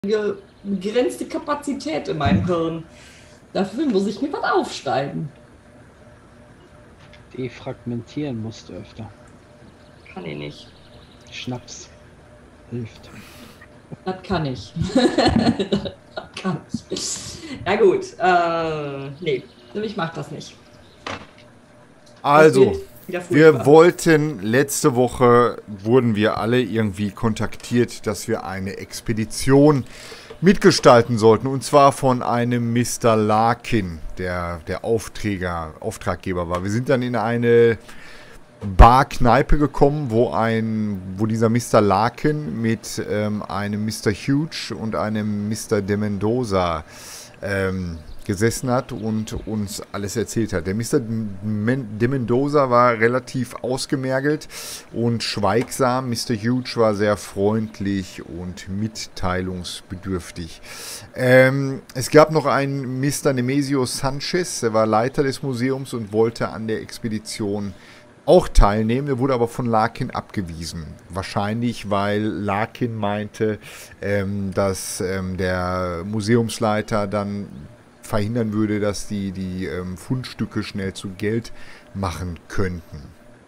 begrenzte Kapazität in meinem Hirn. Dafür muss ich mir was aufschreiben. Defragmentieren musst du öfter. Kann ich nicht. Schnaps hilft. Das kann ich. Das kann ich. Ja gut. Nee, ich mach das nicht. Also, wir wollten, letzte Woche wurden wir alle irgendwie kontaktiert, dass wir eine Expedition mitgestalten sollten. Und zwar von einem Mr. Larkin, der Auftraggeber war. Wir sind dann in eine Bar-Kneipe gekommen, wo dieser Mr. Larkin mit einem Mr. Huge und einem Mr. de Mendoza gesessen hat und uns alles erzählt hat. Der Mr. de Mendoza war relativ ausgemergelt und schweigsam. Mr. Huge war sehr freundlich und mitteilungsbedürftig. Es gab noch einen Mr. Nemesio Sanchez, der war Leiter des Museums und wollte an der Expedition auch teilnehmen. Der wurde aber von Larkin abgewiesen. Wahrscheinlich, weil Larkin meinte, dass der Museumsleiter dann verhindern würde, dass die Fundstücke schnell zu Geld machen könnten.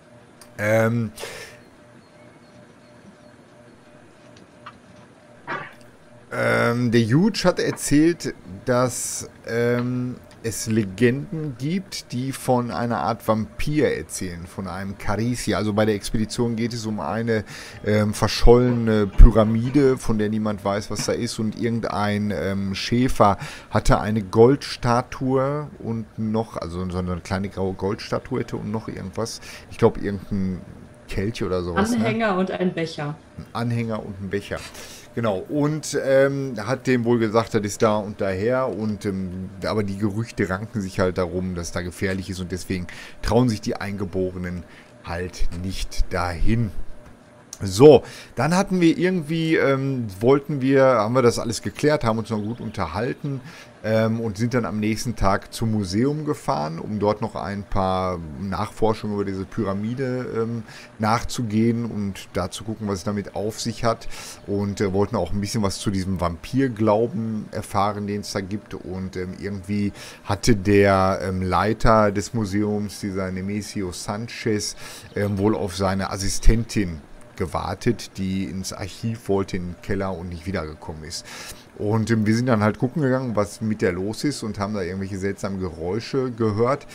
Der Huge hat erzählt, dass es Legenden gibt, die von einer Art Vampir erzählen, von einem Carisi. Also bei der Expedition geht es um eine verschollene Pyramide, von der niemand weiß, was da ist. Und irgendein Schäfer hatte eine Goldstatue und noch, also so eine kleine graue Goldstatuette und noch irgendwas. Ich glaube, irgendein Kelch oder sowas. Anhänger, ne? Und ein Becher. Ein Anhänger und ein Becher. Genau, und hat dem wohl gesagt, das ist da und daher. Und aber die Gerüchte ranken sich halt darum, dass da gefährlich ist. Und deswegen trauen sich die Eingeborenen halt nicht dahin. So, dann hatten wir irgendwie, haben wir das alles geklärt, haben uns noch gut unterhalten und sind dann am nächsten Tag zum Museum gefahren, um dort noch ein paar Nachforschungen über diese Pyramide nachzugehen und da zu gucken, was es damit auf sich hat. Und wollten auch ein bisschen was zu diesem Vampirglauben erfahren, den es da gibt. Und irgendwie hatte der Leiter des Museums, dieser Nemesio Sanchez, wohl auf seine Assistentin gewartet, die ins Archiv wollte, in den Keller und nicht wiedergekommen ist. Und wir sind dann halt gucken gegangen, was mit der los ist und haben da irgendwelche seltsamen Geräusche gehört.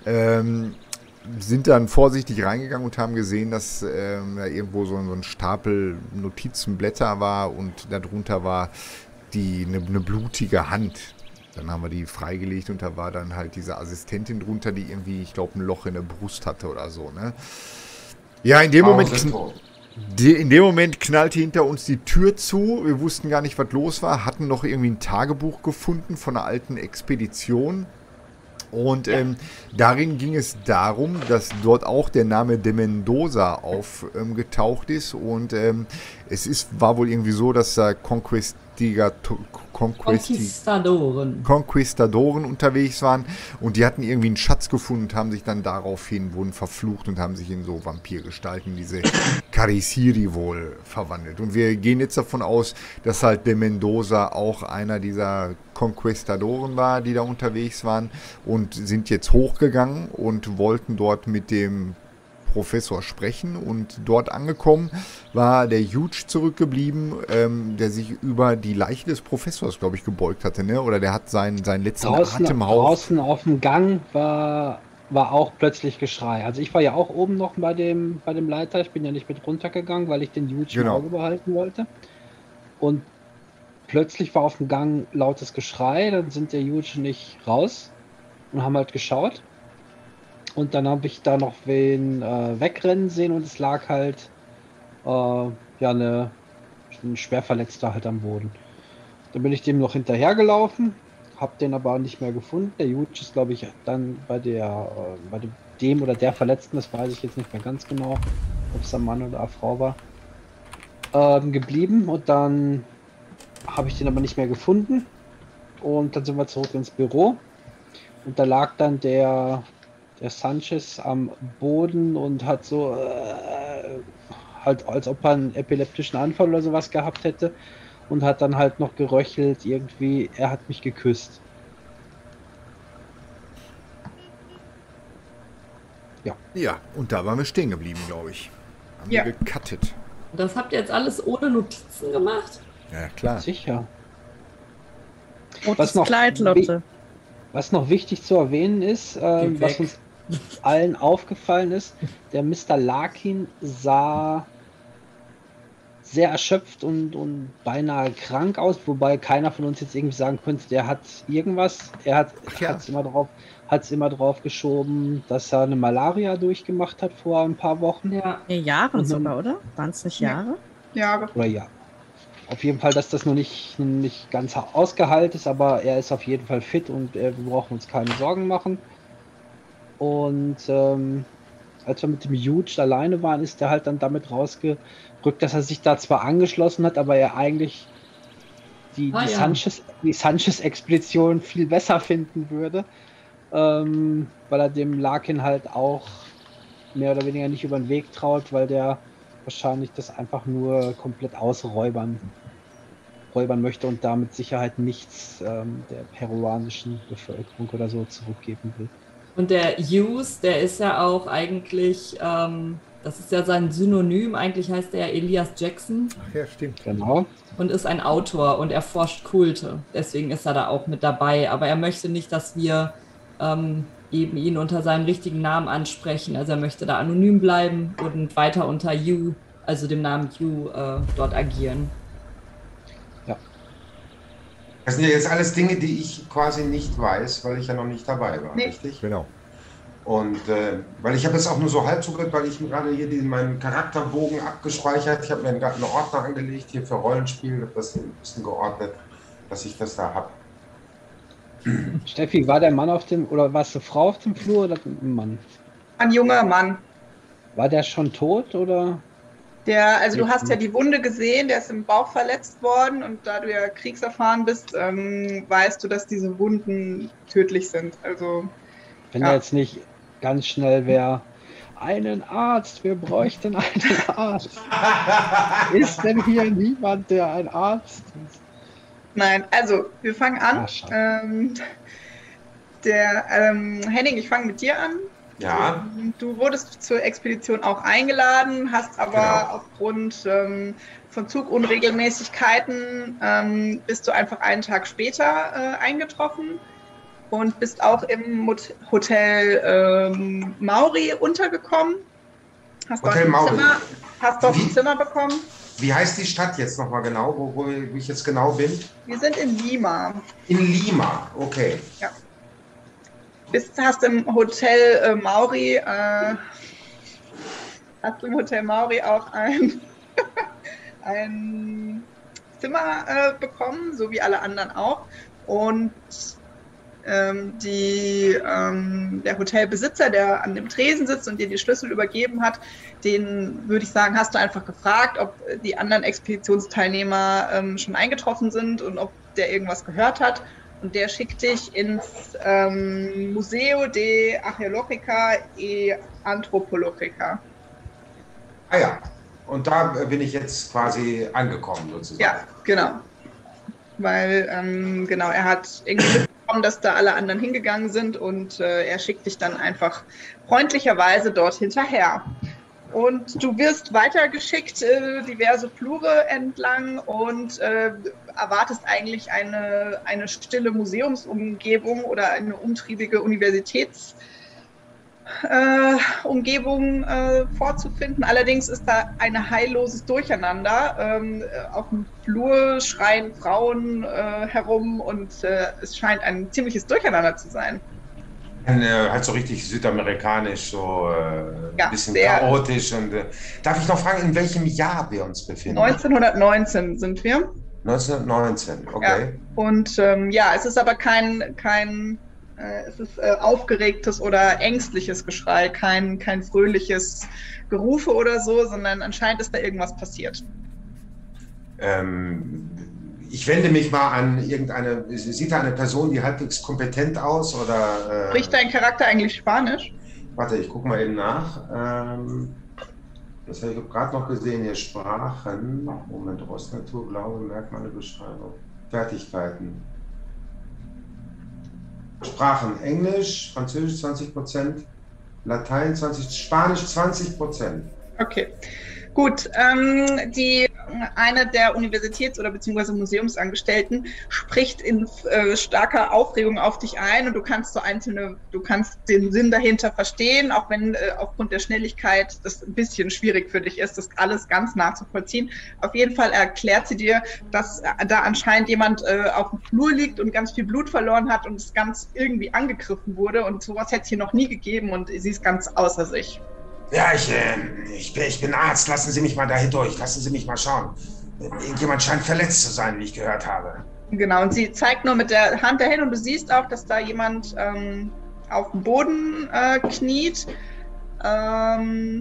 Sind dann vorsichtig reingegangen und haben gesehen, dass da irgendwo so ein Stapel Notizenblätter war und darunter war eine blutige Hand. Dann haben wir die freigelegt und da war dann halt diese Assistentin drunter, die irgendwie, ich glaube, ein Loch in der Brust hatte oder so, ne? Ja, in dem Moment knallte hinter uns die Tür zu. Wir wussten gar nicht, was los war. Hatten noch irgendwie ein Tagebuch gefunden von einer alten Expedition. Und darin ging es darum, dass dort auch der Name de Mendoza aufgetaucht ist. Und war wohl irgendwie so, dass da Konquistadoren unterwegs waren und die hatten irgendwie einen Schatz gefunden und haben sich dann wurden verflucht und haben sich in so Vampirgestalten, diese Carissiri wohl verwandelt. Und wir gehen jetzt davon aus, dass halt de Mendoza auch einer dieser Konquistadoren war, die da unterwegs waren und sind jetzt hochgegangen und wollten dort mit dem Professor sprechen und dort angekommen war der Huge zurückgeblieben, der sich über die Leiche des Professors, glaube ich, gebeugt hatte, ne? Oder der hat seinen letzten Atemhauch. Draußen auf dem Gang war auch plötzlich Geschrei. Also ich war ja auch oben noch bei dem Leiter, ich bin ja nicht mit runtergegangen, weil ich den Huge im Auge behalten wollte. Und plötzlich war auf dem Gang lautes Geschrei, dann sind der Huge nicht raus und haben halt geschaut. Und dann habe ich da noch wen wegrennen sehen und es lag halt ein Schwerverletzter halt am Boden. Dann bin ich dem noch hinterhergelaufen, habe den aber nicht mehr gefunden. Der Huge ist, glaube ich, dann bei dem oder der Verletzten, das weiß ich jetzt nicht mehr ganz genau, ob es ein Mann oder eine Frau war, geblieben. Und dann habe ich den aber nicht mehr gefunden. Und dann sind wir zurück ins Büro. Und da lag dann der Sanchez am Boden und hat so halt als ob er einen epileptischen Anfall oder sowas gehabt hätte und hat dann halt noch geröchelt, irgendwie, er hat mich geküsst. Ja, und da waren wir stehen geblieben, glaube ich. Haben wir gecuttet. Das habt ihr jetzt alles ohne Notizen gemacht? Ja, klar. Sicher. Rotes Kleid, Lotte. Was noch wichtig zu erwähnen ist, was uns allen aufgefallen ist, der Mr. Larkin sah sehr erschöpft und beinahe krank aus, wobei keiner von uns jetzt irgendwie sagen könnte, der hat irgendwas. Er hat es immer drauf geschoben, dass er eine Malaria durchgemacht hat vor ein paar Wochen. Ja, Jahre sogar, oder? Waren es nicht Jahre? Jahre. Oder ja. Auf jeden Fall, dass das noch nicht ganz ausgeheilt ist, aber er ist auf jeden Fall fit und wir brauchen uns keine Sorgen machen. Und als wir mit dem Huge alleine waren, ist er halt dann damit rausgerückt, dass er sich da zwar angeschlossen hat, aber er eigentlich die Sanchez-Expedition viel besser finden würde, weil er dem Larkin halt auch mehr oder weniger nicht über den Weg traut, weil der wahrscheinlich das einfach nur komplett ausräubern möchte und da mit Sicherheit nichts der peruanischen Bevölkerung oder so zurückgeben will. Und der Hughes, der ist ja auch eigentlich, das ist ja sein Synonym, eigentlich heißt er Elias Jackson. Ach ja, stimmt. Genau. Und ist ein Autor und erforscht Kulte. Deswegen ist er da auch mit dabei. Aber er möchte nicht, dass wir eben ihn unter seinem richtigen Namen ansprechen. Also er möchte da anonym bleiben und weiter unter Yu, also dem Namen Yu, dort agieren. Ja. Das sind ja jetzt alles Dinge, die ich quasi nicht weiß, weil ich ja noch nicht dabei war, richtig? Genau. Und weil ich habe jetzt auch nur so halb zugehört, weil ich mir gerade hier meinen Charakterbogen abgespeichert. Ich habe mir gerade einen Ordner angelegt hier für Rollenspiel, habe das ein bisschen geordnet, dass ich das da habe. Steffi, war der Mann oder war es eine Frau auf dem Flur oder ein Mann? Ein junger Mann. War der schon tot oder? Du hast ja die Wunde gesehen, der ist im Bauch verletzt worden und da du ja kriegserfahren bist, weißt du, dass diese Wunden tödlich sind. Also wenn er jetzt nicht ganz schnell wäre, einen Arzt, wir bräuchten einen Arzt. Ist denn hier niemand, der ein Arzt ist? Nein, also wir fangen an. Henning, ich fange mit dir an. Ja. Du wurdest zur Expedition auch eingeladen, hast aber aufgrund von Zugunregelmäßigkeiten bist du einfach einen Tag später eingetroffen und bist auch im Hotel Mauri untergekommen. Hast dort ein Zimmer bekommen. Wie heißt die Stadt jetzt nochmal genau, wo ich jetzt genau bin? Wir sind in Lima. In Lima, okay. Ja. Hast im Hotel Mauri auch ein Zimmer bekommen, so wie alle anderen auch. Und der Hotelbesitzer, der an dem Tresen sitzt und dir die Schlüssel übergeben hat, den würde ich sagen, hast du einfach gefragt, ob die anderen Expeditionsteilnehmer schon eingetroffen sind und ob der irgendwas gehört hat. Und der schickt dich ins Museo de Archeologica e Antropologica. Ah ja, und da bin ich jetzt quasi angekommen sozusagen. Ja, genau. Weil, er hat irgendwie mitbekommen, dass da alle anderen hingegangen sind und er schickt dich dann einfach freundlicherweise dort hinterher. Und du wirst weitergeschickt, diverse Flure entlang und erwartest eigentlich eine stille Museumsumgebung oder eine umtriebige Universitätsumgebung vorzufinden. Allerdings ist da ein heilloses Durcheinander. Auf dem Flur schreien Frauen herum und es scheint ein ziemliches Durcheinander zu sein. Halt so richtig südamerikanisch, so ein bisschen chaotisch. Und, darf ich noch fragen, in welchem Jahr wir uns befinden? 1919 sind wir. 1919, okay. Ja. Und es ist aber kein aufgeregtes oder ängstliches Geschrei, kein fröhliches Gerufe oder so, sondern anscheinend ist da irgendwas passiert. Ich wende mich mal an sieht da eine Person, die halbwegs kompetent aus oder... Spricht dein Charakter eigentlich Spanisch? Warte, ich gucke mal eben nach. Das habe ich gerade noch gesehen hier. Sprachen. Moment, Rostnatur, Glaube, Merkmale, Beschreibung. Fertigkeiten. Sprachen. Englisch, Französisch 20%, Latein 20%, Spanisch 20%. Okay. Gut, eine der Universitäts- oder beziehungsweise Museumsangestellten spricht in starker Aufregung auf dich ein und du kannst du kannst den Sinn dahinter verstehen, auch wenn aufgrund der Schnelligkeit das ein bisschen schwierig für dich ist, das alles ganz nachzuvollziehen. Auf jeden Fall erklärt sie dir, dass da anscheinend jemand auf dem Flur liegt und ganz viel Blut verloren hat und es ganz irgendwie angegriffen wurde und sowas hätte es hier noch nie gegeben und sie ist ganz außer sich. Ja, ich bin Arzt. Lassen Sie mich mal da durch. Lassen Sie mich mal schauen. Irgendjemand scheint verletzt zu sein, wie ich gehört habe. Genau, und sie zeigt nur mit der Hand dahin und du siehst auch, dass da jemand auf dem Boden kniet. Ja,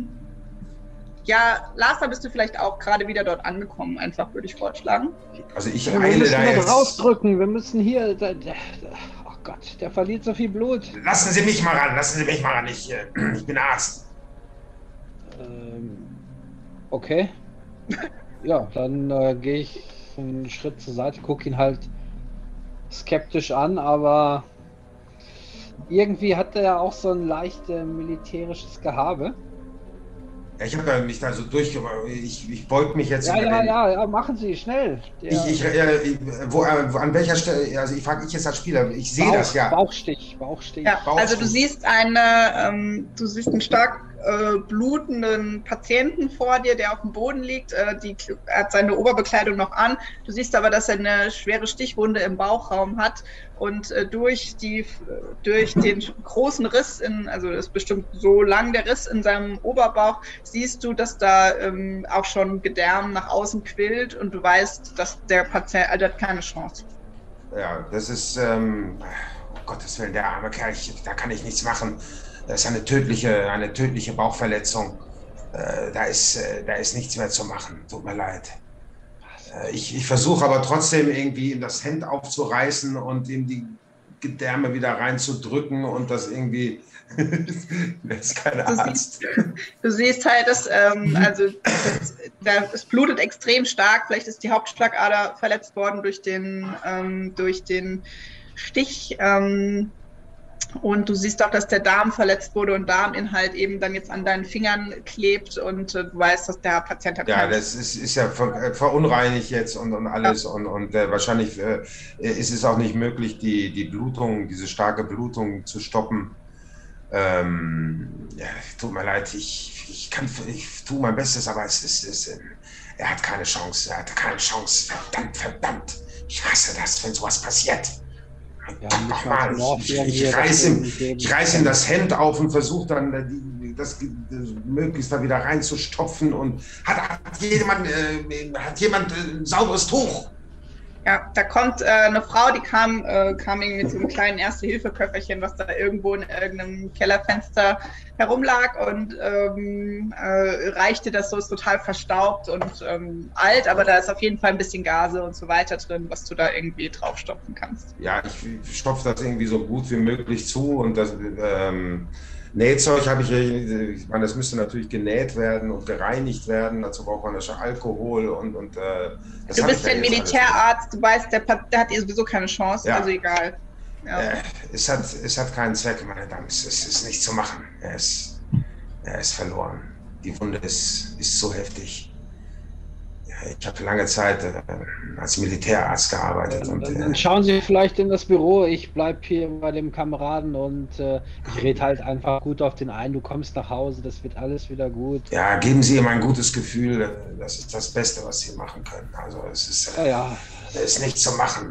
Lars, da bist du vielleicht auch gerade wieder dort angekommen, einfach würde ich vorschlagen. Also ich eile da jetzt. Rausdrücken. Wir müssen hier... Oh Gott, der verliert so viel Blut. Lassen Sie mich mal ran, Ich bin Arzt. Okay. Ja, dann gehe ich einen Schritt zur Seite, gucke ihn halt skeptisch an, aber irgendwie hat er auch so ein leicht militärisches Gehabe. Ja, ich habe ja mich da so durchgemacht. Ich beug mich jetzt. Ja, machen Sie, schnell. An welcher Stelle? Also ich frage jetzt als Spieler. Ich sehe das ja. Bauchstich. Ja, also du siehst einen stark blutenden Patienten vor dir, der auf dem Boden liegt. Er hat seine Oberbekleidung noch an. Du siehst aber, dass er eine schwere Stichwunde im Bauchraum hat und durch den großen Riss, also das ist bestimmt so lang der Riss in seinem Oberbauch, siehst du, dass da auch schon Gedärm nach außen quillt und du weißt, dass der Patient hat keine Chance. Ja, das ist, um Gottes Willen, der arme Kerl, da kann ich nichts machen. Das ist eine tödliche Bauchverletzung. Da ist nichts mehr zu machen. Tut mir leid. Ich versuche aber trotzdem irgendwie ihm das Hemd aufzureißen und ihm die Gedärme wieder reinzudrücken und das irgendwie. Das ist kein Arzt. Du siehst halt, dass es blutet extrem stark. Vielleicht ist die Hauptschlagader verletzt worden durch den Stich. Und du siehst auch, dass der Darm verletzt wurde und Darminhalt eben dann jetzt an deinen Fingern klebt und du weißt, dass der Patient hat. Ja, das ist ja verunreinigt jetzt und alles ja. und wahrscheinlich ist es auch nicht möglich, die Blutung, diese starke Blutung zu stoppen. Ja, tut mir leid, ich tue mein Bestes, aber er hat keine Chance, verdammt. Ich hasse das, wenn sowas passiert. Ja, ich reiß ihm das Hemd auf und versuche dann das möglichst da wieder reinzustopfen und hat jemand ein sauberes Tuch? Ja, da kommt eine Frau, die kam irgendwie mit so einem kleinen Erste-Hilfe-Köfferchen, was da irgendwo in irgendeinem Kellerfenster herumlag und reichte das so, ist total verstaubt und alt, aber da ist auf jeden Fall ein bisschen Gase und so weiter drin, was du da irgendwie draufstopfen kannst. Ja, ich stopfe das irgendwie so gut wie möglich zu und das Nähzeug habe ich meine, das müsste natürlich genäht werden und gereinigt werden, dazu braucht man schon Alkohol und das. Du bist ja ein Militärarzt, du weißt, der hat sowieso keine Chance, ja. Also egal. Ja. Es hat keinen Zweck, meine Damen, es ist nicht zu machen, er ist verloren. Die Wunde ist so heftig. Ich habe lange Zeit als Militärarzt gearbeitet. Dann schauen Sie vielleicht in das Büro, ich bleibe hier bei dem Kameraden und ich rede halt einfach gut auf den ein, du kommst nach Hause, das wird alles wieder gut. Ja, geben Sie ihm ein gutes Gefühl, das ist das Beste, was Sie machen können. Also es ist, es ist nicht zu machen.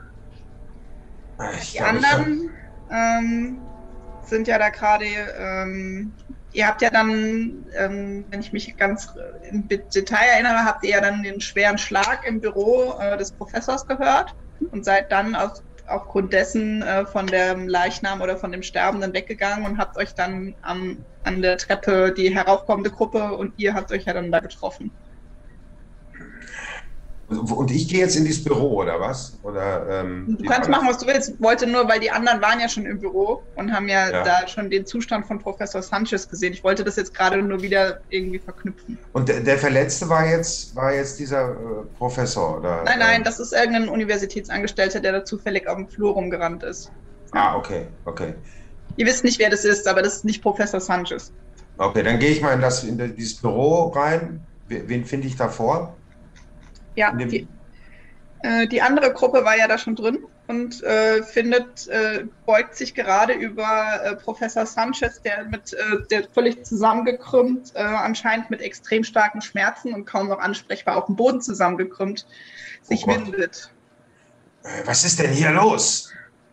Die anderen sind ja da gerade, ihr habt ja dann, wenn ich mich ganz im Detail erinnere, habt ihr ja dann den schweren Schlag im Büro des Professors gehört und seid dann aufgrund dessen von dem Leichnam oder von dem Sterbenden weggegangen und habt euch dann an der Treppe, die heraufkommende Gruppe und ihr habt euch ja dann da getroffen. Und ich gehe jetzt in dieses Büro, oder was? Oder, du kannst machen, was du willst. Ich wollte nur, weil die anderen waren ja schon im Büro und haben ja da schon den Zustand von Professor Sanchez gesehen. Ich wollte das jetzt gerade nur wieder irgendwie verknüpfen. Und der Verletzte war jetzt dieser Professor, oder? Nein, das ist irgendein Universitätsangestellter, der da zufällig auf dem Flur rumgerannt ist. Ah, okay. Ihr wisst nicht, wer das ist, aber das ist nicht Professor Sanchez. Okay, dann gehe ich mal in dieses Büro rein. Wen finde ich da vor? Ja, die andere Gruppe war ja da schon drin und beugt sich gerade über Professor Sanchez, der völlig zusammengekrümmt, anscheinend mit extrem starken Schmerzen und kaum noch ansprechbar auf dem Boden zusammengekrümmt, sich windet. Was ist denn hier los?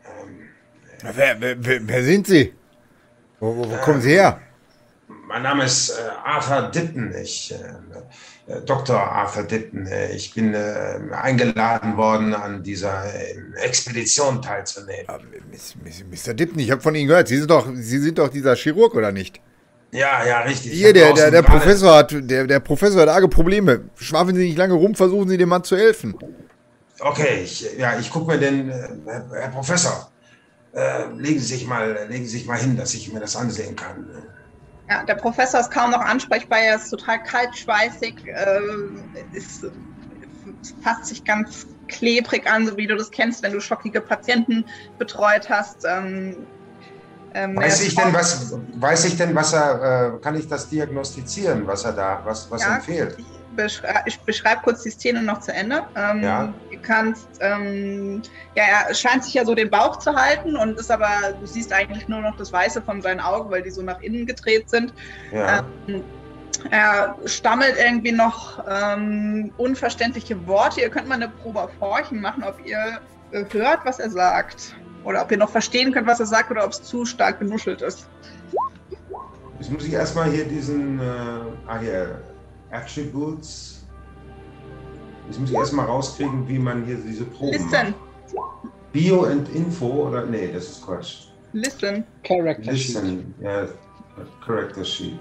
Wer sind Sie? Wo kommen Sie her? Mein Name ist Arthur Ditten. Dr. Arthur Ditten. Ich bin eingeladen worden, an dieser Expedition teilzunehmen. Mr. Ditten, ich habe von Ihnen gehört. Sie sind doch dieser Chirurg, oder nicht? Ja, richtig. Hier, der Professor hat arge Probleme. Schwafeln Sie nicht lange rum, versuchen Sie dem Mann zu helfen. Okay, ich gucke mir den, Herr Professor, legen Sie sich mal hin, dass ich mir das ansehen kann. Ja, der Professor ist kaum noch ansprechbar, er ist total kaltschweißig, fasst sich ganz klebrig an, so wie du das kennst, wenn du schockige Patienten betreut hast. Weiß ich denn, was er, kann ich das diagnostizieren, was ihm fehlt? Ich beschreibe kurz die Szene noch zu Ende. Du kannst, er scheint sich ja so den Bauch zu halten und ist aber, du siehst eigentlich nur noch das Weiße von seinen Augen, weil die so nach innen gedreht sind. Ja. Er stammelt irgendwie noch unverständliche Worte. Ihr könnt mal eine Probe auf Horchen machen, ob ihr hört, was er sagt. Oder ob ihr noch verstehen könnt, was er sagt, oder ob es zu stark genuschelt ist. Jetzt muss ich erstmal hier diesen, Attributes. Jetzt muss ich erstmal rauskriegen, wie man hier diese Proben macht. Bio and Info, oder? Nee, das ist Quatsch. Listen. Character Sheet. Ja, Character Sheet.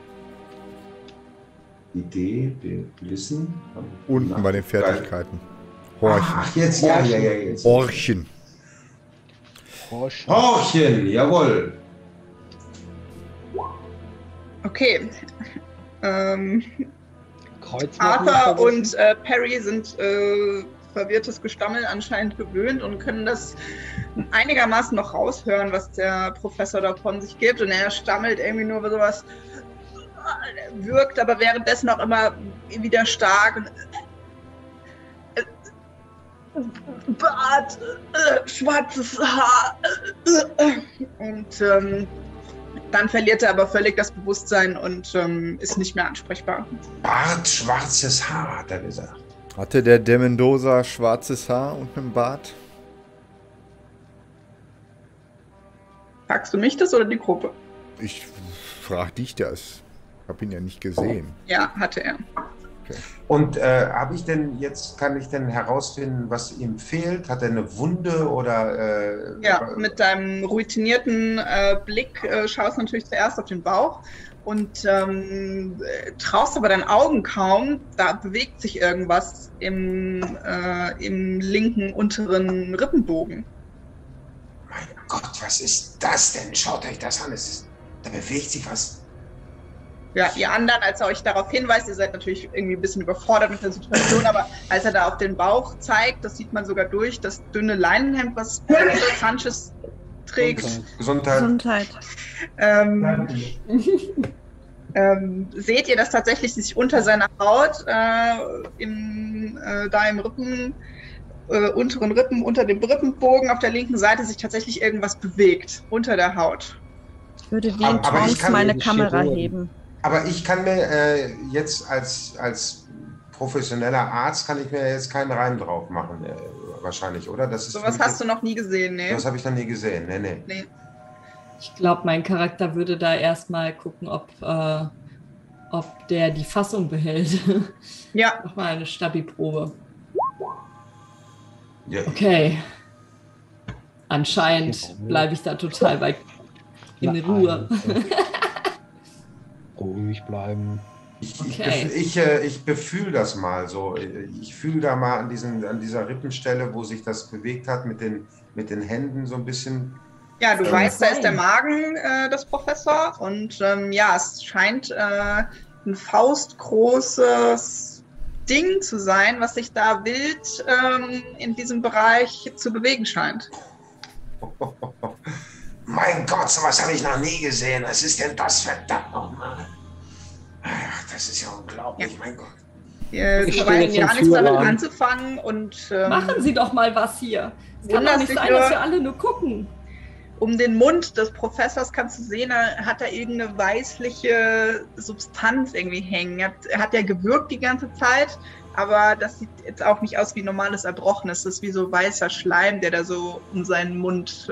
Idee, Listen. Unten bei den Fertigkeiten. Horchen. Ach, jetzt, ja. Jetzt. Horchen, Jawohl. Okay. Arthur und Perry sind verwirrtes Gestammel anscheinend gewöhnt und können das einigermaßen noch raushören, was der Professor da von sich gibt. Und er stammelt irgendwie nur sowas, wirkt aber währenddessen auch immer wieder stark. Bart, schwarzes Haar. Und dann verliert er aber völlig das Bewusstsein und ist nicht mehr ansprechbar. Bart, schwarzes Haar, hat er gesagt. Hatte der de Mendoza schwarzes Haar und einen Bart? Fragst du mich das oder die Gruppe? Ich frage dich das. Ich habe ihn ja nicht gesehen. Ja, hatte er. Okay. Und kann ich denn herausfinden, was ihm fehlt? Hat er eine Wunde oder? Ja, mit deinem routinierten Blick schaust du natürlich zuerst auf den Bauch und traust aber deinen Augen kaum. Da bewegt sich irgendwas im linken unteren Rippenbogen. Mein Gott, was ist das denn? Schaut euch das an. Da bewegt sich was. Ja, ihr anderen, als er euch darauf hinweist, ihr seid natürlich irgendwie ein bisschen überfordert mit der Situation, aber als er da auf den Bauch zeigt, das sieht man sogar durch, das dünne Leinenhemd, was Sanchez trägt. Gesundheit. Seht ihr, dass tatsächlich sich unter seiner Haut, im Rippen, unteren Rippen, unter dem Rippenbogen auf der linken Seite sich tatsächlich irgendwas bewegt, unter der Haut. Ich würde wie in Trance meine Kamera heben. Aber ich kann mir jetzt als professioneller Arzt, kann ich mir jetzt keinen Reim drauf machen, wahrscheinlich, oder? Sowas hast du noch nie gesehen, ne? Das habe ich noch nie gesehen, nee. Ich glaube, mein Charakter würde da erstmal gucken, ob der die Fassung behält. Ja. Mach mal eine Stabi-Probe. Ja. Okay. Anscheinend bleibe ich da total in Ruhe. Ruhig bleiben. Ich befühle das mal so. Ich fühle da mal an dieser Rippenstelle, wo sich das bewegt hat, mit den Händen so ein bisschen. Ja, du weißt, da ist der Magen des Professors und ja, es scheint ein faustgroßes Ding zu sein, was sich da wild in diesem Bereich zu bewegen scheint. Mein Gott, sowas habe ich noch nie gesehen. Was ist denn das verdammt nochmal? Ach, das ist ja unglaublich, ja. Mein Gott. Ich scheine gar nichts damit anzufangen und machen Sie doch mal was hier. Es kann doch nicht sein, dass wir alle nur gucken. Um den Mund des Professors kannst du sehen, hat er irgendeine weißliche Substanz irgendwie hängen. Er hat ja gewürgt die ganze Zeit, aber das sieht jetzt auch nicht aus wie normales Erbrochenes. Das ist wie so weißer Schleim, der da so um seinen Mund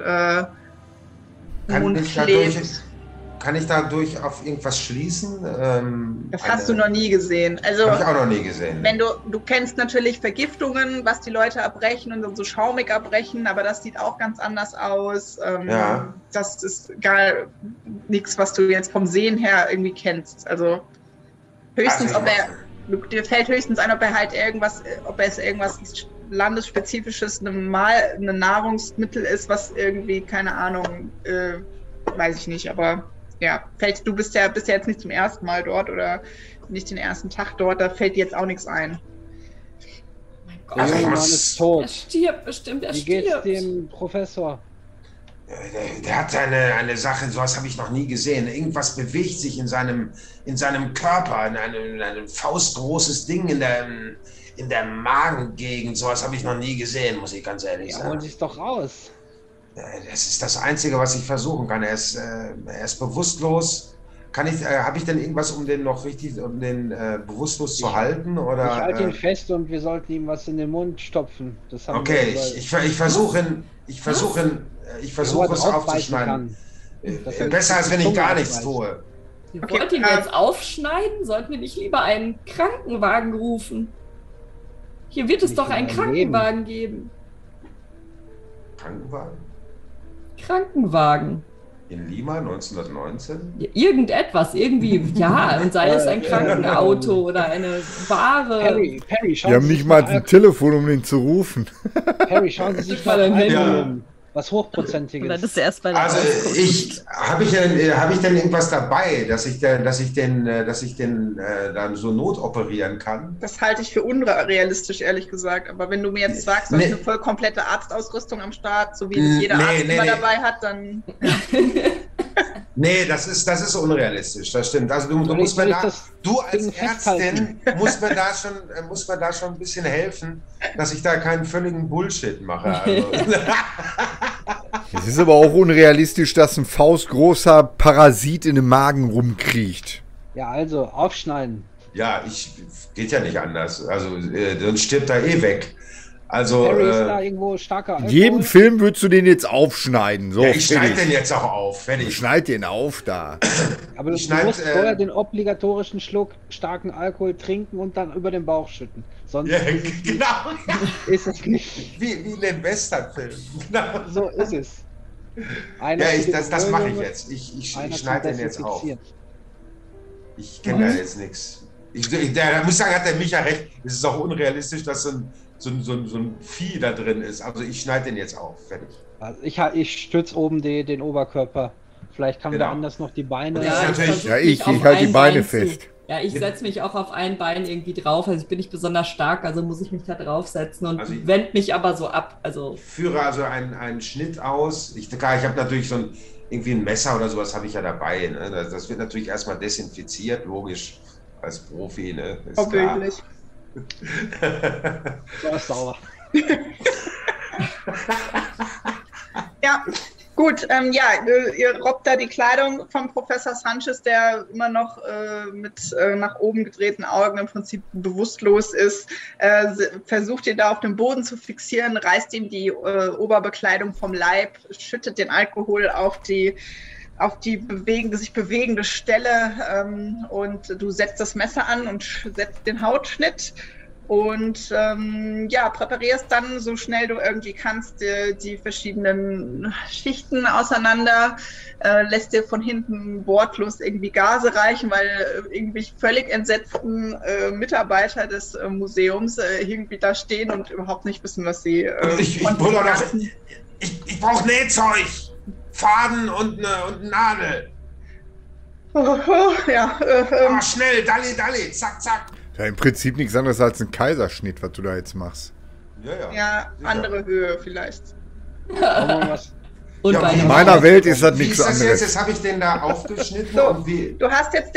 klebt. Kann ich dadurch auf irgendwas schließen? Das hast du noch nie gesehen. Also, habe ich auch noch nie gesehen. Wenn du kennst natürlich Vergiftungen, was die Leute erbrechen und so schaumig erbrechen, aber das sieht auch ganz anders aus. Ja. Das ist gar nichts, was du jetzt vom Sehen her irgendwie kennst. Also höchstens, dir fällt höchstens ein, ob es irgendwas landesspezifisches, ein Nahrungsmittel ist, was irgendwie, keine Ahnung, weiß ich nicht, aber ja, du bist ja jetzt nicht zum ersten Mal dort oder nicht den ersten Tag dort, da fällt dir jetzt auch nichts ein. Mein Gott, der junge Mann ist tot. Er stirbt bestimmt, Wie geht's dem Professor? Der hat eine Sache, sowas habe ich noch nie gesehen. Irgendwas bewegt sich in seinem Körper, ein faustgroßes Ding in der Magengegend. Sowas habe ich noch nie gesehen, muss ich ganz ehrlich sagen. Ja, holen Sie es doch raus. Das ist das Einzige, was ich versuchen kann. Er ist bewusstlos. Habe ich denn irgendwas, um den bewusstlos zu halten? Oder, ich halte ihn fest und wir sollten ihm was in den Mund stopfen. Das haben okay, ich versuche es aufzuschneiden. Besser, als wenn ich gar nichts tue. Ihr wollt ihn jetzt aufschneiden? Sollten wir nicht lieber einen Krankenwagen rufen? Hier wird es doch einen Krankenwagen geben. Krankenwagen. In Lima 1919? Ja, irgendetwas, irgendwie, ja, und sei es ein Krankenauto oder eine Ware. Perry, wir haben nicht mal ein Telefon, um ihn zu rufen. Perry, schauen Sie sich mal ein Handy. Was Hochprozentiges. Das ist erst bei also habe ich denn irgendwas dabei, dass ich den dann so notoperieren kann? Das halte ich für unrealistisch, ehrlich gesagt. Aber wenn du mir jetzt sagst, du hast eine voll komplette Arztausrüstung am Start, so wie das jeder Arzt immer dabei hat, dann... Nee, das ist unrealistisch, das stimmt. Also du musst mir du als Ärztin musst mir da schon ein bisschen helfen, dass ich da keinen völligen Bullshit mache. Also. Es ist aber auch unrealistisch, dass ein faustgroßer Parasit in dem Magen rumkriecht. Ja, also aufschneiden. Ja, geht ja nicht anders. Also sonst stirbt er eh weg. Also, Harry ist da irgendwo starker in jedem Film würdest du den jetzt aufschneiden. So, ja, ich schneide den jetzt auch auf. Fertig. Ich schneide den auf da. Aber du musst vorher den obligatorischen Schluck starken Alkohol trinken und dann über den Bauch schütten. Sonst genau. Ist es nicht. Wie in den Westernfilmen. Genau. So ist es. Das mache ich jetzt. Ich schneide den jetzt auf. Ich kenne da jetzt nichts. Ich muss sagen, hat der Micha recht. Es ist auch unrealistisch, dass so ein Vieh da drin ist. Also ich schneide den jetzt auf. Fertig. Also ich stütze oben den Oberkörper. Vielleicht kann wir anders noch die Beine... ich halte die Beine fest. Ja, ich setze mich auch auf ein Bein irgendwie drauf. Also ich bin nicht besonders stark, also muss ich mich da draufsetzen und wende mich aber so ab. Also. Ich führe also einen Schnitt aus. Ich habe natürlich irgendwie ein Messer oder sowas habe ich ja dabei. Ne? Das wird natürlich erstmal desinfiziert, logisch, als Profi. Ne? Obviouslich. Das ist sauber. Ja, gut. Ihr robbt da die Kleidung vom Professor Sanchez, der immer noch mit nach oben gedrehten Augen im Prinzip bewusstlos ist. Versucht ihn da auf dem Boden zu fixieren, reißt ihm die Oberbekleidung vom Leib, schüttet den Alkohol auf die sich bewegende Stelle und du setzt das Messer an und setzt den Hautschnitt Und ja, präparierst dann so schnell du irgendwie kannst die verschiedenen Schichten auseinander, lässt dir von hinten wortlos irgendwie Gase reichen, weil irgendwie völlig entsetzten Mitarbeiter des Museums irgendwie da stehen und überhaupt nicht wissen, was sie ich brauche Nähzeug, Faden und eine Nadel. Ja, schnell, Dalli, zack, zack. Ja, im Prinzip nichts anderes als ein Kaiserschnitt, was du da jetzt machst. Ja, andere Höhe vielleicht. Und ja, in meiner Welt ist das nichts anderes. Jetzt habe ich den da aufgeschnitten. So, und wie? Du hast jetzt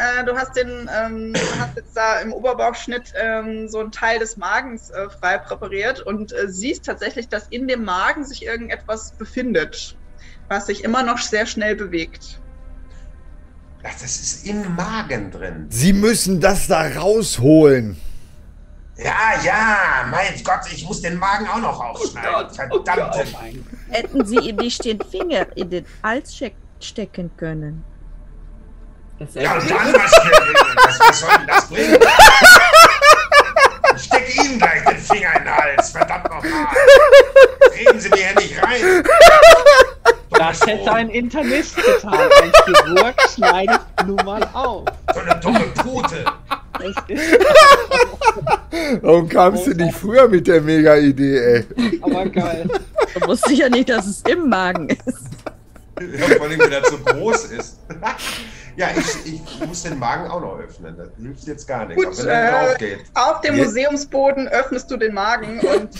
da im Oberbauchschnitt so einen Teil des Magens frei präpariert und siehst tatsächlich, dass in dem Magen sich irgendetwas befindet, was sich immer noch sehr schnell bewegt. Ach, das ist im Magen drin. Sie müssen das da rausholen. Ja, mein Gott, ich muss den Magen auch noch aufschneiden. Verdammt. Hätten Sie ihm nicht den Finger in den Hals stecken können. Ja, und dann was soll denn das bringen? Ich stecke Ihnen gleich den Finger in den Hals, verdammt nochmal. Reden Sie mir hier nicht rein. Das hätte ein Internist getan. Ein Chirurg schneidet nun mal auf. So eine dumme Pute. Warum kamst du nicht früher mit der Mega-Idee, ey? Aber geil. Du wusstest ja nicht, dass es im Magen ist. Ja, vor allem, wenn er zu groß ist. Ja, ich muss den Magen auch noch öffnen. Das hilft jetzt gar nichts. Gut, auf dem Museumsboden öffnest du den Magen und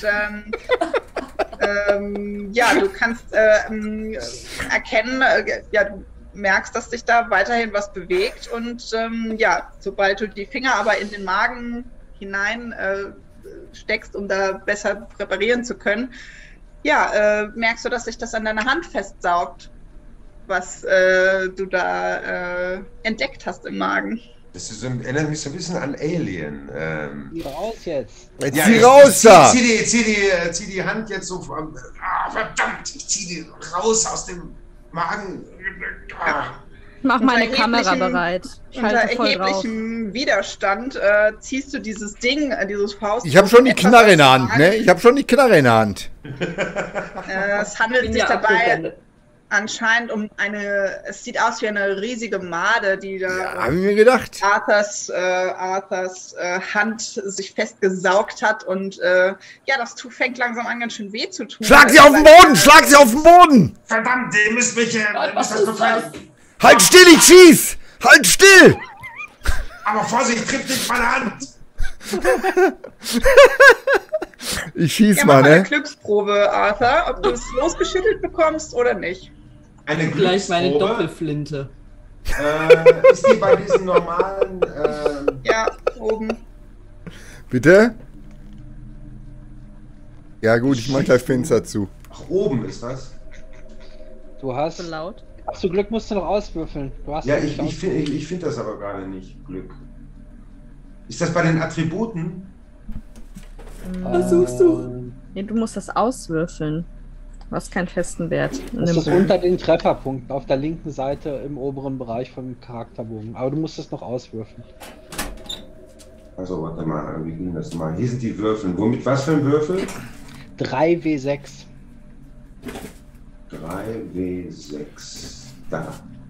ja, du kannst erkennen, ja, du merkst, dass sich da weiterhin was bewegt und ja, sobald du die Finger aber in den Magen hinein steckst, um da besser präparieren zu können, ja, merkst du, dass sich das an deiner Hand festsaugt, was du da entdeckt hast im Magen. Das ist, erinnert mich so ein bisschen an Alien. Zieh raus jetzt. Ja, zieh raus da! Zieh die Hand jetzt so. Verdammt! Ich zieh die raus aus dem Magen. Mach meine Kamera bereit. Unter erheblichem Widerstand ziehst du dieses Ding, dieses Faust. Ich habe schon die Knarre in der Hand, ne? Ich habe schon die Knarre in der Hand. Es handelt sich dabei anscheinend um es sieht aus wie eine riesige Made, die da ja, hab ich mir gedacht. Arthurs Hand sich festgesaugt hat und ja, das fängt langsam an, ganz schön weh zu tun. Schlag sie auf den Boden! Schlag sie auf den Boden! Verdammt, ihr müsst mich das befreien. Halt still, ich schieß! Halt still! Aber Vorsicht, trifft nicht meine Hand! Ich schieß ja, mal, ne? Eine Glücksprobe, Arthur, ob du es losgeschüttelt bekommst oder nicht. Eine Gleich meine Doppelflinte. Ist die bei diesen normalen... Ja, oben. Bitte? Ja gut, ich mach gleich Fenster zu. Ach, oben ist das? Du hast... So laut. Ach, zu Glück musst du noch auswürfeln. Du hast ja, ich find das aber gerade nicht, Glück. Ist das bei den Attributen? Was suchst du? Nee, du musst das auswürfeln. Du hast keinen festen Wert. Das ist unter den Trefferpunkten auf der linken Seite im oberen Bereich vom Charakterbogen. Aber du musst es noch auswürfeln. Also, warte mal, wie ging das mal? Hier sind die Würfel. Womit, was für ein Würfel? 3W6. 3W6. Da.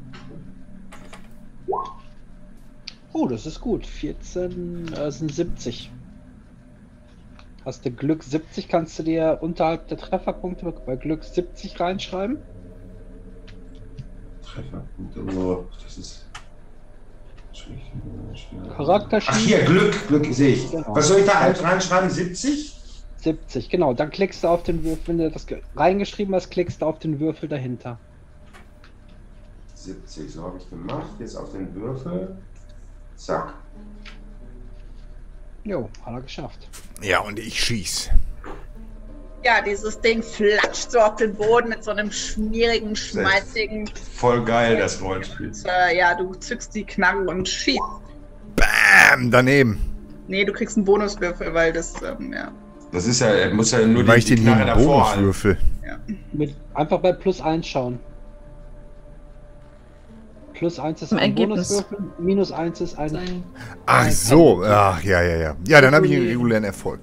Oh, das ist gut. 14 sind 70. Hast du Glück 70, kannst du dir unterhalb der Trefferpunkte bei Glück 70 reinschreiben? Trefferpunkte, oh, das ist... Charaktersheet. Ach hier, Glück sehe ich. Genau. Was soll ich da halt reinschreiben? 70? 70, genau. Dann klickst du auf den Würfel, wenn du das reingeschrieben hast, klickst du auf den Würfel dahinter. 70, so habe ich gemacht. Jetzt auf den Würfel. Zack. Jo, hat er geschafft. Ja, und ich schieß. Ja, dieses Ding flatscht so auf den Boden mit so einem schmierigen, schmalzigen... Voll geil, das Rollenspiel. Ja, du zückst die Knarre und schießt. Bam! Daneben. Nee, du kriegst einen Bonuswürfel, weil das, ja... Das ist ja, er muss ja nur weil ich den Knarre davor halten. Bonuswürfel. Ja. Einfach bei +1 schauen. +1 ist Im ein Ergebnis. Bonuswürfel, -1 ist ein... Sein. Ach so, ach, ja. Ja, dann habe ich einen regulären Erfolg.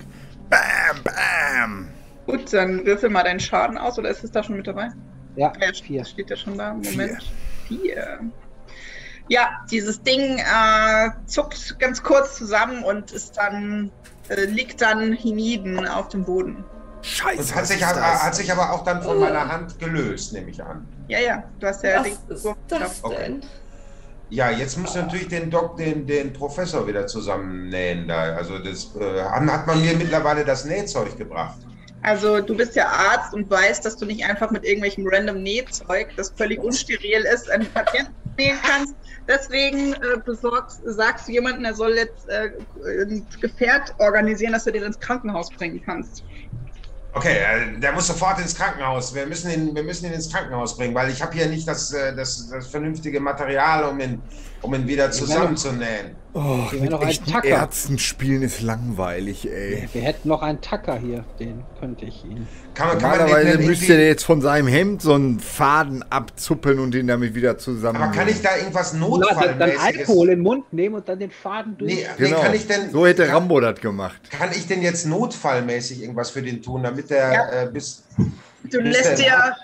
Bam. Gut, dann würfel mal deinen Schaden aus, oder ist es da schon mit dabei? Ja, Ja, 4. das steht ja schon da. Moment. 4. Ja, dieses Ding zuckt ganz kurz zusammen und ist dann, liegt dann hienieden auf dem Boden. Scheiße. Das hat sich aber auch dann von meiner Hand gelöst, nehme ich an. Ja, du hast ja Was den ist Wurf das geschafft. Okay. denn? Ja, jetzt müssen wir natürlich den Professor wieder zusammennähen da. Also das hat man mir mittlerweile das Nähzeug gebracht. Also du bist ja Arzt und weißt, dass du nicht einfach mit irgendwelchem random Nähzeug, das völlig unsteril ist, einen Patienten nähen kannst. Deswegen sagst du jemanden, er soll jetzt ein Gefährt organisieren, dass du den ins Krankenhaus bringen kannst. Okay, der muss sofort ins Krankenhaus. Wir müssen ihn ins Krankenhaus bringen, weil ich habe hier nicht das vernünftige Material, um ihn wieder zusammenzunähen. Oh, Wir mit noch einen echten Tacker. Ärzten spielen ist langweilig, ey. Wir hätten noch einen Tacker hier, den könnte ich Ihnen... Kann man Normalerweise den müsste der jetzt von seinem Hemd so einen Faden abzuppeln und ihn damit wieder zusammen... aber kann ich da irgendwas Dann Notfallmäßiges... Alkohol in den Mund nehmen und dann den Faden durch... Nee, Genau, kann ich denn... so hätte Rambo das gemacht. Kann ich denn jetzt notfallmäßig irgendwas für den tun, damit der bis... Du lässt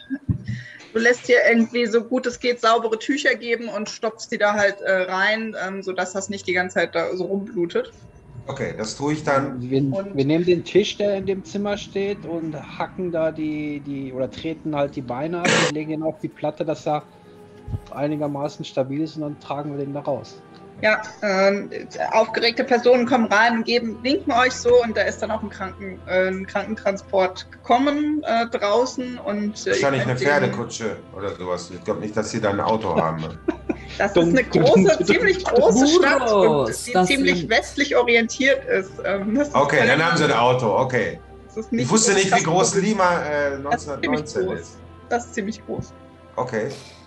dir irgendwie so gut es geht saubere Tücher geben und stopfst die da halt rein, sodass das nicht die ganze Zeit da so rumblutet. Okay, das tue ich dann. Wir nehmen den Tisch, der in dem Zimmer steht, und hacken da oder treten halt die Beine ab und legen ihn auf die Platte, dass er einigermaßen stabil ist, und dann tragen wir den da raus. Ja, aufgeregte Personen kommen rein und winken euch so, und da ist dann auch ein Krankentransport gekommen draußen. Und, Wahrscheinlich eine Pferdekutsche oder sowas. Ich glaube nicht, dass sie da ein Auto haben. Das ist eine ziemlich große Stadt, und die ziemlich westlich orientiert ist. Okay, dann haben sie ein Auto, okay. Ich wusste nicht, wie groß das Lima 1919 ist. Das ist ziemlich groß. Okay.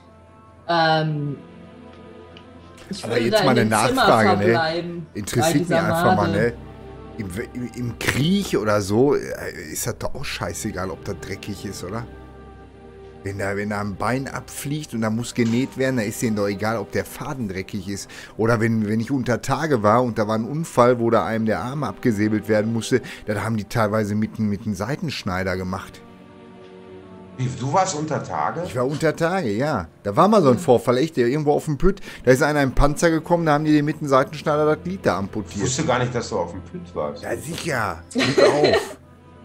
Ich Aber würde jetzt da mal in eine dem Zimmer Nachfrage, ne? verbleiben, bei Interessiert mich dieser einfach mal, Made. ne? Im Krieg oder so ist das doch auch scheißegal, ob das dreckig ist, oder? Wenn da ein Bein abfliegt und da muss genäht werden, da ist denen doch egal, ob der Faden dreckig ist. Oder wenn ich unter Tage war und da war ein Unfall, wo da einem der Arm abgesäbelt werden musste, dann haben die teilweise mit einem Seitenschneider gemacht. Wie, du warst unter Tage? Ich war unter Tage, ja. Da war mal so ein Vorfall, echt, irgendwo auf dem Pütt. Da ist einer im Panzer gekommen, da haben die den mit dem Seitenschneider das Glied da Ich amputiert. wusste gar nicht, dass du auf dem Püt warst. Ja, sicher. Glück auf.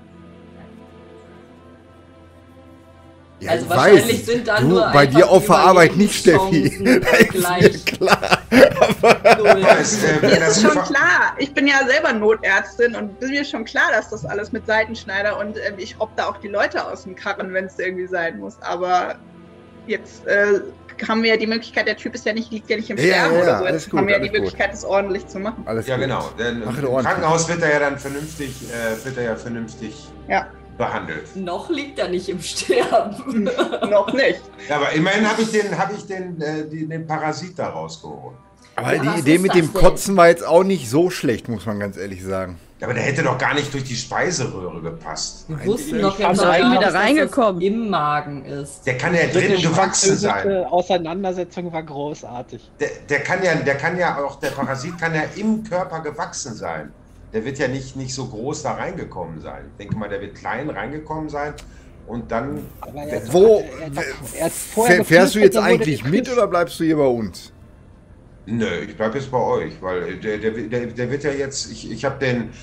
Ja, Also ich wahrscheinlich weiß, sind da du, nur bei dir einfach auf der Arbeit nicht, Steffi. Überlebenschancen Da ist mir gleich. klar. Das ist schon klar. Ich bin ja selber Notärztin und bin mir schon klar, dass das alles mit Seitenschneider, und ich robb da auch die Leute aus dem Karren, wenn es irgendwie sein muss. Aber jetzt haben wir ja die Möglichkeit, der Typ liegt ja nicht im Sterben oder so. Jetzt haben wir ja die Möglichkeit, das ordentlich zu machen. Alles Ja, gut. genau. Denn Mach im es ordentlich. Krankenhaus wird er ja dann vernünftig, Ja, behandelt. Noch liegt er nicht im Sterben. noch nicht. Ja, aber immerhin habe ich den Parasit da rausgeholt. Aber Ja, die was Idee ist mit das dem denn? Kotzen war jetzt auch nicht so schlecht, muss man ganz ehrlich sagen. Ja, aber der hätte doch gar nicht durch die Speiseröhre gepasst. Wir wussten Ich doch fand jetzt da auch, irgendwie dass da reingekommen. das im Magen ist. Der kann ja drinnen gewachsen sein. Die Auseinandersetzung war großartig. Der Parasit kann ja im Körper gewachsen sein. Der wird ja nicht so groß da reingekommen sein. Ich denke mal, der wird klein reingekommen sein und dann... Aber Wo er hat vorher fährst du geflüstert, jetzt dann wurde eigentlich mit geküsst. oder bleibst du hier bei uns? Nö, ich bleibe jetzt bei euch, weil der wird ja jetzt... Ich habe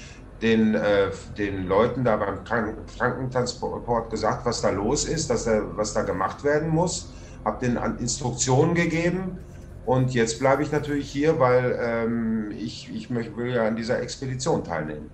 den Leuten da beim Krankentransport gesagt, was da los ist, was da gemacht werden muss. Habe denen Instruktionen gegeben. Und jetzt bleibe ich natürlich hier, weil ich will ja an dieser Expedition teilnehmen.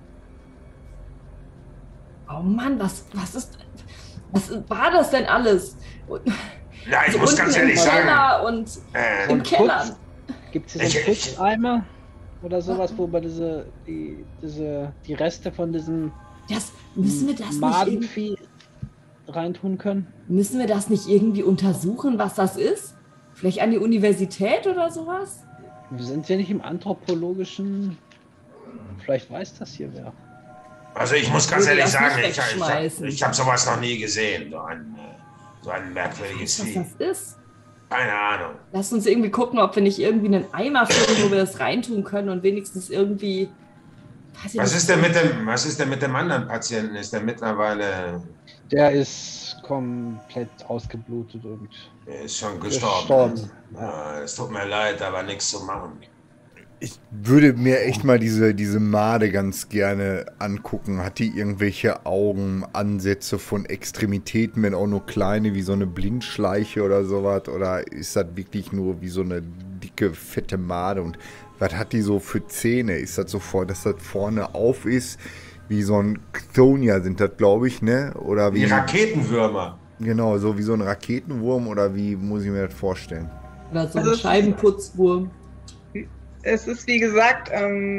Oh Mann, was war das denn alles? Ja, ich So muss unten ganz im ehrlich sagen, Keller und im Und Keller. Gibt es hier so einen Putzeimer oder sowas, wo wir die Reste von diesem Müssen wir das nicht Madenvieh reintun können? Müssen wir das nicht irgendwie untersuchen, was das ist? Vielleicht an die Universität oder sowas? Wir sind ja nicht im anthropologischen. Vielleicht weiß das hier wer. also ich muss ganz Würde ehrlich das sagen, nicht wegschmeißen. ich hab sowas noch nie gesehen, so ein merkwürdiges Was Vieh. das ist? Keine Ahnung. Lass uns irgendwie gucken, ob wir nicht irgendwie einen Eimer finden, wo wir das reintun können und wenigstens irgendwie. Was ist denn mit dem anderen Patienten? Ist der mittlerweile. Der ist komplett ausgeblutet und Ist schon gestorben. Ja. Es tut mir leid, aber nichts zu machen. Ich würde mir echt mal diese Made ganz gerne angucken. Hat die irgendwelche Augenansätze von Extremitäten, wenn auch nur kleine, wie so eine Blindschleiche oder sowas? Oder ist das wirklich nur wie so eine dicke, fette Made? Und was hat die so für Zähne? Ist das so dass das vorne auf ist? Wie so ein Chthonier sind das, glaube ich, ne? Oder wie Raketenwürmer. Genau, so wie so ein Raketenwurm oder wie muss ich mir das vorstellen? Oder so ein Scheibenputzwurm. Es ist wie gesagt,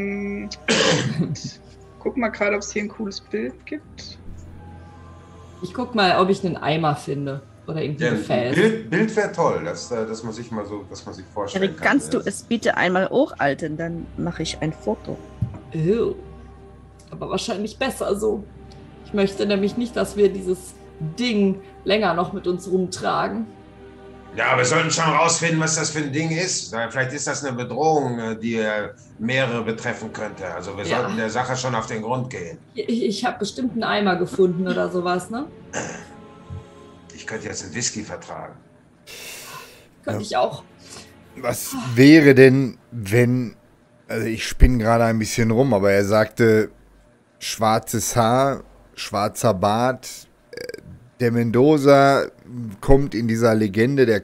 guck mal gerade, ob es hier ein cooles Bild gibt. Ich guck mal, ob ich einen Eimer finde. Oder irgendwie ein Gefäß. Bild wäre toll, dass man sich mal so, dass man sich vorstellen Erik, kannst du es bitte einmal hochalten? Dann mache ich ein Foto. Ew. Aber wahrscheinlich besser so. Ich möchte nämlich nicht, dass wir dieses Ding länger noch mit uns rumtragen. Ja, aber wir sollten schon rausfinden, was das für ein Ding ist. Vielleicht ist das eine Bedrohung, die mehrere betreffen könnte. Also wir sollten der Sache schon auf den Grund gehen. Ich habe bestimmt einen Eimer gefunden oder sowas, ne? Ich könnte jetzt einen Whisky vertragen. Könnte ich auch. Was wäre denn, wenn, also ich spinne gerade ein bisschen rum, aber er sagte, schwarzes Haar, schwarzer Bart, der Mendoza kommt in dieser Legende der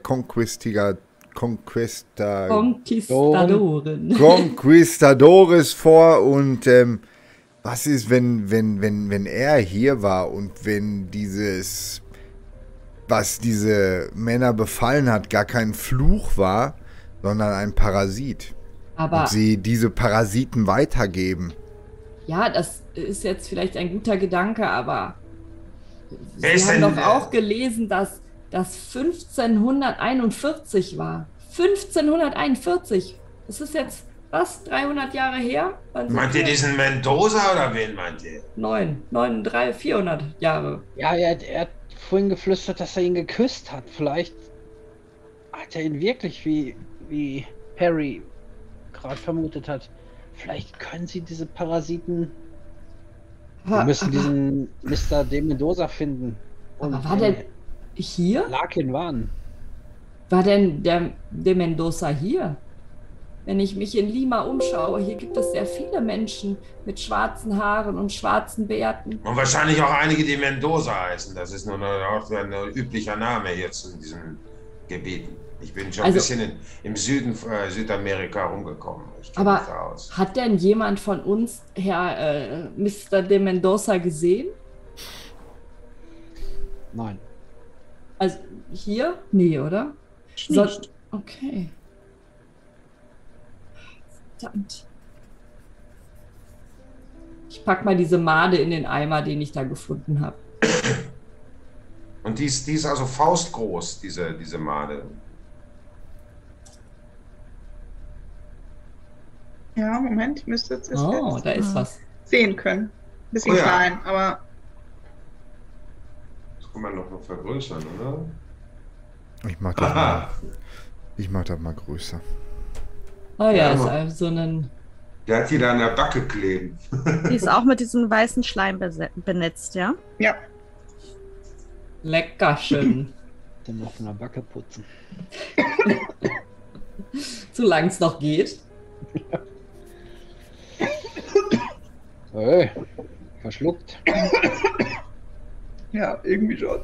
Conquistadores vor und was ist, wenn er hier war und wenn dieses, was diese Männer befallen hat, gar kein Fluch war, sondern ein Parasit. Aber und sie diese Parasiten weitergeben. Ja, das ist jetzt vielleicht ein guter Gedanke, aber Wer Sie ist haben denn, doch auch gelesen, dass das 1541 war. 1541. Das ist jetzt, was, 300 Jahre her? meint ihr diesen Mendoza oder wen meint ihr? 400 Jahre. Ja, er hat vorhin geflüstert, dass er ihn geküsst hat. Vielleicht hat er ihn wirklich, wie Harry gerade vermutet hat. Vielleicht können sie diese Parasiten. Wir müssen diesen Mr. De Mendoza finden. Aber war der hier? Larkin waren. War denn der De Mendoza hier? Wenn ich mich in Lima umschaue, hier gibt es sehr viele Menschen mit schwarzen Haaren und schwarzen Bärten. Und wahrscheinlich auch einige, die Mendoza heißen. Das ist nur auch ein üblicher Name hier in diesen Gebieten. Ich bin schon ein bisschen im Süden Südamerika rumgekommen. Aber hat denn jemand von uns Herr Mr. De Mendoza gesehen? Nein. Also hier? Nee, oder? Nicht. Okay. Verdammt. Ich pack mal diese Made in den Eimer, den ich da gefunden habe. Und die ist also faustgroß, diese Made. Ja, Moment, ich müsste jetzt Da ist was. sehen können. Bisschen klein, aber. Das kann man noch vergrößern, oder? Ich mach das mal größer. Oh ja, ist also ein. Der hat die da an der Backe kleben. Die ist auch mit diesem weißen Schleim benetzt, ja? Ja. Leckerchen. Dann noch von der Backe putzen. Solange es noch geht. Hey, verschluckt. Ja, irgendwie schon.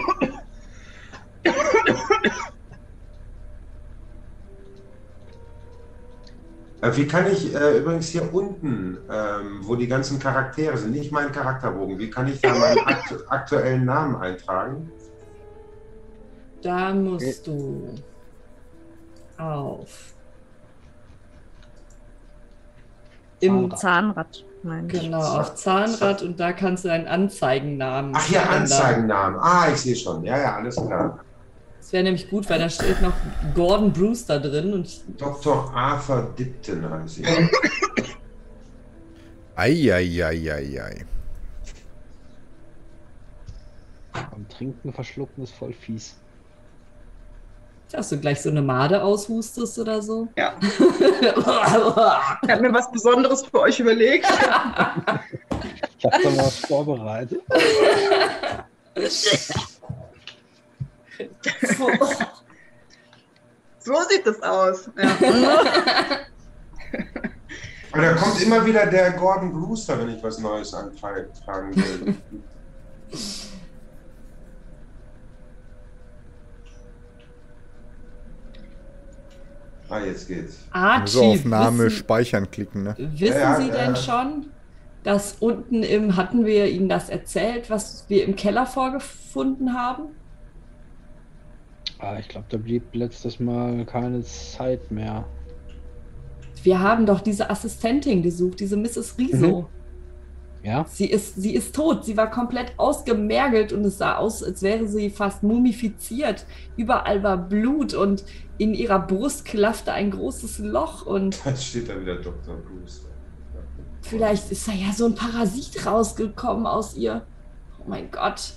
Wie kann ich übrigens hier unten, wo die ganzen Charaktere sind, nicht meinen Charakterbogen, wie kann ich da meinen aktuellen Namen eintragen? Da musst du auf Im Zahnrad. Nein. Genau, auf Zahnrad und da kannst du deinen Anzeigennamen. Ach ja, Anzeigennamen. Ich sehe schon. Ja, alles klar. Das wäre nämlich gut, weil da steht noch Gordon Brewster drin. Und Dr. Arthur Dipton heißt ich. Eieieiei. Beim Trinken verschlucken ist voll fies. Dass du gleich so eine Made aushustest oder so. Ja. Ich habe mir was Besonderes für euch überlegt. Ich habe da was vorbereitet. So sieht das aus. Ja. Aber da kommt immer wieder der Gordon Brewster, wenn ich was Neues anfangen will. Jetzt geht's. Archie, So auf Name speichern klicken, ne? Wissen Sie denn schon, dass unten hatten wir Ihnen das erzählt, was wir im Keller vorgefunden haben? Ich glaube, da blieb letztes Mal keine Zeit mehr. Wir haben doch diese Assistentin gesucht, diese Mrs. Riso. Ja? Sie ist tot. Sie war komplett ausgemergelt und es sah aus, als wäre sie fast mumifiziert. Überall war Blut und in ihrer Brust klaffte ein großes Loch und Jetzt steht da wieder Dr. Brewster. vielleicht ist da ja so ein Parasit rausgekommen aus ihr. Oh mein Gott.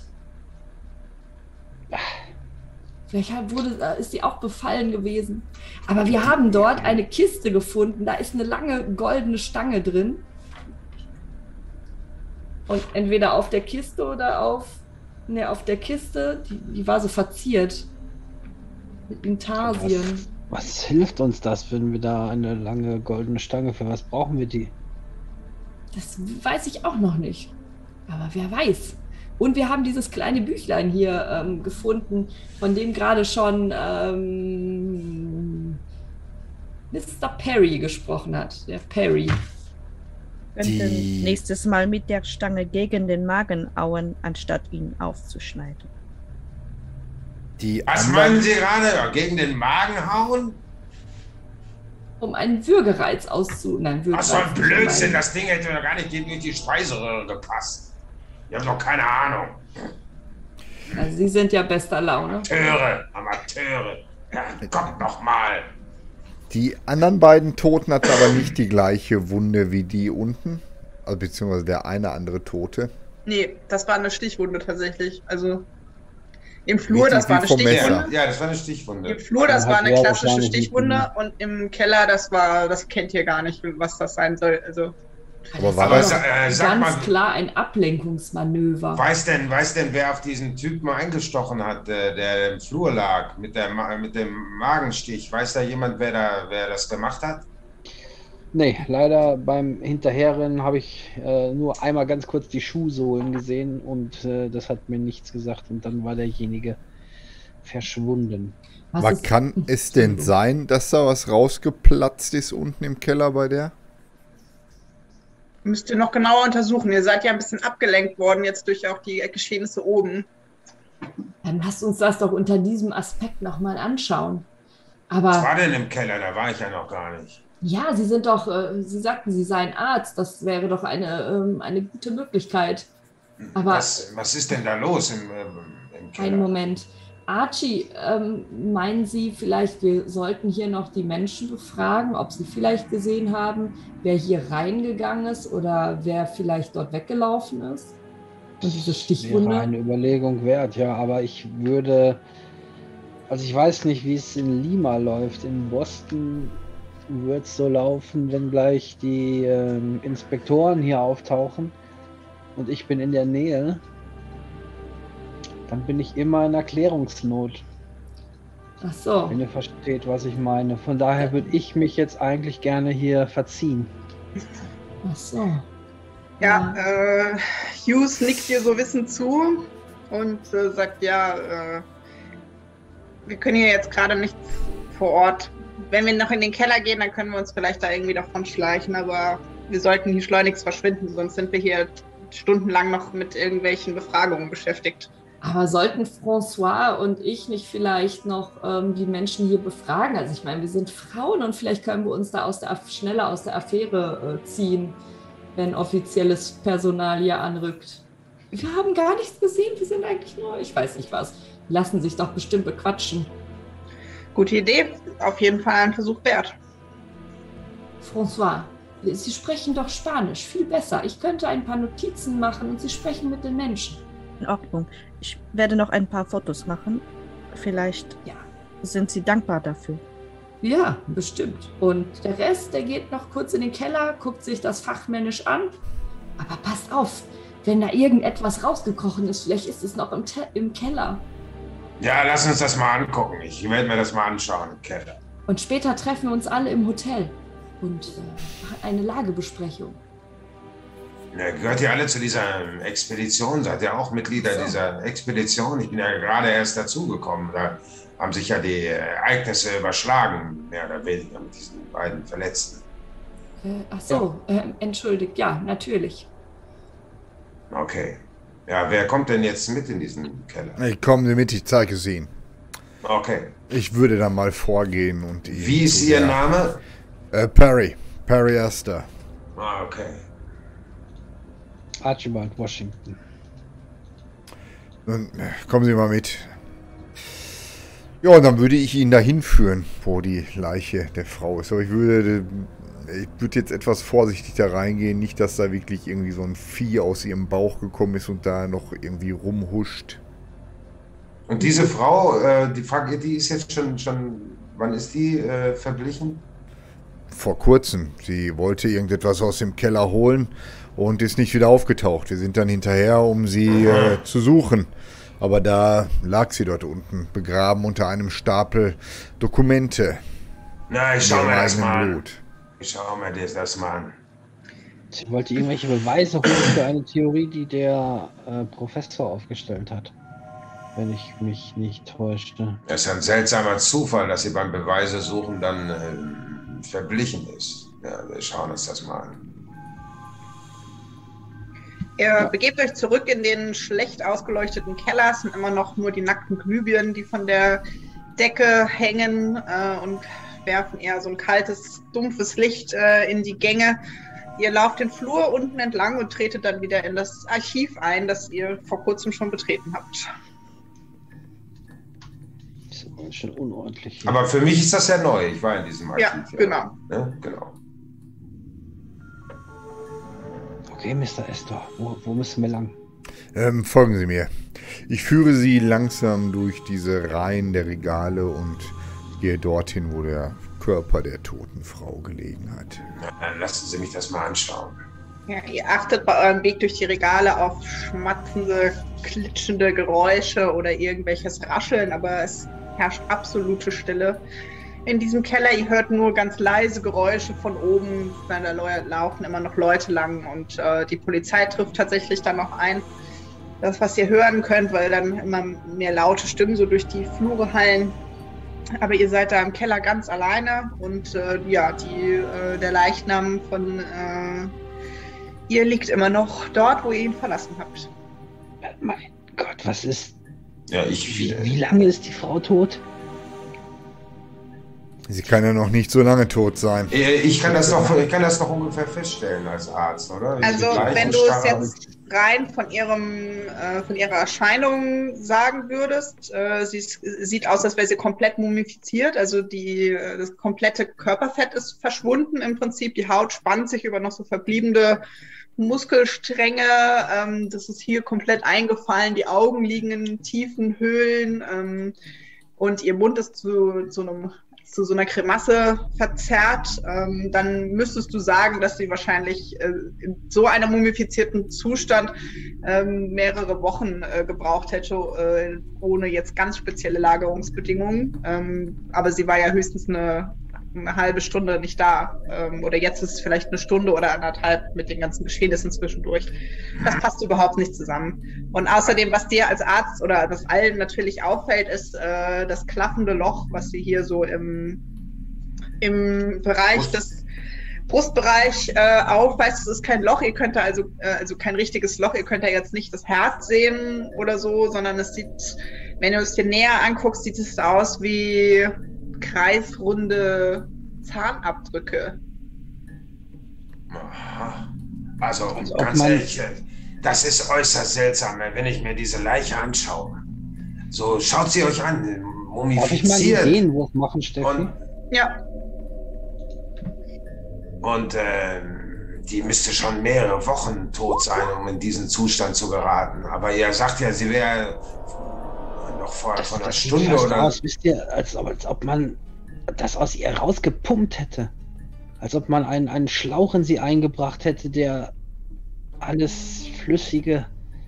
Vielleicht ist sie auch befallen gewesen. Aber wir haben dort eine Kiste gefunden. Da ist eine lange goldene Stange drin. Und entweder auf der Kiste oder auf der Kiste, die war so verziert. Mit Intarsien. Was hilft uns das, wenn wir da eine lange goldene Stange, für was brauchen wir die? Das weiß ich auch noch nicht. Aber wer weiß. Und wir haben dieses kleine Büchlein hier gefunden, von dem gerade schon Mr. Perry gesprochen hat. Der Perry. Könnten nächstes Mal mit der Stange gegen den Magen hauen, anstatt ihn aufzuschneiden. Was meinen Sie gerade? Gegen den Magen hauen? Um einen Würgereiz auszunehmen. Was für ein Blödsinn, das Ding hätte doch gar nicht durch die Speiseröhre gepasst. Die haben doch keine Ahnung. Also Sie sind ja bester Laune. Amateure. Ja, kommt noch mal. Die anderen beiden Toten hatten aber nicht die gleiche Wunde wie die unten. Also beziehungsweise der eine andere Tote. Nee, das war eine Stichwunde tatsächlich. Also im Flur, das war eine Stichwunde. Ja, das war eine Stichwunde. Im Flur, das war eine klassische Stichwunde. Und im Keller, das kennt ihr gar nicht, was das sein soll. Also aber war das ganz klar ein Ablenkungsmanöver. Weiß denn, wer auf diesen Typen eingestochen hat, der im Flur lag, mit dem Magenstich? Weiß da jemand, wer das gemacht hat? Nee, leider beim Hinterherrennen habe ich nur einmal ganz kurz die Schuhsohlen gesehen und das hat mir nichts gesagt und dann war derjenige verschwunden. Aber kann es denn sein, dass da was rausgeplatzt ist unten im Keller bei der? Müsst ihr noch genauer untersuchen. Ihr seid ja ein bisschen abgelenkt worden jetzt durch auch die Geschehnisse oben. Dann lasst uns das doch unter diesem Aspekt nochmal anschauen. Aber was war denn im Keller? Da war ich ja noch gar nicht. Ja, Sie sagten, Sie seien Arzt. Das wäre doch eine gute Möglichkeit. Aber was ist denn da los im Keller? einen Moment. Archie, meinen Sie vielleicht, wir sollten hier noch die Menschen befragen, ob sie vielleicht gesehen haben, wer hier reingegangen ist oder wer vielleicht dort weggelaufen ist? Und diese Stichwunde? Wäre eine Überlegung wert, ja, aber ich würde, also ich weiß nicht, wie es in Lima läuft. In Boston wird es so laufen, wenn gleich die Inspektoren hier auftauchen und ich bin in der Nähe. Dann bin ich immer in Erklärungsnot. Ach so. Wenn ihr versteht, was ich meine. Von daher würde ich mich jetzt eigentlich gerne hier verziehen. Ach so. Ja, Hughes nickt dir so wissend zu und sagt, ja, wir können hier jetzt gerade nicht vor Ort. Wenn wir noch in den Keller gehen, dann können wir uns vielleicht da irgendwie davon schleichen, aber wir sollten hier schleunigst verschwinden, sonst sind wir hier stundenlang noch mit irgendwelchen Befragungen beschäftigt. Aber sollten François und ich nicht vielleicht noch die Menschen hier befragen? Also ich meine, wir sind Frauen und vielleicht können wir uns da schneller aus der Affäre ziehen, wenn offizielles Personal hier anrückt. Wir haben gar nichts gesehen, wir sind eigentlich nur, ich weiß nicht was, lassen sich doch bestimmt bequatschen. Gute Idee, auf jeden Fall ein Versuch wert. François, Sie sprechen doch Spanisch, viel besser. Ich könnte ein paar Notizen machen und Sie sprechen mit den Menschen. In Ordnung. Ich werde noch ein paar Fotos machen. Vielleicht. Ja. sind Sie dankbar dafür? Ja, bestimmt. Und der Rest, der geht noch kurz in den Keller, guckt sich das fachmännisch an. Aber passt auf, wenn da irgendetwas rausgekrochen ist, vielleicht ist es noch im Keller. Ja, lass uns das mal angucken. Ich werde mir das mal anschauen im Keller. Und später treffen wir uns alle im Hotel und machen eine Lagebesprechung. Ja, gehört ihr alle zu dieser Expedition? Seid ihr auch Mitglieder dieser Expedition? Ich bin ja gerade erst dazugekommen. Da haben sich ja die Ereignisse überschlagen, mehr oder weniger mit diesen beiden Verletzten. Entschuldigt, ja, natürlich. Okay. Ja, wer kommt denn jetzt mit in diesen Keller? Ich komme mit, ich zeige es Ihnen. Okay. Ich würde dann mal vorgehen und... Wie ist Ihr Name? Perry Astor. Ah, okay. Archibald Washington. Nun, kommen Sie mal mit. Ja, und dann würde ich ihn dahin führen, wo die Leiche der Frau ist. Aber ich würde jetzt etwas vorsichtig da reingehen. Nicht, dass da wirklich irgendwie so ein Vieh aus ihrem Bauch gekommen ist und da noch irgendwie rumhuscht. Und diese Frau, die ist jetzt schon, wann ist die verblichen? Vor kurzem. Sie wollte irgendetwas aus dem Keller holen und ist nicht wieder aufgetaucht. Wir sind dann hinterher, um sie zu suchen. Aber da lag sie dort unten, begraben unter einem Stapel Dokumente. Na, ich schau mir das mal an. Blut. Ich schaue mir das mal an. Sie wollte irgendwelche Beweise holen für eine Theorie, die der Professor aufgestellt hat. Wenn ich mich nicht täuschte. Es ist ein seltsamer Zufall, dass sie beim Beweise suchen dann verblichen ist. Ja, wir schauen uns das mal an. Ihr begebt euch zurück in den schlecht ausgeleuchteten Keller. Es sind immer noch nur die nackten Glühbirnen, die von der Decke hängen und werfen eher so ein kaltes, dumpfes Licht in die Gänge. Ihr lauft den Flur unten entlang und tretet dann wieder in das Archiv ein, das ihr vor kurzem schon betreten habt. Das ist aber schon unordentlich hier. Aber für mich ist das ja neu. Ich war in diesem Archiv. Ja, genau. Ja, genau. Okay, Mr. Astor, wo müssen wir lang? Folgen Sie mir. Ich führe Sie langsam durch diese Reihen der Regale und gehe dorthin, wo der Körper der toten Frau gelegen hat. Na, dann lassen Sie mich das mal anschauen. Ja, ihr achtet bei eurem Weg durch die Regale auf schmatzende, klitschende Geräusche oder irgendwelches Rascheln, aber es herrscht absolute Stille. In diesem Keller, ihr hört nur ganz leise Geräusche von oben, da laufen immer noch Leute lang und die Polizei trifft tatsächlich dann noch ein. Das, was ihr hören könnt, weil dann immer mehr laute Stimmen so durch die Flure hallen. Aber ihr seid da im Keller ganz alleine und der Leichnam von ihr liegt immer noch dort, wo ihr ihn verlassen habt. Mein Gott, was ist... Ja, wie lange ist die Frau tot? Sie kann ja noch nicht so lange tot sein. Ich kann das doch ungefähr feststellen als Arzt, oder? Also wenn du es jetzt rein von ihrer Erscheinung sagen würdest, sie sieht aus, als wäre sie komplett mumifiziert, also das komplette Körperfett ist verschwunden im Prinzip, die Haut spannt sich über noch so verbliebene Muskelstränge, das ist hier komplett eingefallen, die Augen liegen in tiefen Höhlen und ihr Mund ist zu so einer Grimasse verzerrt, dann müsstest du sagen, dass sie wahrscheinlich in so einem mumifizierten Zustand mehrere Wochen gebraucht hätte, ohne jetzt ganz spezielle Lagerungsbedingungen. Aber sie war ja höchstens eine halbe Stunde nicht da. Oder jetzt ist es vielleicht eine Stunde oder anderthalb mit den ganzen Geschehnissen zwischendurch. Das passt überhaupt nicht zusammen. Und außerdem, was dir als Arzt oder was allen natürlich auffällt, ist das klaffende Loch, was sie hier so im Bereich des Brustbereich aufweist. Es ist kein Loch, ihr könnt da also kein richtiges Loch, ihr könnt da jetzt nicht das Herz sehen oder so, sondern es sieht, wenn du es dir näher anguckst, sieht es aus wie kreisrunde Zahnabdrücke. Aha. Also ganz ehrlich, das ist äußerst seltsam, wenn ich mir diese Leiche anschaue. So, schaut sie euch an, mumifiziert. Darf ich mal einen Ideenwurf machen, Steffi? Ja. Und die müsste schon mehrere Wochen tot sein, um in diesen Zustand zu geraten. Aber ihr sagt ja, sie wäre noch vor einer sieht Stunde fast oder... aus, wisst ihr, als ob man das aus ihr rausgepumpt hätte. Als ob man einen Schlauch in sie eingebracht hätte, der alles flüssige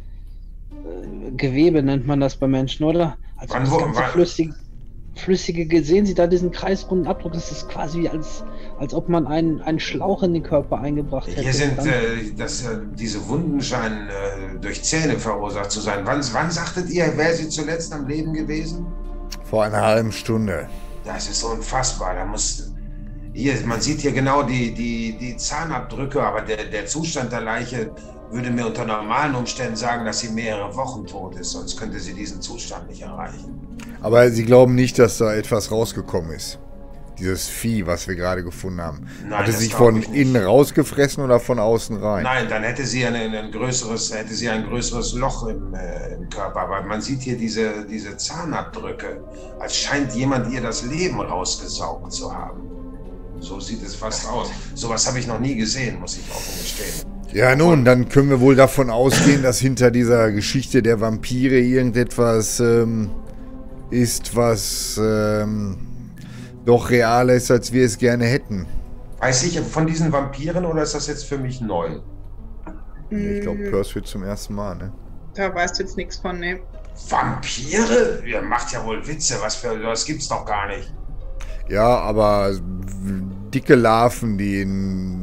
Gewebe nennt man das bei Menschen, oder? Also das ganze flüssige, sehen Sie da diesen kreisrunden Abdruck? Das ist quasi als ob man einen Schlauch in den Körper eingebracht hätte. Hier sind diese Wunden scheinen durch Zähne verursacht zu sein. Wann sagtet ihr, wäre sie zuletzt am Leben gewesen? Vor einer halben Stunde. Das ist unfassbar. Man sieht hier genau die Zahnabdrücke, aber der Zustand der Leiche würde mir unter normalen Umständen sagen, dass sie mehrere Wochen tot ist, sonst könnte sie diesen Zustand nicht erreichen. Aber Sie glauben nicht, dass da etwas rausgekommen ist? Dieses Vieh, was wir gerade gefunden haben. Nein, hat es sich von innen rausgefressen oder von außen rein? Nein, dann hätte sie ein größeres Loch im Körper. Aber man sieht hier diese Zahnabdrücke, als scheint jemand ihr das Leben rausgesaugt zu haben. So sieht es fast aus. Sowas habe ich noch nie gesehen, muss ich offen gestehen. Ja nun, dann können wir wohl davon ausgehen, dass hinter dieser Geschichte der Vampire irgendetwas ist, was doch realer ist, als wir es gerne hätten. Weiß ich von diesen Vampiren oder ist das jetzt für mich neu? Ich glaube, Percy wird zum ersten Mal, ne? Da weißt du jetzt nichts von, ne? Vampire? Ihr macht ja wohl Witze, was gibt's doch gar nicht. Ja, aber dicke Larven, die in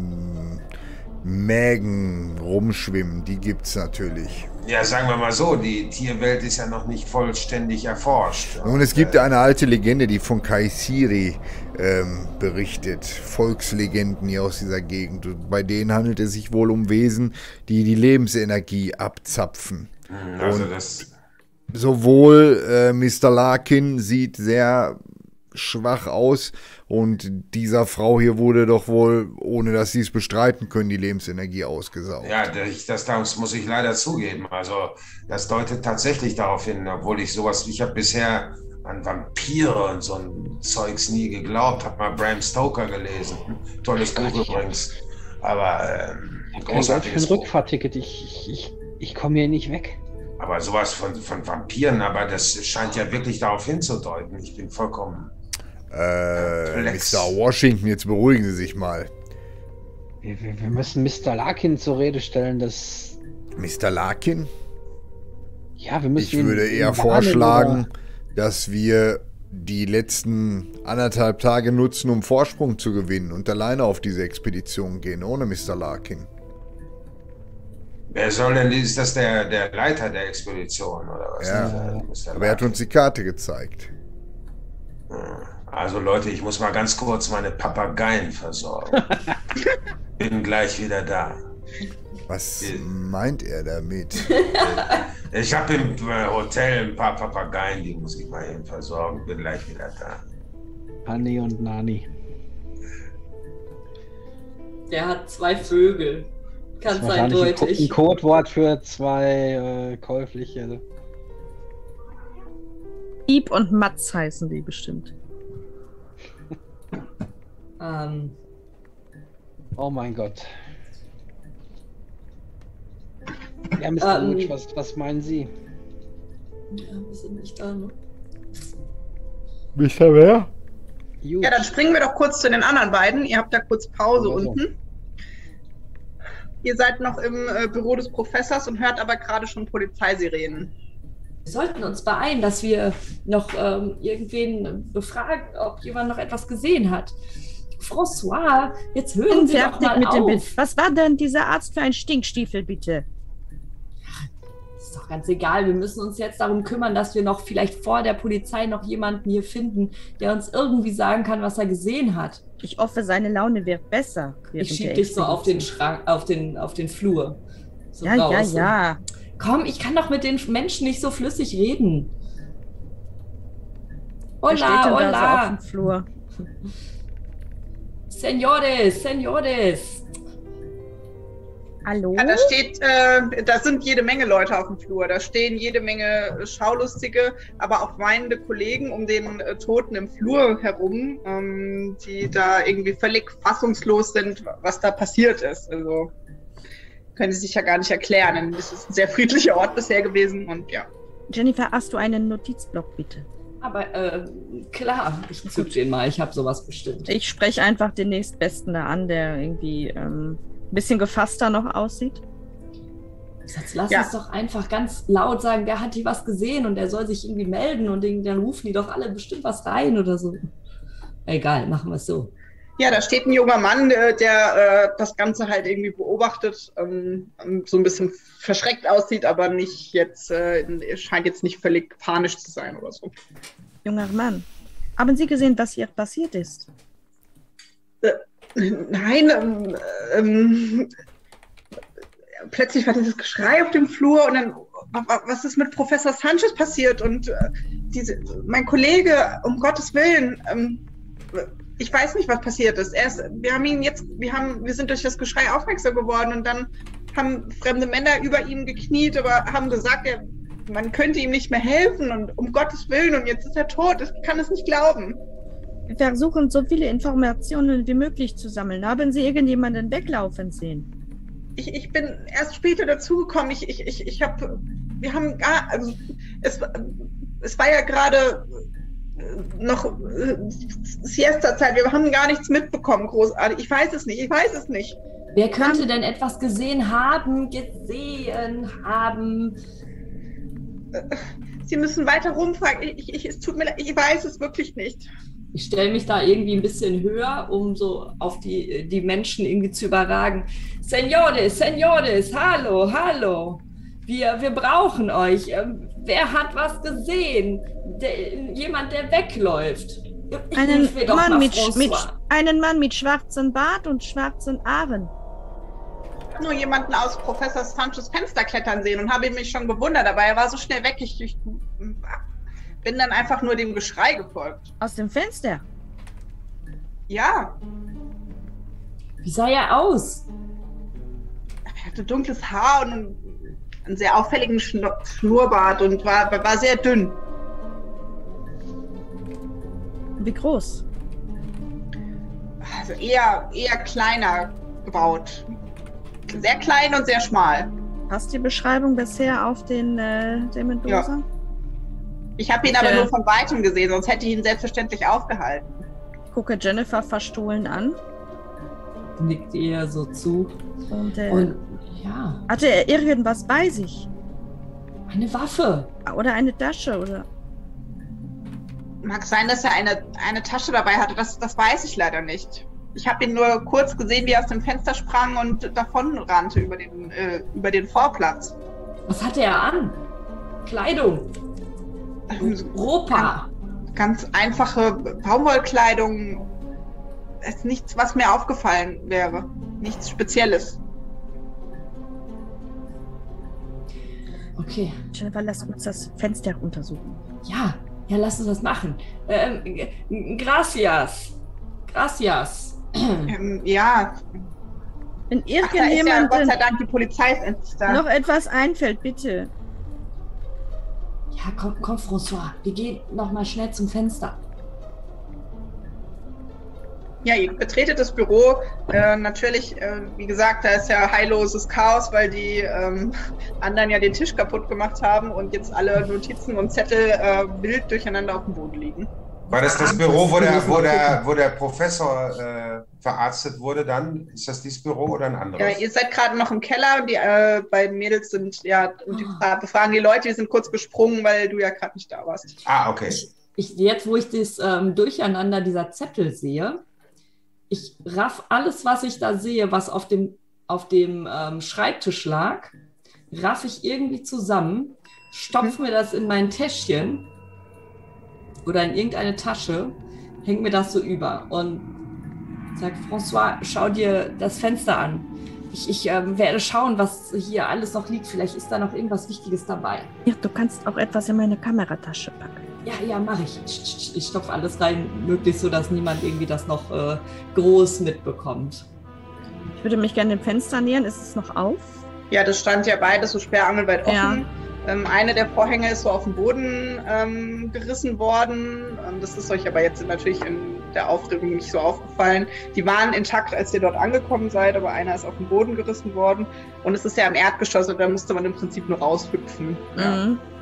Mägen rumschwimmen, die gibt's natürlich. Ja, sagen wir mal so, die Tierwelt ist ja noch nicht vollständig erforscht. Und es gibt eine alte Legende, die von Kayseri berichtet. Volkslegenden hier aus dieser Gegend. Und bei denen handelt es sich wohl um Wesen, die die Lebensenergie abzapfen. Also und sowohl Mr. Larkin sieht sehr schwach aus und dieser Frau hier wurde doch wohl, ohne dass sie es bestreiten können, die Lebensenergie ausgesaugt. Ja, das muss ich leider zugeben. Also das deutet tatsächlich darauf hin, obwohl ich habe bisher an Vampire und so ein Zeugs nie geglaubt, habe mal Bram Stoker gelesen. Tolles Buch übrigens. Aber großartiges Buch. Rückfahrticket, ich komme hier nicht weg. Aber sowas von Vampiren, aber das scheint ja wirklich darauf hinzudeuten. Ich bin vollkommen Mr. Washington, jetzt beruhigen Sie sich mal. Wir müssen Mr. Larkin zur Rede stellen, dass... Mr. Larkin? Ja, wir müssen... Ich würde eher vorschlagen, dass wir die letzten 1,5 Tage nutzen, um Vorsprung zu gewinnen und alleine auf diese Expedition gehen, ohne Mr. Larkin. Wer soll denn, ist das der Leiter der Expedition, oder was? Ja, aber er hat uns die Karte gezeigt. Also Leute, ich muss mal ganz kurz meine Papageien versorgen. Bin gleich wieder da. Was meint er damit? Ich habe im Hotel ein paar Papageien, die muss ich mal eben versorgen. Bin gleich wieder da. Hanni und Nani. Der hat 2 Vögel. Ganz eindeutig. Ein Codewort für 2 käufliche. Piep und Matz heißen die bestimmt. Oh mein Gott. Ja, Mr. Lutsch, was meinen Sie? Ja, wir sind nicht da, ne? Mr. Wer? Ja, dann springen wir doch kurz zu den anderen beiden. Ihr habt da kurz Pause unten. Ihr seid noch im Büro des Professors und hört aber gerade schon Polizeisirenen. Wir sollten uns beeilen, dass wir noch irgendwen befragen, ob jemand noch etwas gesehen hat. François, jetzt hören Sie doch mal auf. Was war denn dieser Arzt für ein Stinkstiefel, bitte? Ist doch ganz egal. Wir müssen uns jetzt darum kümmern, dass wir noch vielleicht vor der Polizei noch jemanden hier finden, der uns irgendwie sagen kann, was er gesehen hat. Ich hoffe, seine Laune wird besser. Ich schieb dich so auf den Schrank, auf den Flur. So ja, raus. Ja. Komm, ich kann doch mit den Menschen nicht so flüssig reden. Hola, hola. Da so auf dem Flur? Senores. Hallo? Ja, da sind jede Menge Leute auf dem Flur. Da stehen jede Menge Schaulustige, aber auch weinende Kollegen um den Toten im Flur herum, die da irgendwie völlig fassungslos sind, was da passiert ist. Also können sie sich ja gar nicht erklären. Es ist ein sehr friedlicher Ort bisher gewesen und ja. Jennifer, hast du einen Notizblock, bitte? Aber klar, ich zück den mal. Ich habe sowas bestimmt. Ich spreche einfach den nächstbesten da an, der irgendwie ein bisschen gefasster noch aussieht. Jetzt lass uns doch einfach ganz laut sagen, wer hat hier was gesehen und er soll sich irgendwie melden und dann rufen die doch alle bestimmt was rein oder so. Egal, machen wir es so. Ja, da steht ein junger Mann, der das Ganze halt irgendwie beobachtet, so ein bisschen verschreckt aussieht, aber nicht jetzt, scheint jetzt nicht völlig panisch zu sein oder so. Junger Mann, haben Sie gesehen, was hier passiert ist? Nein, plötzlich war dieses Geschrei auf dem Flur und dann, was ist mit Professor Sanchez passiert? Und mein Kollege, um Gottes Willen, ich weiß nicht, was passiert ist. Wir sind durch das Geschrei aufmerksam geworden und dann haben fremde Männer über ihn gekniet, aber haben gesagt, man könnte ihm nicht mehr helfen und um Gottes Willen und jetzt ist er tot. Ich kann es nicht glauben. Wir versuchen, so viele Informationen wie möglich zu sammeln. Haben Sie irgendjemanden weglaufen sehen? Ich bin erst später dazugekommen. Es war ja gerade noch Siesta-Zeit. Wir haben gar nichts mitbekommen, großartig. Ich weiß es nicht. Wer könnte denn etwas gesehen haben? Sie müssen weiter rumfragen. Es tut mir leid, ich weiß es wirklich nicht. Ich stelle mich da irgendwie ein bisschen höher, um so auf die Menschen irgendwie zu überragen. Señores, hallo. Wir brauchen euch. Wer hat was gesehen? Jemand, der wegläuft. Einen Mann mit schwarzem Bart und schwarzen Haaren. Ich habe nur jemanden aus Professor Sanchez Fenster klettern sehen und habe mich schon gewundert, aber er war so schnell weg. Ich bin dann einfach nur dem Geschrei gefolgt. Aus dem Fenster? Ja. Wie sah er aus? Er hatte dunkles Haar und einen sehr auffälligen Schnurrbart und war sehr dünn. Wie groß? Also eher kleiner gebaut. Sehr klein und sehr schmal. Passt die Beschreibung bisher auf den Mendoza? Ja. Ich habe ihn aber nur von Weitem gesehen, sonst hätte ich ihn selbstverständlich aufgehalten. Ich gucke Jennifer verstohlen an. Nickt ihr so zu. Und ja. Hatte er irgendwas bei sich? Eine Waffe. Oder eine Tasche, oder? Mag sein, dass er eine Tasche dabei hatte, das weiß ich leider nicht. Ich habe ihn nur kurz gesehen, wie er aus dem Fenster sprang und davon rannte über den Vorplatz. Was hatte er an? Kleidung. Europa. Ganz einfache Baumwollkleidung. Es ist nichts, was mir aufgefallen wäre. Nichts Spezielles. Okay. Jennifer, lass uns das Fenster untersuchen. Ja, lass uns das machen. Gracias. Ja. Wenn irgendjemand Gott sei Dank, die Polizei ist endlich da. noch etwas einfällt, bitte. Ja, komm, François. Wir gehen noch mal schnell zum Fenster. Ja, ihr betretet das Büro. Natürlich, wie gesagt, da ist ja heilloses Chaos, weil die anderen ja den Tisch kaputt gemacht haben und jetzt alle Notizen und Zettel wild durcheinander auf dem Boden liegen. War das Büro, wo der Professor verarztet wurde dann? Ist das dieses Büro oder ein anderes? Ja, ihr seid gerade noch im Keller und die beiden Mädels sind, und die befragen die Leute, die sind kurz gesprungen, weil du ja gerade nicht da warst. Ah, okay. Jetzt, wo ich das Durcheinander dieser Zettel sehe, ich raff alles, was ich da sehe, was auf dem Schreibtisch lag, raff ich irgendwie zusammen, stopf mir das in mein Täschchen oder in irgendeine Tasche, hängt mir das so über und sag, François, schau dir das Fenster an. Ich werde schauen, was hier alles noch liegt. Vielleicht ist da noch irgendwas Wichtiges dabei. Ja, du kannst auch etwas in meine Kameratasche packen. Ja, mache ich. Ich stopfe alles rein, möglichst so, dass niemand irgendwie das noch groß mitbekommt. Ich würde mich gerne dem Fenster nähern. Ist es noch auf? Ja, das stand ja beides so sperrangelweit offen. Ja. Eine der Vorhänge ist so auf den Boden gerissen worden. Das ist euch aber jetzt natürlich in der Aufregung nicht so aufgefallen. Die waren intakt, als ihr dort angekommen seid, aber einer ist auf den Boden gerissen worden. Und es ist ja im Erdgeschoss und da musste man im Prinzip nur raushüpfen. Ja. Mhm.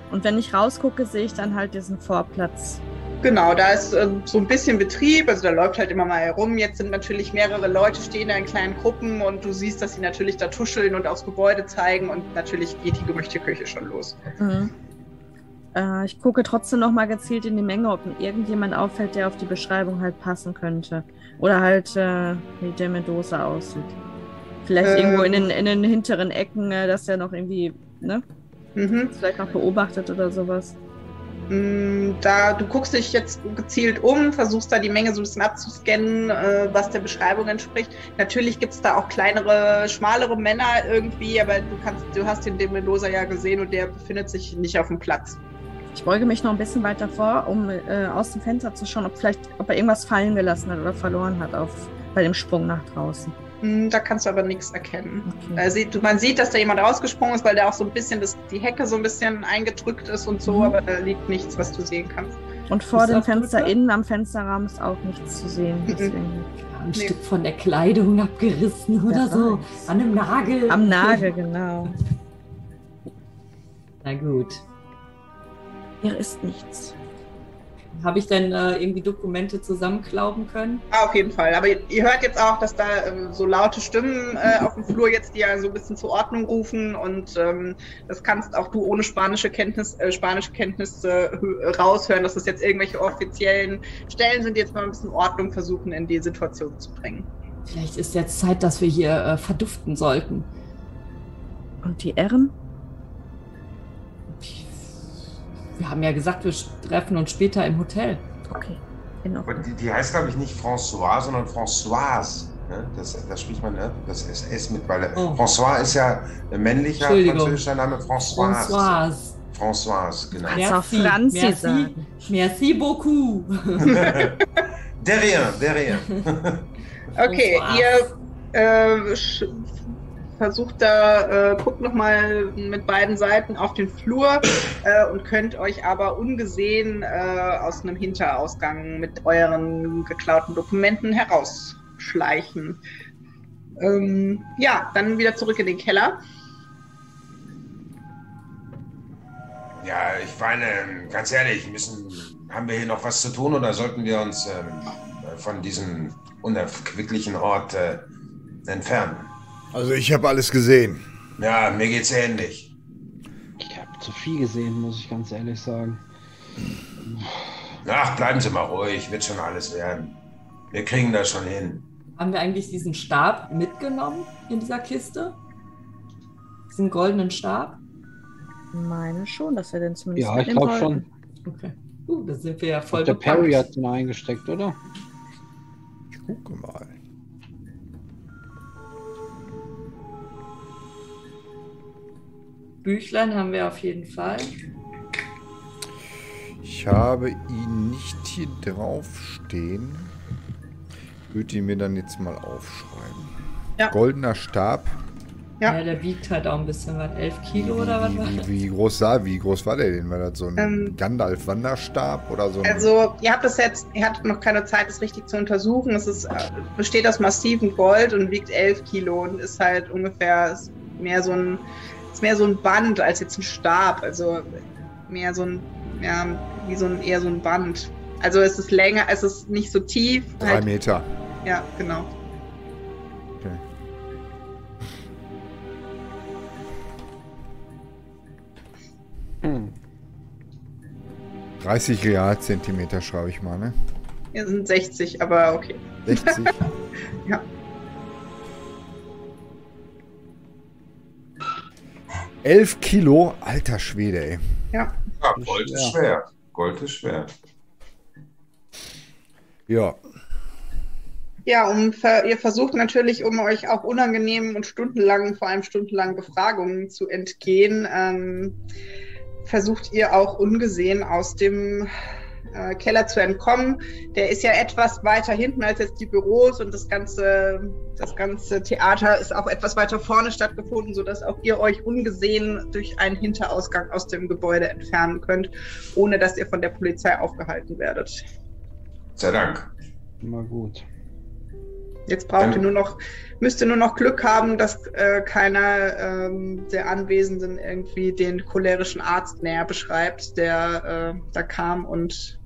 Und wenn ich rausgucke, sehe ich dann halt diesen Vorplatz. Genau, da ist so ein bisschen Betrieb, also da läuft halt immer mal herum. Jetzt sind natürlich mehrere Leute, stehen da in kleinen Gruppen und du siehst, dass sie natürlich da tuscheln und aufs Gebäude zeigen und natürlich geht die Gerüchteküche schon los. Mhm. Ich gucke trotzdem noch mal gezielt in die Menge, ob mir irgendjemand auffällt, der auf die Beschreibung halt passen könnte. Oder halt, wie der Mendoza aussieht. Vielleicht irgendwo in den hinteren Ecken, dass er noch irgendwie, ne? Vielleicht noch beobachtet oder sowas. Du guckst dich jetzt gezielt um, versuchst da die Menge so ein bisschen abzuscannen, was der Beschreibung entspricht. Natürlich gibt es da auch kleinere, schmalere Männer irgendwie, aber du hast den Mendoza ja gesehen und der befindet sich nicht auf dem Platz. Ich beuge mich noch ein bisschen weiter vor, um aus dem Fenster zu schauen, ob er irgendwas fallen gelassen hat oder verloren hat bei dem Sprung nach draußen. Da kannst du aber nichts erkennen. Okay. Man sieht, dass da jemand rausgesprungen ist, weil da auch so ein bisschen die Hecke so ein bisschen eingedrückt ist und so, aber da liegt nichts, was du sehen kannst. Und vor dem Fenster, innen am Fensterrahmen ist auch nichts zu sehen. Ein Stück von der Kleidung abgerissen oder so. An einem Nagel. Am Nagel, genau. Na gut. Hier ist nichts. Habe ich denn irgendwie Dokumente zusammenklauben können? Auf jeden Fall. Aber ihr hört jetzt auch, dass da so laute Stimmen auf dem Flur jetzt die ja so ein bisschen zur Ordnung rufen und das kannst auch du ohne spanische Kenntnisse raushören, dass das jetzt irgendwelche offiziellen Stellen sind, die jetzt mal ein bisschen Ordnung versuchen, in die Situation zu bringen. Vielleicht ist jetzt Zeit, dass wir hier verduften sollten. Und die Herren? Wir haben ja gesagt, wir treffen uns später im Hotel. Okay. Die heißt, glaube ich, nicht François, sondern Françoise. Ne? Das spricht man, ne? Das ist S mit, weil François ist ja ein männlicher französischer Name. Françoise. Françoise, genau. Kannst auch Franzi sagen. Merci beaucoup. De rien. Okay, ihr versucht da, guckt nochmal mit beiden Seiten auf den Flur und könnt euch aber ungesehen aus einem Hinterausgang mit euren geklauten Dokumenten herausschleichen. Ja, dann wieder zurück in den Keller. Ja, ich meine, ganz ehrlich, haben wir hier noch was zu tun oder sollten wir uns von diesem unerquicklichen Ort entfernen? Also ich habe alles gesehen. Ja, mir geht's ähnlich. Ich habe zu viel gesehen, muss ich ganz ehrlich sagen. Ach, bleiben Sie mal ruhig, wird schon alles werden. Wir kriegen das schon hin. Haben wir eigentlich diesen Stab mitgenommen in dieser Kiste? Diesen goldenen Stab? Ich meine schon, dass wir den zumindest Ja, ich glaube schon. Okay. Da sind wir ja voll der Perry hat den eingesteckt, oder? Ich gucke mal. Büchlein haben wir auf jeden Fall. Ich habe ihn nicht hier drauf stehen. Ich würde ihn mir dann jetzt mal aufschreiben. Ja. Goldener Stab. Ja. Der wiegt halt auch ein bisschen was. 11 Kilo oder was war das? Wie groß war der denn? War das so ein Gandalf-Wanderstab oder so? Also, ihr hattet noch keine Zeit, das richtig zu untersuchen. Es besteht aus massivem Gold und wiegt 11 Kilo und ist halt ungefähr mehr so ein Band als jetzt ein Stab. Also mehr so ein, ja, eher so ein Band. Also es ist länger, es ist nicht so tief. 3 Meter. Ja, genau. Okay. Hm. 30 Realzentimeter schreibe ich mal, ne? Hier sind 60, aber okay. 60? Ja. 11 Kilo? Alter Schwede, ey. Ja. Ja, Gold ist schwer. Gold ist schwer. Ja. Ja, ihr versucht natürlich, um euch auch unangenehmen und vor allem stundenlangen Befragungen zu entgehen, versucht ihr auch ungesehen aus dem Keller zu entkommen. Der ist ja etwas weiter hinten als jetzt die Büros und das ganze Theater ist auch etwas weiter vorne stattgefunden, sodass auch ihr euch ungesehen durch einen Hinterausgang aus dem Gebäude entfernen könnt, ohne dass ihr von der Polizei aufgehalten werdet. Sei Dank. Immer gut. Jetzt müsst ihr nur noch Glück haben, dass keiner der Anwesenden irgendwie den cholerischen Arzt näher beschreibt, der da kam und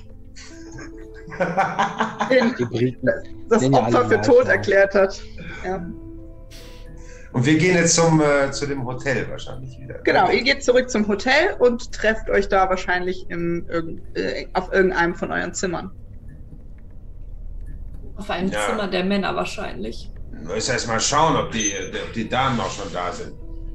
das Opfer für tot erklärt hat. Ja. Und wir gehen jetzt zu dem Hotel wahrscheinlich wieder. Genau, ihr geht zurück zum Hotel und trefft euch da wahrscheinlich auf irgendeinem von euren Zimmern. Auf einem Zimmer der Männer wahrscheinlich. Wir müssen erst mal schauen, ob die Damen auch schon da sind.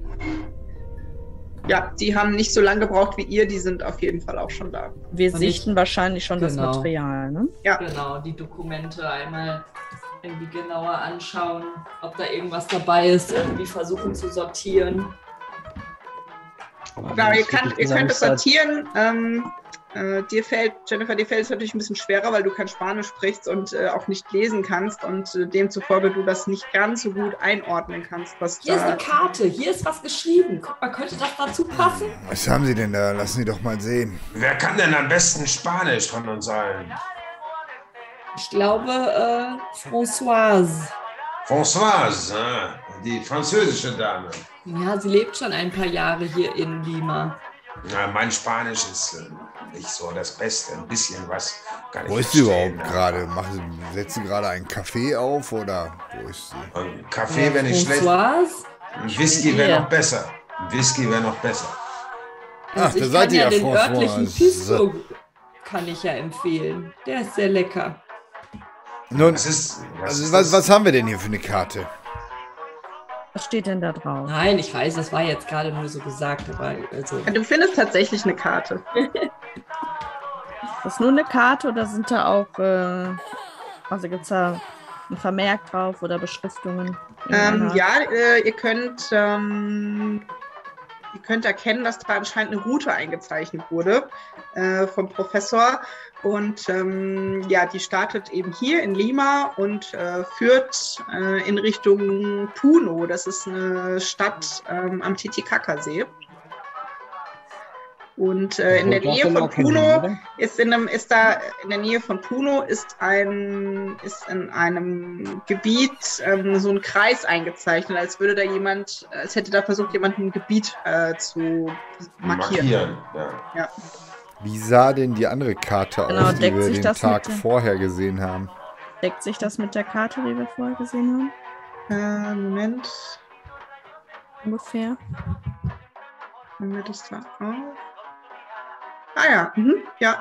Ja, die haben nicht so lange gebraucht wie ihr, die sind auf jeden Fall auch schon da. Wir sichten wahrscheinlich schon das Material, ne? Ja. Genau, die Dokumente einmal irgendwie genauer anschauen, ob da irgendwas dabei ist, irgendwie versuchen zu sortieren. Genau, ihr könnt es sortieren. Jennifer, dir fällt es natürlich ein bisschen schwerer, weil du kein Spanisch sprichst und auch nicht lesen kannst und demzufolge du das nicht ganz so gut einordnen kannst. Hier ist eine Karte, hier ist was geschrieben. Guck mal, könnte das dazu passen? Was haben Sie denn da? Lassen Sie doch mal sehen. Wer kann denn am besten Spanisch von uns allen? Ich glaube, Françoise. Françoise, die französische Dame. Ja, sie lebt schon ein paar Jahre hier in Lima. Na, mein Spanisch ist nicht so das Beste. Ein bisschen was kann ich Wo ist sie überhaupt gerade? Setzt sie gerade einen Kaffee auf oder wo ist sie? Ein Kaffee wäre nicht schlecht. Ein Whisky wäre noch besser. Also da seid ihr ja, den Frau örtlichen Pisco kann ich ja empfehlen. Der ist sehr lecker. Nun, was haben wir denn hier für eine Karte? Was steht denn da drauf? Nein, ich weiß, das war jetzt gerade nur so gesagt, aber also. Du findest tatsächlich eine Karte. Ist das nur eine Karte oder sind da auch, also gibt es da ein Vermerk drauf oder Beschriftungen? Ihr könnt erkennen, dass da anscheinend eine Route eingezeichnet wurde vom Professor. Und die startet eben hier in Lima und führt in Richtung Puno. Das ist eine Stadt am Titicacasee. Und in der Nähe von Puno ist in einem Gebiet so ein Kreis eingezeichnet, als hätte da versucht, jemand ein Gebiet zu markieren. Ja. Wie sah denn die andere Karte aus, die wir den Tag vorher gesehen haben? Deckt sich das mit der Karte, die wir vorher gesehen haben? Moment. Ungefähr. Haben wir das da auch? Ah ja, ja.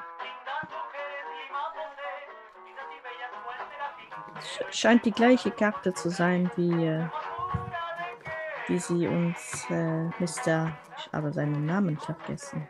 Scheint die gleiche Karte zu sein, wie sie uns ich habe seinen Namen vergessen.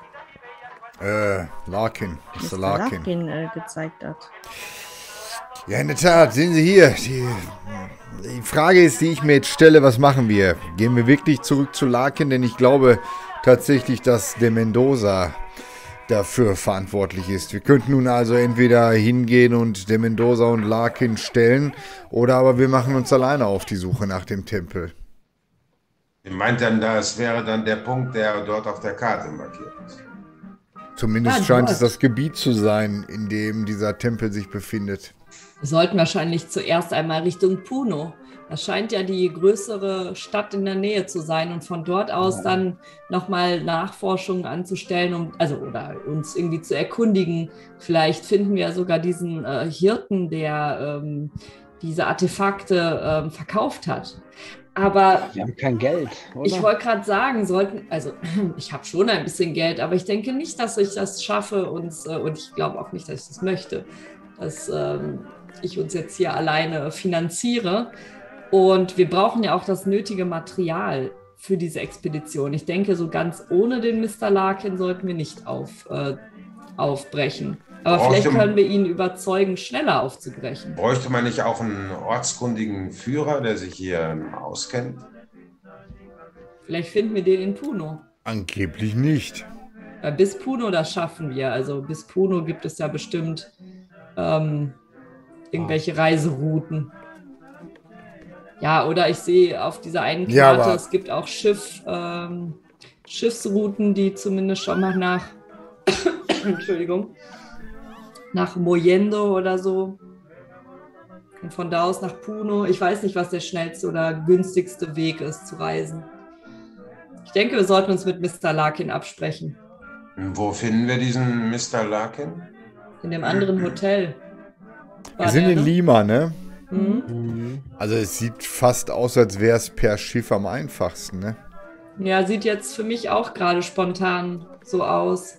Larkin. Mr. Larkin gezeigt hat. Ja, in der Tat, sehen Sie hier. Die Frage ist, die ich mir jetzt stelle, was machen wir? Gehen wir wirklich zurück zu Larkin? Denn ich glaube tatsächlich, dass de Mendoza dafür verantwortlich ist. Wir könnten nun also entweder hingehen und de Mendoza und Larkin stellen, oder aber wir machen uns alleine auf die Suche nach dem Tempel. Ich meint dann, das wäre dann der Punkt, der dort auf der Karte markiert ist. Zumindest scheint es das Gebiet zu sein, in dem dieser Tempel sich befindet. Wir sollten wahrscheinlich zuerst einmal Richtung Puno. Das scheint ja die größere Stadt in der Nähe zu sein und von dort aus dann nochmal Nachforschungen anzustellen, oder uns irgendwie zu erkundigen. Vielleicht finden wir sogar diesen Hirten, der diese Artefakte verkauft hat. Aber wir haben kein Geld, oder? Ich wollte gerade sagen, ich habe schon ein bisschen Geld, aber ich denke nicht, dass ich das schaffe und ich glaube auch nicht, dass ich das möchte, dass ich uns jetzt hier alleine finanziere. Und wir brauchen ja auch das nötige Material für diese Expedition. Ich denke, so ganz ohne den Mr. Larkin sollten wir nicht aufbrechen. Aber vielleicht können wir ihn überzeugen, schneller aufzubrechen. Bräuchte man nicht auch einen ortskundigen Führer, der sich hier auskennt? Vielleicht finden wir den in Puno. Angeblich nicht. Bis Puno, das schaffen wir. Also bis Puno gibt es ja bestimmt irgendwelche Reiserouten. Ja, oder ich sehe auf dieser einen Karte, es gibt auch Schiffsrouten, die zumindest schon mal nach nach Mollendo oder so Und von da aus nach Puno. Ich weiß nicht, was der schnellste oder günstigste Weg ist zu reisen. Ich denke, wir sollten uns mit Mr. Larkin absprechen. Wo finden wir diesen Mr. Larkin? In dem anderen Hotel. Wir sind in Lima, ne? Mhm. Also es sieht fast aus, als wäre es per Schiff am einfachsten, ne? Ja, sieht jetzt für mich auch gerade spontan so aus.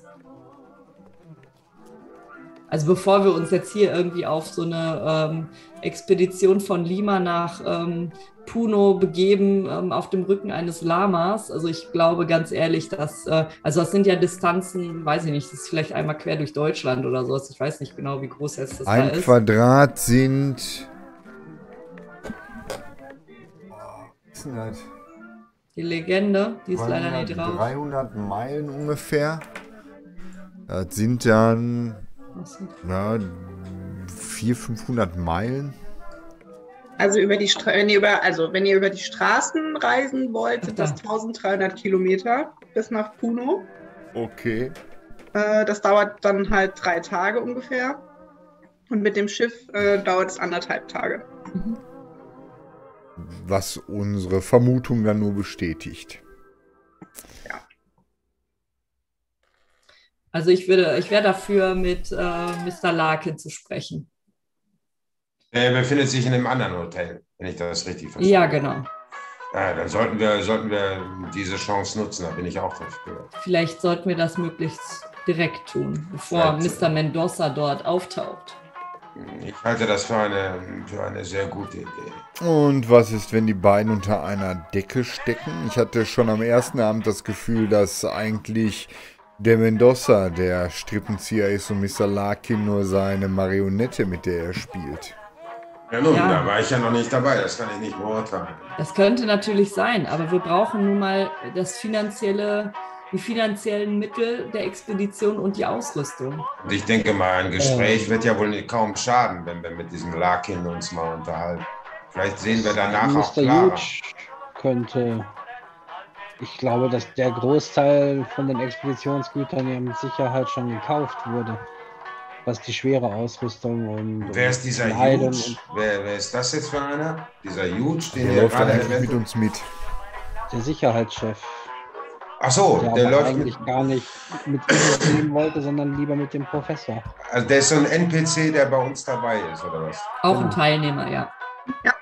Also bevor wir uns jetzt hier irgendwie auf so eine Expedition von Lima nach Puno begeben, auf dem Rücken eines Lamas. Also ich glaube ganz ehrlich, dass, also das sind ja Distanzen, weiß ich nicht, das ist vielleicht einmal quer durch Deutschland oder sowas. Ich weiß nicht genau, wie groß jetzt das da ist. Ein Quadrat sind... Was ist denn das? Die Legende, die ist leider nicht drauf. 300 Meilen ungefähr. Das sind dann... Na, 400, 500 Meilen. Also wenn ihr über die Straßen reisen wollt, sind das 1300 Kilometer bis nach Puno. Okay. Das dauert dann halt 3 Tage ungefähr. Und mit dem Schiff dauert es 1,5 Tage. Was unsere Vermutung dann nur bestätigt. Ja. Also ich wäre dafür, mit Mr. Larkin zu sprechen. Er befindet sich in einem anderen Hotel, wenn ich das richtig verstehe. Ja, genau. Ja, dann sollten wir diese Chance nutzen, da bin ich auch dafür. Vielleicht sollten wir das möglichst direkt tun, bevor Mr. Mendoza dort auftaucht. Ich halte das für eine sehr gute Idee. Und was ist, wenn die beiden unter einer Decke stecken? Ich hatte schon am ersten Abend das Gefühl, dass eigentlich der Mendoza der Strippenzieher ist und Mr. Larkin nur seine Marionette, mit der er spielt. Ja nun, Ja. da war ich ja noch nicht dabei, das kann ich nicht beurteilen. Das könnte natürlich sein, aber wir brauchen nun mal die finanziellen Mittel der Expedition und die Ausrüstung. Und ich denke mal, ein Gespräch wird ja wohl kaum schaden, wenn wir mit diesem Larkin uns mal unterhalten. Vielleicht sehen wir danach auch Mr. klarer. Huge könnte. Ich glaube, dass der Großteil von den Expeditionsgütern ja mit Sicherheit schon gekauft wurde. Was die schwere Ausrüstung und Wer ist dieser Kleidung Huge? Wer ist das jetzt für einer? Dieser Huge, den Der ihr läuft gerade eigentlich mit erwähnt? uns mit. und der Sicherheitschef, Ach so, der der aber läuft mit. eigentlich gar nicht mit uns nehmen wollte, sondern lieber mit dem Professor. Also der ist so ein NPC, der bei uns dabei ist, oder was? Auch ein Teilnehmer, ja. Ja.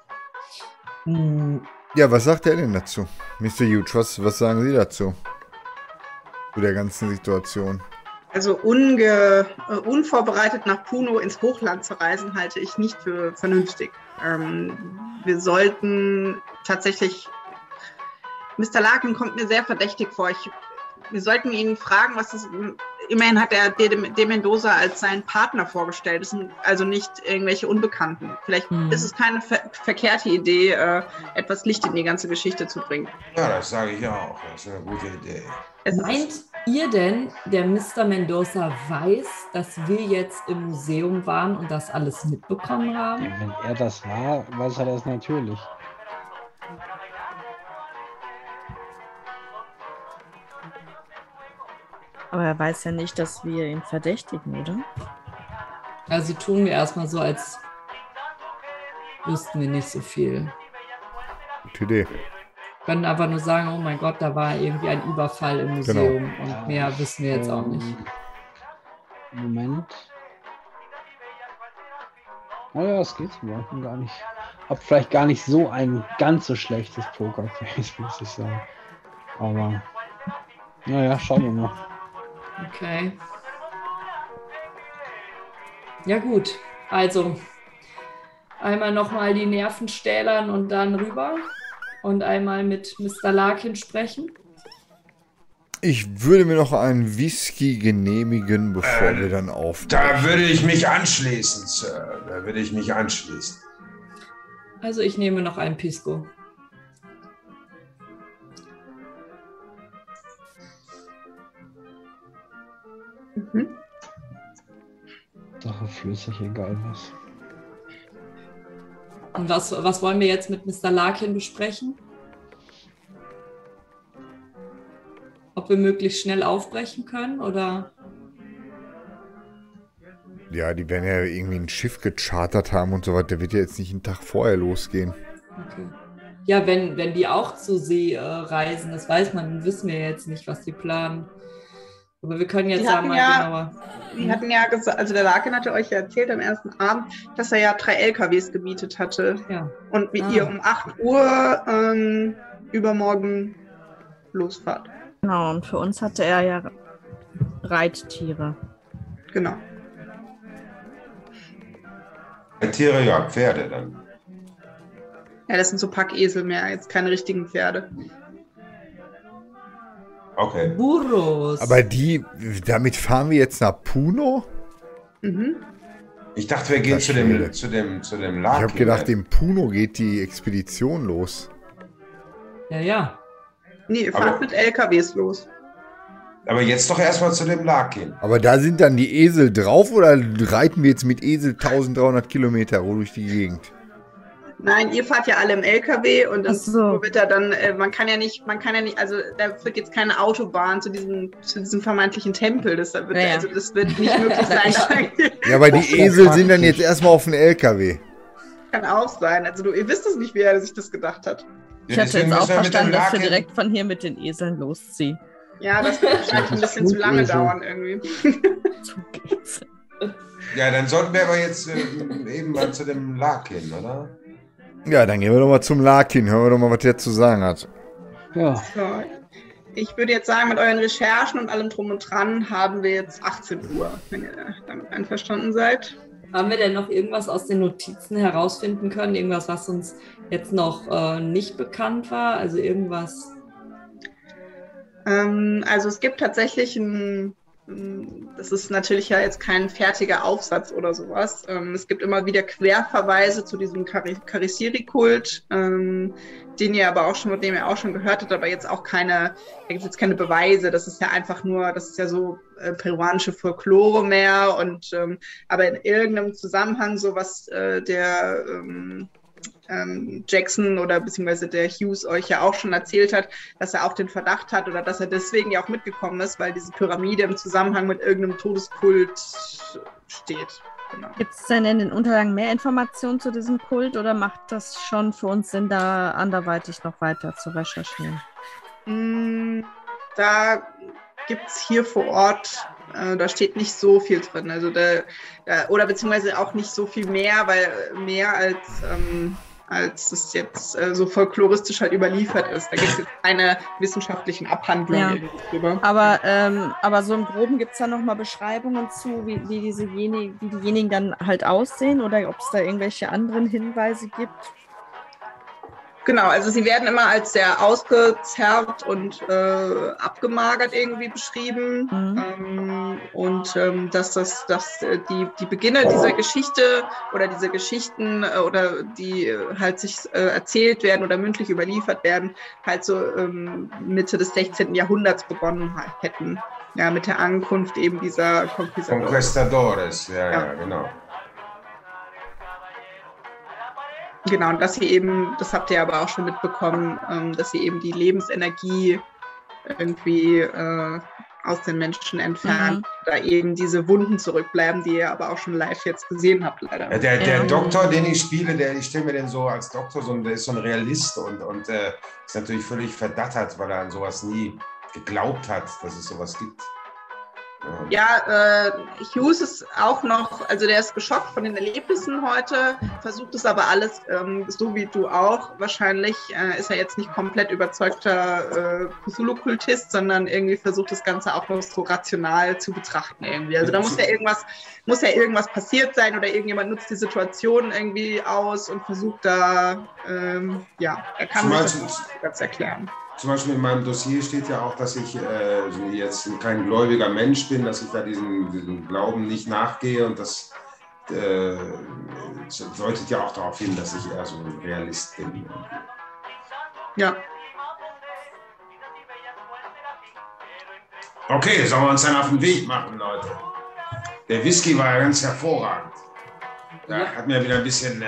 Ja, was sagt er denn dazu? Mr. Huge, was sagen Sie dazu? Zu der ganzen Situation. Also unvorbereitet nach Puno ins Hochland zu reisen, halte ich nicht für vernünftig. Wir sollten tatsächlich, Mr. Larkin kommt mir sehr verdächtig vor. Wir sollten ihn fragen, was das, immerhin hat er De Mendoza als seinen Partner vorgestellt. Das sind also nicht irgendwelche Unbekannten. Vielleicht ist es keine verkehrte Idee, etwas Licht in die ganze Geschichte zu bringen. Ja, das sage ich auch. Das ist eine gute Idee. Meint ihr denn, der Mr. Mendoza weiß, dass wir jetzt im Museum waren und das alles mitbekommen haben? Wenn er das war, weiß er das natürlich. Aber er weiß ja nicht, dass wir ihn verdächtigen, oder? Also tun wir erstmal so, als wüssten wir nicht so viel. Gute Idee. Wir können einfach nur sagen, oh mein Gott, da war irgendwie ein Überfall im Museum und mehr wissen wir jetzt auch nicht. Moment. Oh ja, es geht sogar gar nicht. Hab vielleicht gar nicht so ein ganz so schlechtes Pokerface, muss ich sagen. Aber naja, schauen wir mal. Okay. Ja gut, also einmal nochmal die Nerven stählern und dann rüber und einmal mit Mr. Larkin sprechen. Ich würde mir noch einen Whisky genehmigen, bevor wir dann aufbrechen. Da würde ich mich anschließen, Sir. Da würde ich mich anschließen. Also ich nehme noch einen Pisco. Sache flüssig, egal was. Und was wollen wir jetzt mit Mr. Larkin besprechen? Ob wir möglichst schnell aufbrechen können oder? Ja, die werden ja irgendwie ein Schiff gechartert haben und so weiter. Der wird ja jetzt nicht einen Tag vorher losgehen. Okay. Ja, wenn die auch zur See reisen, das weiß man, wissen wir jetzt nicht, was die planen. Aber wir können jetzt mal genauer. Die hatten ja gesagt, also der Larkin hatte euch ja erzählt am ersten Abend, dass er ja 3 LKWs gemietet hatte. Ja. Und mit ihr um 8 Uhr übermorgen losfahrt. Genau, und für uns hatte er ja Reittiere. Genau. Tiere, ja, Pferde dann. Ja, das sind so Packesel mehr, jetzt keine richtigen Pferde. Okay. Burros. Aber damit fahren wir jetzt nach Puno? Mhm. Ich dachte, wir gehen zu dem Larkin. Ich habe gedacht, in Puno geht die Expedition los. Ja. Nee, ihr fahrt mit LKWs los. Aber jetzt doch erstmal zu dem Larkin. Aber da sind dann die Esel drauf oder reiten wir jetzt mit Esel 1300 Kilometer durch die Gegend? Nein, ihr fahrt ja alle im LKW und das wird da dann, man kann ja nicht, also da wird jetzt keine Autobahn zu diesem vermeintlichen Tempel, das wird nicht möglich sein. Ja, aber die Esel sind dann jetzt erstmal auf dem LKW. Kann auch sein, also ihr wisst es nicht, wie er sich das gedacht hat. Ich hatte jetzt auch verstanden, dass wir direkt von hier mit den Eseln losziehen. Ja, das wird wahrscheinlich ein bisschen zu lange dauern irgendwie. Ja, dann sollten wir aber jetzt eben mal zu dem Larkin, oder? Ja, dann gehen wir doch mal zum Larkin. Hören wir doch mal, was der zu sagen hat. Ja. So, ich würde jetzt sagen, mit euren Recherchen und allem drum und dran haben wir jetzt 18 Uhr, wenn ihr damit einverstanden seid. Haben wir denn noch irgendwas aus den Notizen herausfinden können? Irgendwas, was uns jetzt noch nicht bekannt war? Also irgendwas? Also es gibt tatsächlich das ist natürlich ja jetzt kein fertiger Aufsatz oder sowas. Es gibt immer wieder Querverweise zu diesem Karisiri-Kult, mit dem ihr auch schon gehört habt, aber jetzt auch da gibt es jetzt keine Beweise. Das ist ja einfach nur, das ist ja so peruanische Folklore mehr und aber in irgendeinem Zusammenhang sowas der Jackson oder beziehungsweise der Hughes euch ja auch schon erzählt hat, dass er auch den Verdacht hat oder dass er deswegen ja auch mitgekommen ist, weil diese Pyramide im Zusammenhang mit irgendeinem Todeskult steht. Genau. Gibt es denn in den Unterlagen mehr Informationen zu diesem Kult oder macht das schon für uns Sinn, da anderweitig noch weiter zu recherchieren? Da gibt es hier vor Ort, da steht nicht so viel drin, also oder beziehungsweise auch nicht so viel mehr, weil mehr als es jetzt so folkloristisch halt überliefert ist. Da gibt es jetzt keine wissenschaftlichen Abhandlungen drüber. Aber so im Groben gibt es da nochmal Beschreibungen zu, wie diejenigen dann halt aussehen oder ob es da irgendwelche anderen Hinweise gibt? Genau, also sie werden immer als sehr ausgezerrt und abgemagert irgendwie beschrieben. Und dass die Beginne dieser Geschichte oder diese Geschichten oder die halt sich erzählt werden oder mündlich überliefert werden, halt so Mitte des 16. Jahrhunderts begonnen hätten. Ja, mit der Ankunft eben dieser Conquistadores, ja, genau. Genau, und dass sie eben, das habt ihr aber auch schon mitbekommen, dass sie eben die Lebensenergie irgendwie aus den Menschen entfernen, da eben diese Wunden zurückbleiben, die ihr aber auch schon live jetzt gesehen habt, leider. Ja, der Doktor, den ich spiele, ich stelle mir den so als Doktor, der ist so ein Realist und ist natürlich völlig verdattert, weil er an sowas nie geglaubt hat, dass es sowas gibt. Ja, Hughes ist auch noch, also der ist geschockt von den Erlebnissen heute, versucht es aber alles, so wie du auch, wahrscheinlich ist er jetzt nicht komplett überzeugter Cthulhu-Kultist, sondern irgendwie versucht das Ganze auch noch so rational zu betrachten irgendwie. Also da muss ja irgendwas passiert sein oder irgendjemand nutzt die Situation irgendwie aus und versucht da, er kann das ganz erklären. Zum Beispiel in meinem Dossier steht ja auch, dass ich jetzt kein gläubiger Mensch bin, dass ich da diesen Glauben nicht nachgehe und das deutet ja auch darauf hin, dass ich eher so ein Realist bin. Ja. Okay, sollen wir uns dann auf den Weg machen, Leute? Der Whisky war ja ganz hervorragend. Da hat mir wieder ein bisschen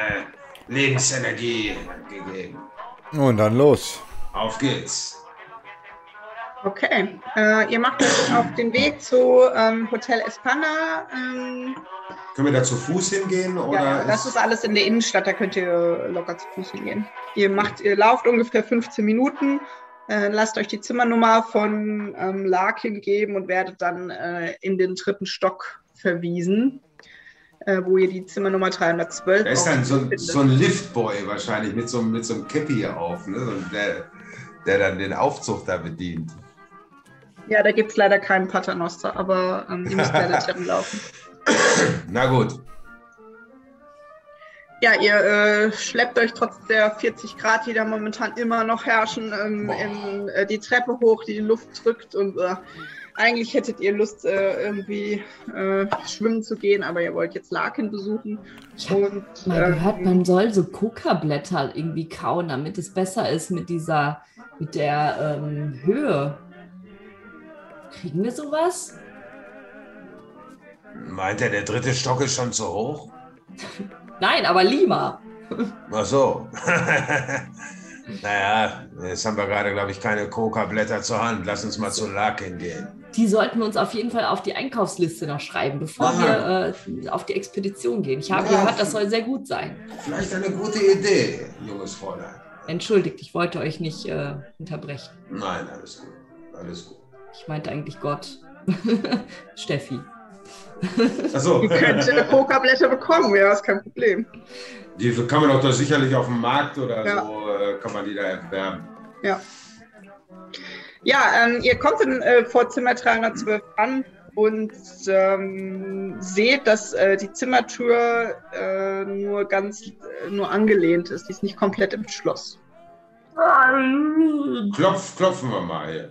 Lebensenergie gegeben. Und dann los. Auf geht's. Okay, ihr macht euch auf den Weg zu Hotel Espana. Können wir da zu Fuß hingehen? Oder Ja, das ist alles in der Innenstadt, da könnt ihr locker zu Fuß hingehen. Ihr lauft ungefähr 15 Minuten, lasst euch die Zimmernummer von Larkin geben und werdet dann in den 3. Stock verwiesen, wo ihr die Zimmernummer 312 Da ist dann so ein Liftboy wahrscheinlich mit so einem Käppi hier auf, ne? Und der dann den Aufzug da bedient. Ja, da gibt es leider keinen Paternoster, aber ihr müsst leider Treppen laufen. Na gut. Ja, ihr schleppt euch trotz der 40 Grad, die da momentan immer noch herrschen, in die Treppe hoch, die Luft drückt und eigentlich hättet ihr Lust, irgendwie schwimmen zu gehen, aber ihr wollt jetzt Larkin besuchen. Ich habe mal gehört, man soll so Kokablätter irgendwie kauen, damit es besser ist mit der Höhe. Kriegen wir sowas? Meint er, der 3. Stock ist schon zu hoch? Nein, aber Lima. Ach so. Naja, jetzt haben wir gerade, glaube ich, keine Kokablätter zur Hand. Lass uns mal zu Larkin gehen. Die sollten wir uns auf jeden Fall auf die Einkaufsliste noch schreiben, bevor wir auf die Expedition gehen. Ich habe gehört, das soll sehr gut sein. Vielleicht eine gute Idee, junges Fräulein. Entschuldigt, ich wollte euch nicht unterbrechen. Nein, alles gut. Alles gut. Ich meinte eigentlich Gott. Steffi. Ach so. Ihr könnt Kokablätter bekommen, ja, ist kein Problem. Die kann man doch da sicherlich auf dem Markt oder so, kann man die da erwerben. Ja. Ja, ihr kommt in Vorzimmer 312 an und seht, dass die Zimmertür nur angelehnt ist. Die ist nicht komplett im Schloss. Klopfen wir mal hier.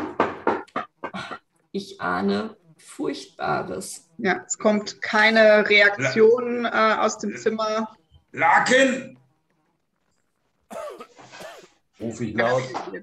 Ich ahne Furchtbares. Ja, es kommt keine Reaktion aus dem Zimmer. Larkin! Ruf ich laut.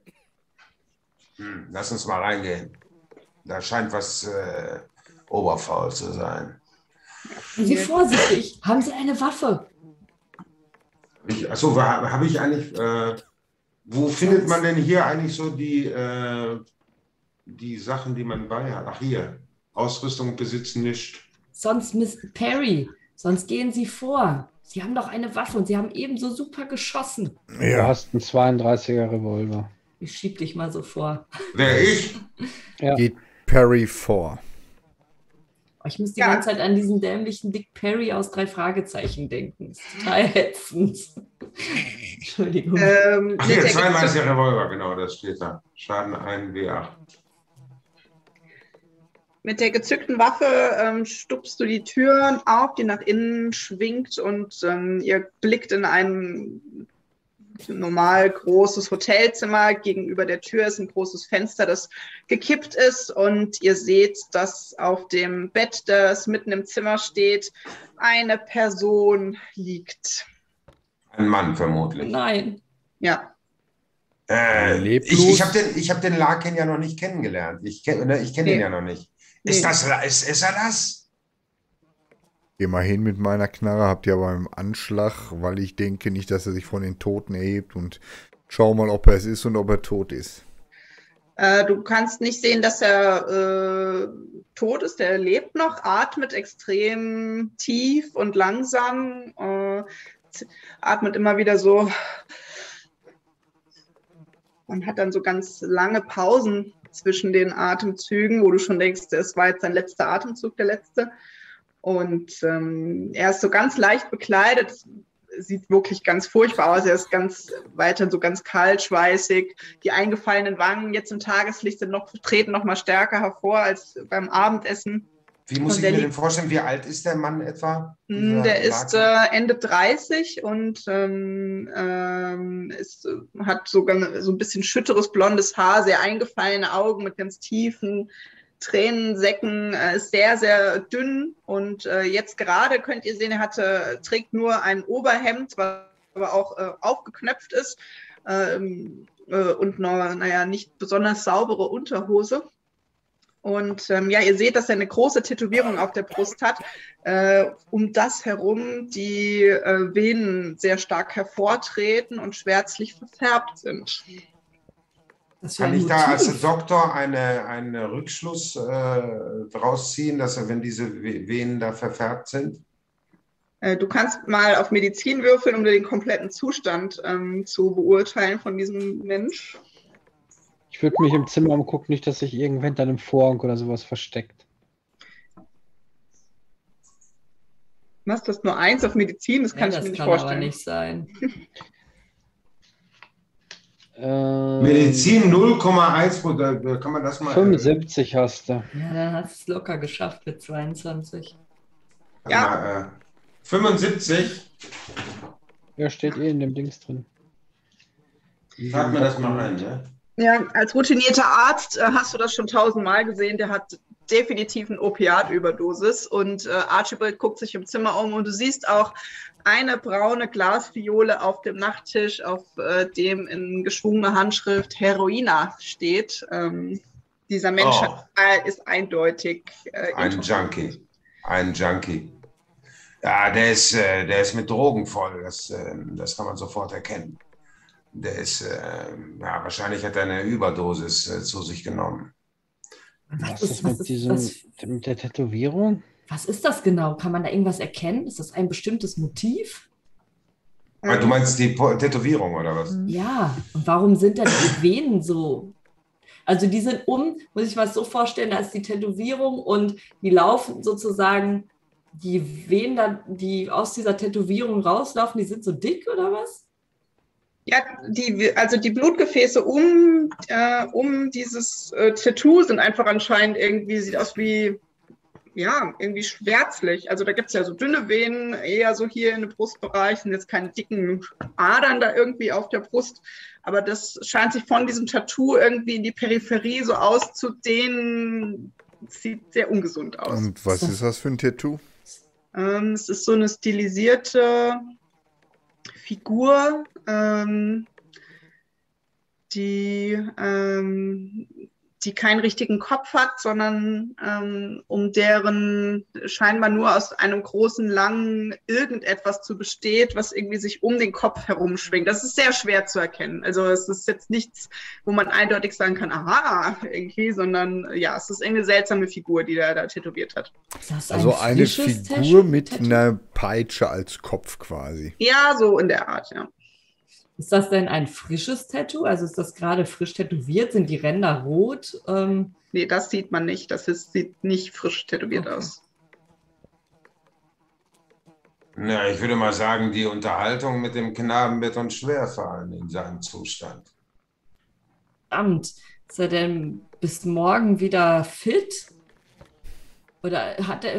Lass uns mal reingehen. Da scheint was oberfaul zu sein. Sie vorsichtig. Haben Sie eine Waffe? Achso, habe ich eigentlich... wo findet man denn hier eigentlich so die Sachen, die man bei hat? Ach, hier. Ausrüstung besitzen nicht. Sonst Miss Perry. Sonst gehen Sie vor. Sie haben doch eine Waffe und Sie haben ebenso super geschossen. Ja. Du hast einen 32er Revolver. Ich schieb dich mal so vor. Wer, ich? Ja. Geht Perry vor. Ich muss die ganze Zeit an diesen dämlichen Dick Perry aus 3 Fragezeichen denken. Das ist total ätzend. Entschuldigung. Ach hier, 32er Revolver, genau, das steht da. Schaden 1 W8. Mit der gezückten Waffe stupst du die Tür auf, die nach innen schwingt und ihr blickt in ein normal großes Hotelzimmer. Gegenüber der Tür ist ein großes Fenster, das gekippt ist und ihr seht, dass auf dem Bett, das mitten im Zimmer steht, eine Person liegt. Ein Mann vermutlich. Nein. Ja. Ich hab den Larkin ja noch nicht kennengelernt. Ich kenne ihn ja noch nicht. Ist er das? Geh mal hin mit meiner Knarre, habt ihr aber im Anschlag, weil ich denke nicht, dass er sich von den Toten erhebt und schau mal, ob er es ist und ob er tot ist. Du kannst nicht sehen, dass er tot ist. Er lebt noch, atmet extrem tief und langsam, atmet immer wieder so und hat dann so ganz lange Pausen zwischen den Atemzügen, wo du schon denkst, es war jetzt sein letzter Atemzug, der letzte. Und er ist so ganz leicht bekleidet, sieht wirklich ganz furchtbar aus. Er ist weiterhin so ganz kalt, schweißig. Die eingefallenen Wangen jetzt im Tageslicht treten noch mal stärker hervor als beim Abendessen. Wie muss ich mir denn vorstellen, wie alt ist der Mann etwa? Der ist Ende 30 und hat sogar so ein bisschen schütteres blondes Haar, sehr eingefallene Augen mit ganz tiefen Tränensäcken, ist sehr, sehr dünn und jetzt gerade könnt ihr sehen, er trägt nur ein Oberhemd, was aber auch aufgeknöpft ist und nicht besonders saubere Unterhose. Und ihr seht, dass er eine große Tätowierung auf der Brust hat, um das herum die Venen sehr stark hervortreten und schwärzlich verfärbt sind. Das wäre Kann ein ich da als Motiv. Doktor einen Rückschluss draus ziehen, dass wenn diese Venen da verfärbt sind? Du kannst mal auf Medizin würfeln, um den kompletten Zustand zu beurteilen von diesem Mensch. Ich würde mich im Zimmer umgucken, nicht, dass sich irgendwer hinter einem Vorhang oder sowas versteckt. Was, das nur 1 auf Medizin? Das kann ich mir nicht vorstellen. Aber nicht sein. Medizin 0,1, kann man das mal... 75 hast du. Ja, dann hast du es locker geschafft mit 22. Ja. 75? Ja, steht in dem Dings drin. Sag mir das mal rein, ne? Ja, als routinierter Arzt hast du das schon 1000-mal gesehen. Der hat definitiv eine Opiatüberdosis. Und Archibald guckt sich im Zimmer um und du siehst auch eine braune Glasfiole auf dem Nachttisch, auf dem in geschwungener Handschrift Heroina steht. Dieser Mensch ist eindeutig ein Junkie. Ein Junkie. Ja, der ist mit Drogen voll. Das kann man sofort erkennen. Der ist, wahrscheinlich hat er eine Überdosis zu sich genommen. Was ist mit der Tätowierung? Was ist das genau? Kann man da irgendwas erkennen? Ist das ein bestimmtes Motiv? Du meinst die Tätowierung oder was? Ja, und warum sind denn die Venen so? Also die sind muss ich mir das so vorstellen, da ist die Tätowierung und die laufen sozusagen, die Venen, die aus dieser Tätowierung rauslaufen, die sind so dick oder was? Ja, die Blutgefäße um dieses Tattoo sind einfach anscheinend irgendwie, sieht aus wie, ja, irgendwie schwärzlich. Also da gibt es ja so dünne Venen, eher so hier in den Brustbereich, sind jetzt keine dicken Adern da irgendwie auf der Brust. Aber das scheint sich von diesem Tattoo irgendwie in die Peripherie so auszudehnen. Sieht sehr ungesund aus. Und was ist das für ein Tattoo? Es ist so eine stilisierte Figur, die keinen richtigen Kopf hat, sondern um deren scheinbar nur aus einem großen, langen irgendetwas zu besteht, was irgendwie sich um den Kopf herumschwingt. Das ist sehr schwer zu erkennen. Also es ist jetzt nichts, wo man eindeutig sagen kann, aha, irgendwie, sondern ja, es ist eine seltsame Figur, die der da tätowiert hat. Also eine Figur mit einer Peitsche als Kopf quasi. Ja, so in der Art, ja. Ist das denn ein frisches Tattoo? Also ist das gerade frisch tätowiert? Sind die Ränder rot? Nee, das sieht man nicht. Sieht nicht frisch tätowiert aus. Na, ich würde mal sagen, die Unterhaltung mit dem Knaben wird uns schwerfallen in seinem Zustand. Verdammt, ist er denn bis morgen wieder fit? Oder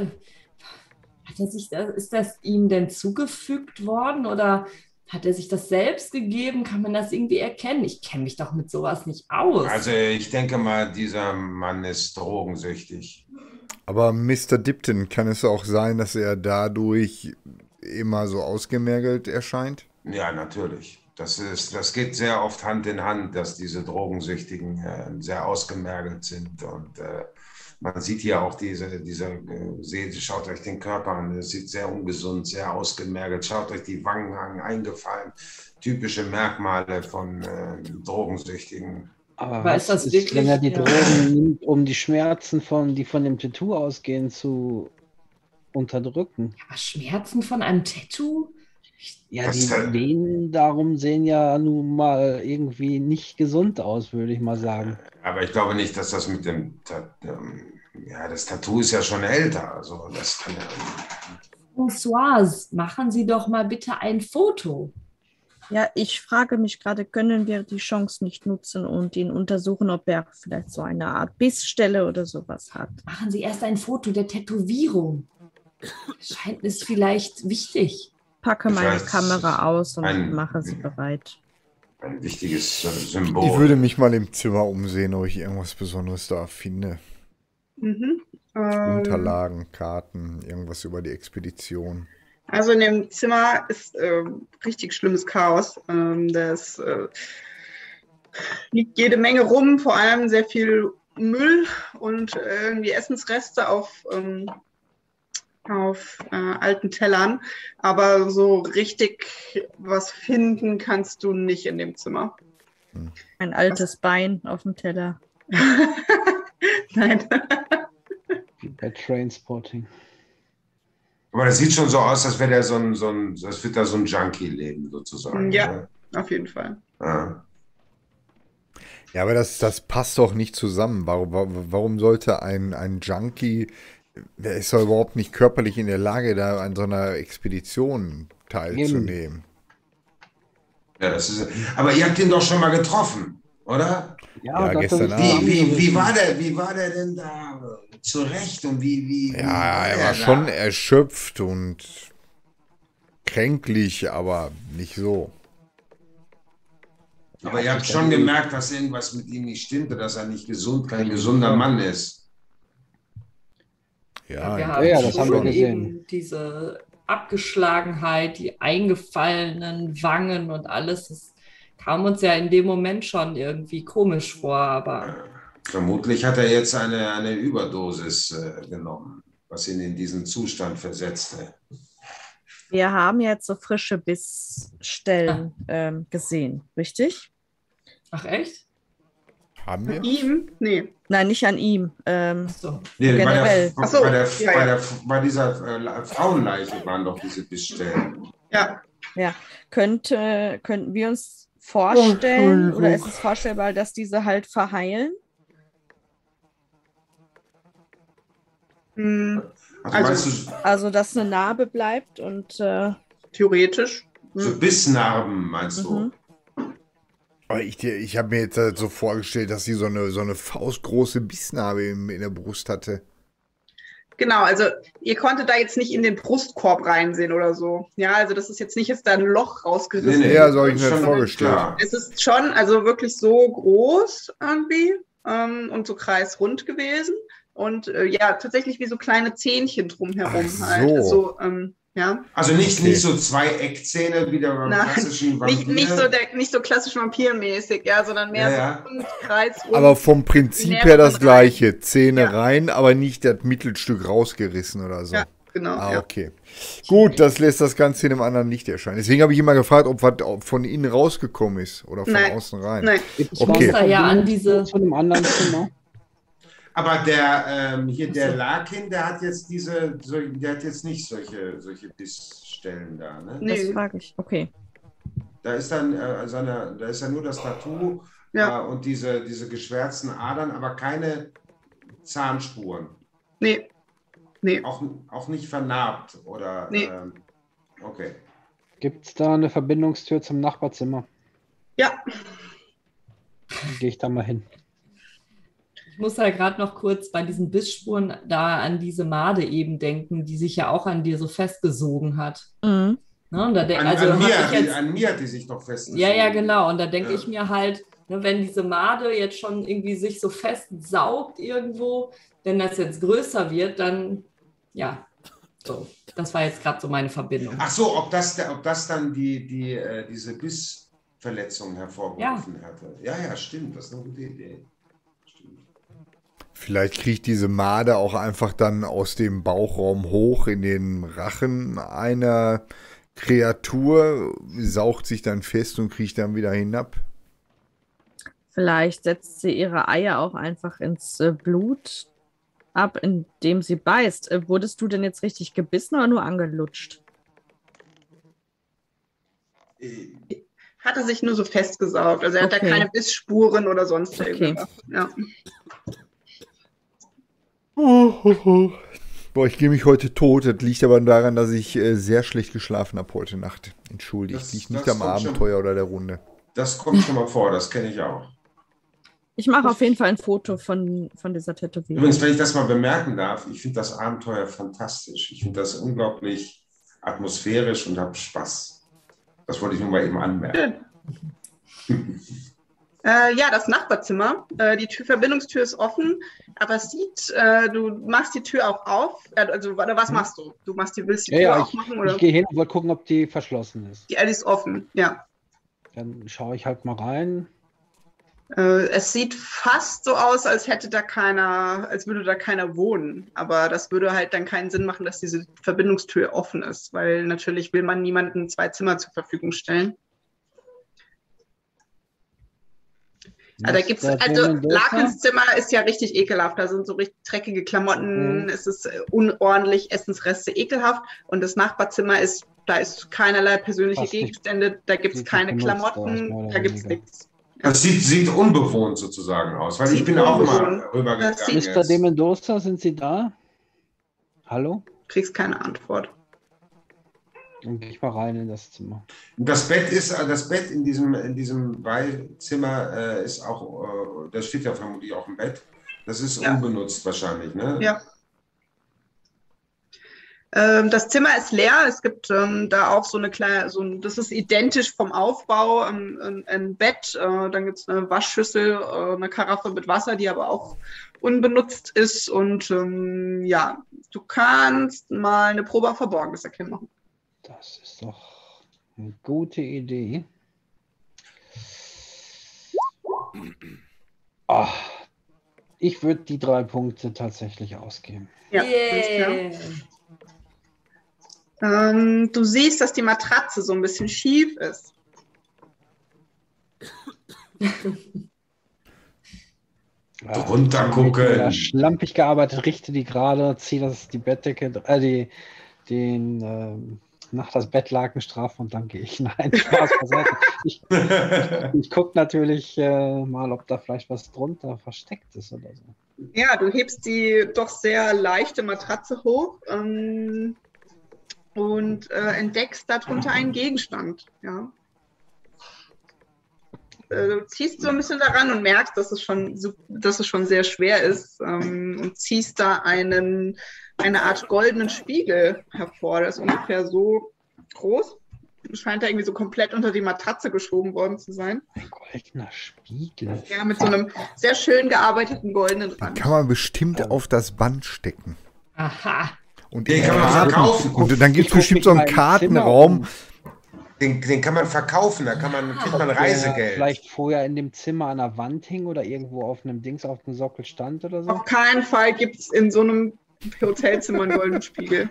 ist das ihm denn zugefügt worden? Oder hat er sich das selbst gegeben? Kann man das irgendwie erkennen? Ich kenne mich doch mit sowas nicht aus. Also ich denke mal, dieser Mann ist drogensüchtig. Aber Mr. Dipton, kann es auch sein, dass er dadurch immer so ausgemergelt erscheint? Ja, natürlich. Das geht sehr oft Hand in Hand, dass diese Drogensüchtigen sehr ausgemergelt sind. Und man sieht hier auch schaut euch den Körper an, es sieht sehr ungesund, sehr ausgemergelt. Schaut euch die Wangen an, eingefallen. Typische Merkmale von Drogensüchtigen. Aber ist das wirklich, wenn er die Drogen nimmt, um die Schmerzen, die von dem Tattoo ausgehen, zu unterdrücken? Aber Schmerzen von einem Tattoo? Ja, die Venen darum sehen ja nun mal irgendwie nicht gesund aus, würde ich mal sagen. Aber ich glaube nicht, dass das mit dem das Tattoo ist ja schon älter. Also das kann ja. Françoise, machen Sie doch mal bitte ein Foto. Ja, ich frage mich gerade, können wir die Chance nicht nutzen und ihn untersuchen, ob er vielleicht so eine Art Bissstelle oder sowas hat? Machen Sie erst ein Foto der Tätowierung. Scheint es vielleicht wichtig. Packe meine Kamera aus und mache sie bereit. Ein wichtiges Symbol. Ich würde mich mal im Zimmer umsehen, ob ich irgendwas Besonderes da finde. Unterlagen, Karten, irgendwas über die Expedition. Also in dem Zimmer ist richtig schlimmes Chaos. Liegt jede Menge rum, vor allem sehr viel Müll und irgendwie Essensreste auf alten Tellern. Aber so richtig was finden kannst du nicht in dem Zimmer. Ein altes Bein auf dem Teller. Nein. Wie bei Trainspotting. Aber das sieht schon so aus, als wäre der das wird da so ein Junkie-Leben sozusagen. Ja, Ne? auf jeden Fall. Ja. Ja, aber das passt doch nicht zusammen. Warum sollte ein Junkie, der ist doch überhaupt nicht körperlich in der Lage, da an so einer Expedition teilzunehmen? Ja, aber ihr habt ihn doch schon mal getroffen, oder? Ja, das gestern ist- Abend. Wie war der denn da zurecht und wie Ja, er der war da? schon erschöpft und kränklich, aber nicht so. Aber ihr habt schon gemerkt, dass irgendwas mit ihm nicht stimmte, dass er nicht kein gesunder Mann ist. Ja, Wir im haben Ja, das haben wir schon gesehen. eben diese Abgeschlagenheit, die eingefallenen Wangen und alles. Das kam uns ja in dem Moment schon irgendwie komisch vor, aber Vermutlich hat er jetzt eine Überdosis genommen, was ihn in diesen Zustand versetzte. Wir haben jetzt so frische Bissstellen gesehen, richtig? ach echt? haben wir? Ihm? Nee. Nein, nicht an ihm. Ach so. Nee, Generell. Ach so, bei dieser Frauenleiche waren doch diese Bissstellen. Ja. Könnten wir uns vorstellen, oder ist es vorstellbar, dass diese halt verheilen? Hm, Also, Also- meinst du, Also, dass eine Narbe bleibt und theoretisch. so Bissnarben, meinst du? Mhm. Aber ich habe mir jetzt halt so vorgestellt, dass sie so eine faustgroße Bissnarbe in der Brust hatte. Genau, also ihr konntet da jetzt nicht in den Brustkorb reinsehen oder so. Ja, also das ist jetzt nicht da ein Loch rausgerissen. Ja, so habe ich mir schon das vorgestellt. klar. Es ist schon also wirklich so groß irgendwie und so kreisrund gewesen. Und ja, tatsächlich wie so kleine Zähnchen drumherum Ach halt. so. So, ja. Also nicht Okay. so zwei Eckzähne wie der Nein, klassischen Vampir. nicht so klassisch vampirmäßig, ja, sondern mehr Ja, so rund, kreisrund. Aber vom Prinzip Nerven her das rein. gleiche. Zähne Ja. rein, aber nicht das Mittelstück rausgerissen oder so. Ja, genau. Ah, Ja. okay. Gut, das lässt das Ganze in einem anderen Licht erscheinen. Deswegen habe ich immer gefragt, ob was von innen rausgekommen ist oder von Nein. außen rein. Nein, Gibt es Okay. noch eine Ja, an Verbindung diese- zu einem anderen Zimmer? aber der Larkin, der hat jetzt nicht solche Bissstellen da, ne? Nee. das frage ich. Okay. Da ist dann da ist ja nur das Tattoo Ja. und diese geschwärzten Adern, aber keine Zahnspuren. nee. Auch nicht vernarbt oder Nee. okay. Gibt es da eine Verbindungstür zum Nachbarzimmer? Ja, Gehe ich da mal hin. Ich muss da gerade noch kurz bei diesen Bissspuren da an diese Made eben denken, die sich ja auch an dir so festgesogen hat. Mhm. Ne? Und da An, also an, hab mir, ich jetzt, an mir hat die sich doch fest. ja, genau. Und da denke Ja. ich mir halt, ne, wenn diese Made jetzt schon irgendwie sich so festsaugt irgendwo, wenn das jetzt größer wird, dann, ja, so. Das war jetzt gerade so meine Verbindung. Ach so, ob das dann diese Bissverletzung hervorgerufen hatte. Ja, stimmt, das ist eine gute Idee. Stimmt. Vielleicht kriegt diese Made auch einfach dann aus dem Bauchraum hoch in den Rachen einer Kreatur, saugt sich dann fest und kriecht dann wieder hinab. Vielleicht setzt sie ihre Eier auch einfach ins Blut ab, indem sie beißt. Wurdest du denn jetzt richtig gebissen oder nur angelutscht? hat er sich nur so festgesaugt. Also er hat da Okay. keine Bissspuren oder sonst Okay. irgendwas. Ja. Boah, ich gehe mich heute tot. Das liegt aber daran, dass ich sehr schlecht geschlafen habe heute Nacht. Entschuldigt. Das- Liegt nicht das am kommt schon. Abenteuer oder der Runde. Das kommt schon mal vor, das kenne ich auch. Ich mache auf jeden Fall ein Foto von dieser Tätowierung. Übrigens, wenn ich das mal bemerken darf, ich finde das Abenteuer fantastisch. Ich finde das unglaublich atmosphärisch und habe Spaß. Das wollte ich nur mal eben anmerken. Ja, das Nachbarzimmer. Die Verbindungstür ist offen, aber es sieht, du machst die Tür auch auf. Also, was machst du? Willst die Tür Ja, aufmachen? Oder? ich gehe hin und wollte gucken, ob die verschlossen ist. Die ist offen, ja. Dann schaue ich halt mal rein. Es sieht fast so aus, als würde da keiner wohnen. Aber das würde halt dann keinen Sinn machen, dass diese Verbindungstür offen ist, weil natürlich will man niemandem 2 Zimmer zur Verfügung stellen. Also, da gibt's, Larkins Zimmer ist ja richtig ekelhaft. Da sind so richtig dreckige Klamotten, es ist unordentlich, Essensreste ekelhaft. Und das Nachbarzimmer da ist keinerlei persönliche Gegenstände, da gibt es keine Klamotten, da gibt es nichts. Das sieht unbewohnt sozusagen aus, weil ich bin auch mal rübergegangen. Mr. de Mendoza, sind Sie da? Hallo? Kriegst keine Antwort. Dann gehe ich mal rein in das Zimmer. Das Bett in diesem Weihzimmer ist auch, da steht ja vermutlich auch ein Bett. Das ist unbenutzt wahrscheinlich, ne? Ja. Das Zimmer ist leer. Es gibt da auch so eine kleine, das ist identisch vom Aufbau, ein Bett. Dann gibt es eine Waschschüssel, eine Karaffe mit Wasser, die aber auch unbenutzt ist. Und ja, du kannst mal eine Probe auf Verborgenes erkennen machen. Das ist doch eine gute Idee. Oh, ich würde die 3 Punkte tatsächlich ausgeben. Ja, du siehst, dass die Matratze so ein bisschen schief ist. Drunter gucken. Schlampig gearbeitet, richte die gerade, ziehe die Bettdecke, das Bettlaken straff und dann gehe ich. Nein, Spaß beiseite. Ich gucke natürlich mal, ob da vielleicht was drunter versteckt ist oder so. Ja, du hebst die doch sehr leichte Matratze hoch und entdeckst darunter einen Gegenstand. Ja. Du ziehst so ein bisschen daran und merkst, dass es schon sehr schwer ist und ziehst da eine Art goldenen Spiegel hervor. Der ist ungefähr so groß. Scheint da irgendwie so komplett unter die Matratze geschoben worden zu sein. Ein goldener Spiegel? Ja, mit so einem sehr schön gearbeiteten goldenen Rand. Den kann man bestimmt auf das Band stecken. Aha. Und den kann man verkaufen. Und dann gibt es bestimmt so einen Kartenraum. Den kann man verkaufen, da kriegt man Reisegeld. Vielleicht vorher in dem Zimmer an der Wand hing oder irgendwo auf einem auf dem Sockel stand oder so? Auf keinen Fall gibt es in so einem Hotelzimmer einen goldenen Spiegel.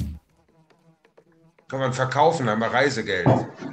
Kann man verkaufen, haben wir Reisegeld.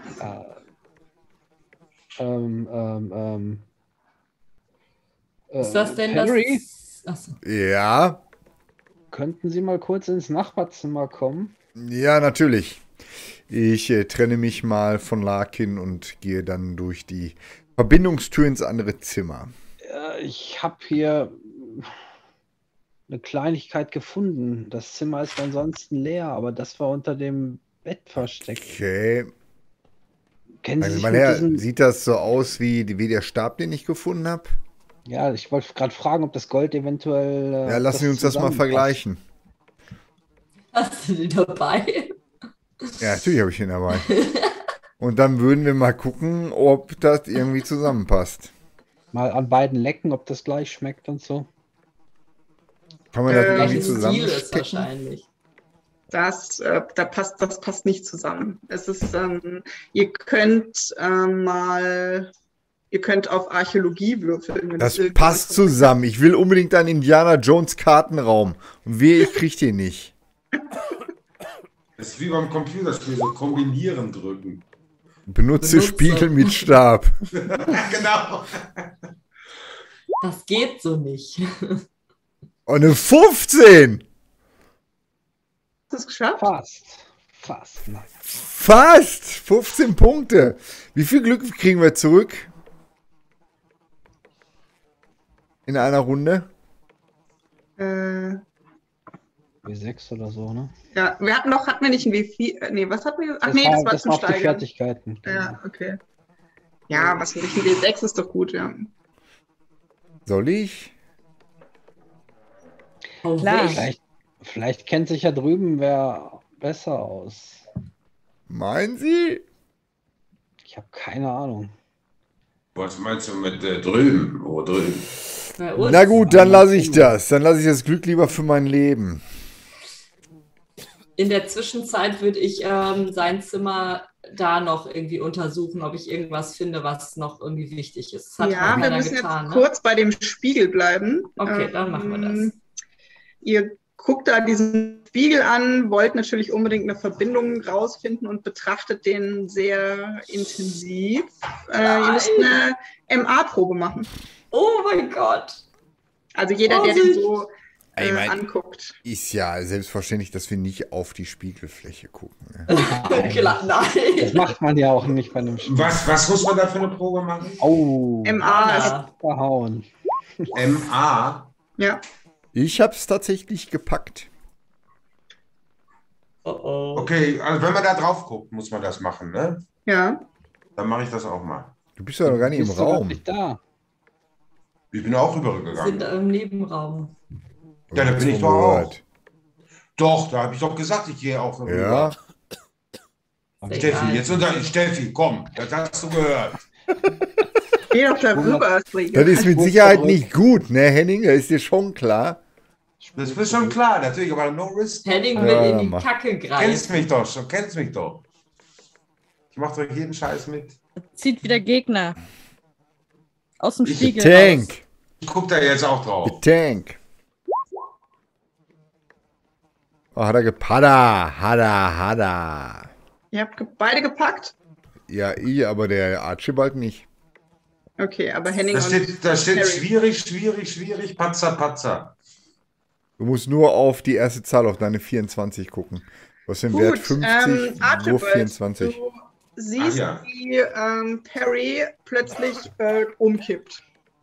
Ist das denn Henry? Achso. Ja. Könnten Sie mal kurz ins Nachbarzimmer kommen? Ja, natürlich. Ich trenne mich mal von Larkin und gehe dann durch die Verbindungstür ins andere Zimmer. Ich habe hier eine Kleinigkeit gefunden. Das Zimmer ist ansonsten leer, aber das war unter dem Bett versteckt. Okay. Kennen Sie sich Mein Herr, sieht das so aus wie der Stab, den ich gefunden habe? Ja, ich wollte gerade fragen, ob das Gold eventuell... ja, lassen Sie uns das mal vergleichen. Hast du den dabei? Ja, natürlich habe ich ihn dabei. Und dann würden wir mal gucken, ob das irgendwie zusammenpasst. Mal an beiden lecken, ob das gleich schmeckt und so. Kann man das irgendwie zusammenstecken? Wahrscheinlich. Das passt nicht zusammen. Es ist, ihr könnt auf Archäologie würfeln. Das passt zusammen. Ich will unbedingt einen Indiana Jones Kartenraum. Und ich krieg den nicht. Das ist wie beim Computerspiel, so kombinieren drücken. Benutze Spiegel mit Stab. Genau. Das geht so nicht. Und eine 15! Hast du es geschafft? Fast. Nein. Fast! 15 Punkte. Wie viel Glück kriegen wir zurück? In einer Runde? W6 oder so, ne? Ja, hatten wir nicht ein W4? Nee, was hatten wir? Ach das nee, war, das war zum auf die Steigern. Fertigkeiten. Ja, okay. Ja, was für ein W6 ist doch gut, ja. Soll ich? Oh, klar. Vielleicht kennt sich ja drüben wer besser aus. Meinen Sie? Ich habe keine Ahnung. Was meinst du mit drüben? Wo drüben? Na gut, dann lasse ich das. Dann lasse ich das Glück lieber für mein Leben. In der Zwischenzeit würde ich sein Zimmer da noch irgendwie untersuchen, ob ich irgendwas finde, was noch irgendwie wichtig ist. Das wir müssen getan, jetzt kurz bei dem Spiegel bleiben. Okay, dann machen wir das. Ihr guckt da diesen Spiegel an, wollt natürlich unbedingt eine Verbindung rausfinden und betrachtet den sehr intensiv. Ihr müsst eine MA-Probe machen. Oh mein Gott. Also jeder, der den so anguckt. Ist ja selbstverständlich, dass wir nicht auf die Spiegelfläche gucken. Klar, nein. Das macht man ja auch nicht bei einem Spiel. Was muss man da für eine Probe machen? Oh, MA ist verhauen. MA? ja. Ich habe es tatsächlich gepackt. Oh. Okay, also wenn man da drauf guckt, muss man das machen, ne? Ja. Dann mache ich das auch mal. Du bist ja noch gar nicht im Bist du Raum. wirklich da? Ich bin auch Wir rübergegangen. sind im Nebenraum. Ja, da bin ich doch auch. Doch, da habe ich doch gesagt, ich gehe auch rüber. Ja, Steffi, jetzt Steffi, komm, das hast du gehört. Geh doch da rüber. das ist mit Sicherheit nicht gut, ne, Henning? Das ist dir schon klar. Das ist schon klar, natürlich, aber no risk. Henning will Ja, in die mach. Kacke Kennst greifen. mich doch schon, kennst mich doch. Ich mach doch jeden Scheiß mit. Zieht wieder Gegner. Aus dem Ich- Spiegel. Tank. Ich guck da jetzt auch drauf. Tank. Oh, hat er gepadda. Hada. Ihr habt beide gepackt? Ja, aber der Archibald nicht. Okay, aber Henning Da steht Harry. schwierig, Patzer. Du musst nur auf die erste Zahl, auf deine 24 gucken. Was sind Wert 50, Wurf Archibald, 24. du siehst, ja. wie Perry plötzlich umkippt.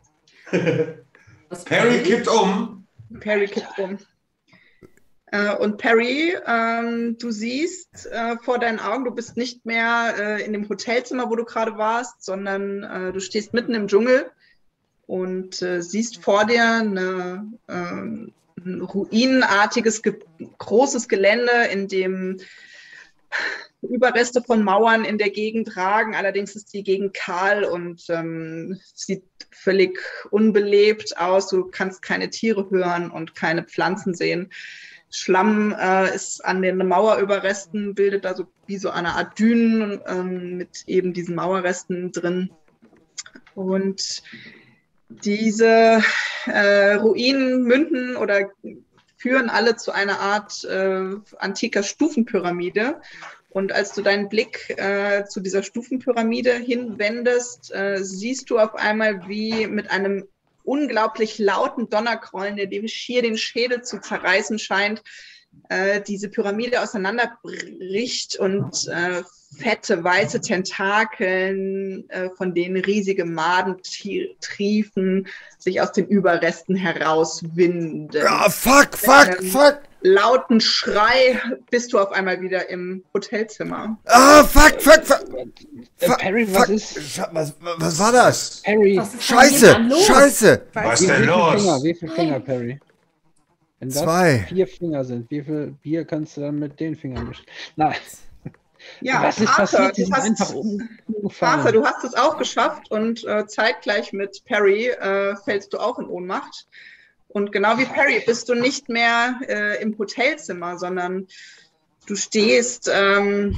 Was Perry kippt um. Perry kippt um. Und Perry, du siehst vor deinen Augen, du bist nicht mehr in dem Hotelzimmer, wo du gerade warst, sondern du stehst mitten im Dschungel und siehst vor dir ein ruinenartiges, großes Gelände, in dem Überreste von Mauern in der Gegend ragen. Allerdings ist die Gegend kahl und sieht völlig unbelebt aus. Du kannst keine Tiere hören und keine Pflanzen sehen. Schlamm ist an den Mauerüberresten, bildet da so wie so eine Art Dünen mit eben diesen Mauerresten drin. Und diese Ruinen münden oder führen alle zu einer Art antiker Stufenpyramide. Und als du deinen Blick zu dieser Stufenpyramide hinwendest, siehst du auf einmal, wie mit einem unglaublich lauten Donnergrollen, der dem schier den Schädel zu zerreißen scheint, diese Pyramide auseinanderbricht und fette weiße Tentakeln, von denen riesige Madentriefen sich aus den Überresten herauswinden. Ah, fuck. Lauten Schrei bist du auf einmal wieder im Hotelzimmer. Ah, fuck. Perry, fuck. Was war das? Perry, Was ist denn hier los? Scheiße. Was denn los? wie viele Finger, Perry? Wenn das 2. 4 Finger sind, wie viel Bier kannst du dann mit den Fingern mischen? Nein. Ja, Was ist Arthur, passiert? Sie sind einfach umgefallen. Arthur, du hast es auch geschafft und zeitgleich mit Perry fällst du auch in Ohnmacht. Und genau wie Perry bist du nicht mehr im Hotelzimmer, sondern du stehst in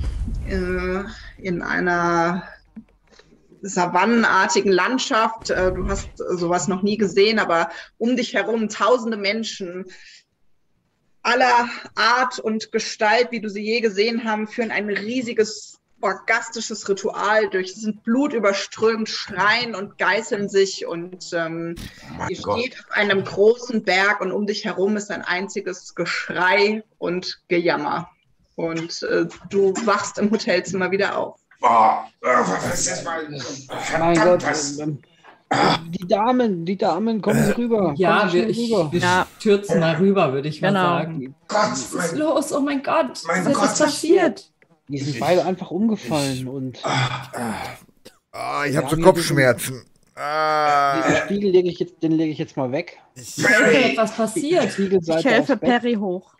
einer savannenartigen Landschaft. Du hast sowas noch nie gesehen, aber um dich herum tausende Menschen aller Art und Gestalt, wie du sie je gesehen haben, führen ein riesiges orgastisches Ritual durch. Sie sind blutüberströmt, schreien und geißeln sich und ihr steht auf einem großen Berg und um dich herum ist ein einziges Geschrei und Gejammer. Und du wachst im Hotelzimmer wieder auf. Boah, was ist das mal? Mein Gott, Was? die Damen, kommen Sie rüber. Ja, kommen Sie wir schnell rüber. stürzen mal rüber, würde ich mal Genau. sagen. Gott, Was ist los? Oh mein Gott. Mein Was Gott. ist passiert? Die sind beide einfach umgefallen und Ah, ich habe so haben Kopfschmerzen. diesen Spiegel lege ich jetzt mal weg. Ist etwas passiert? Ich Spiegelseite helfe aufs Bett. Perry hoch.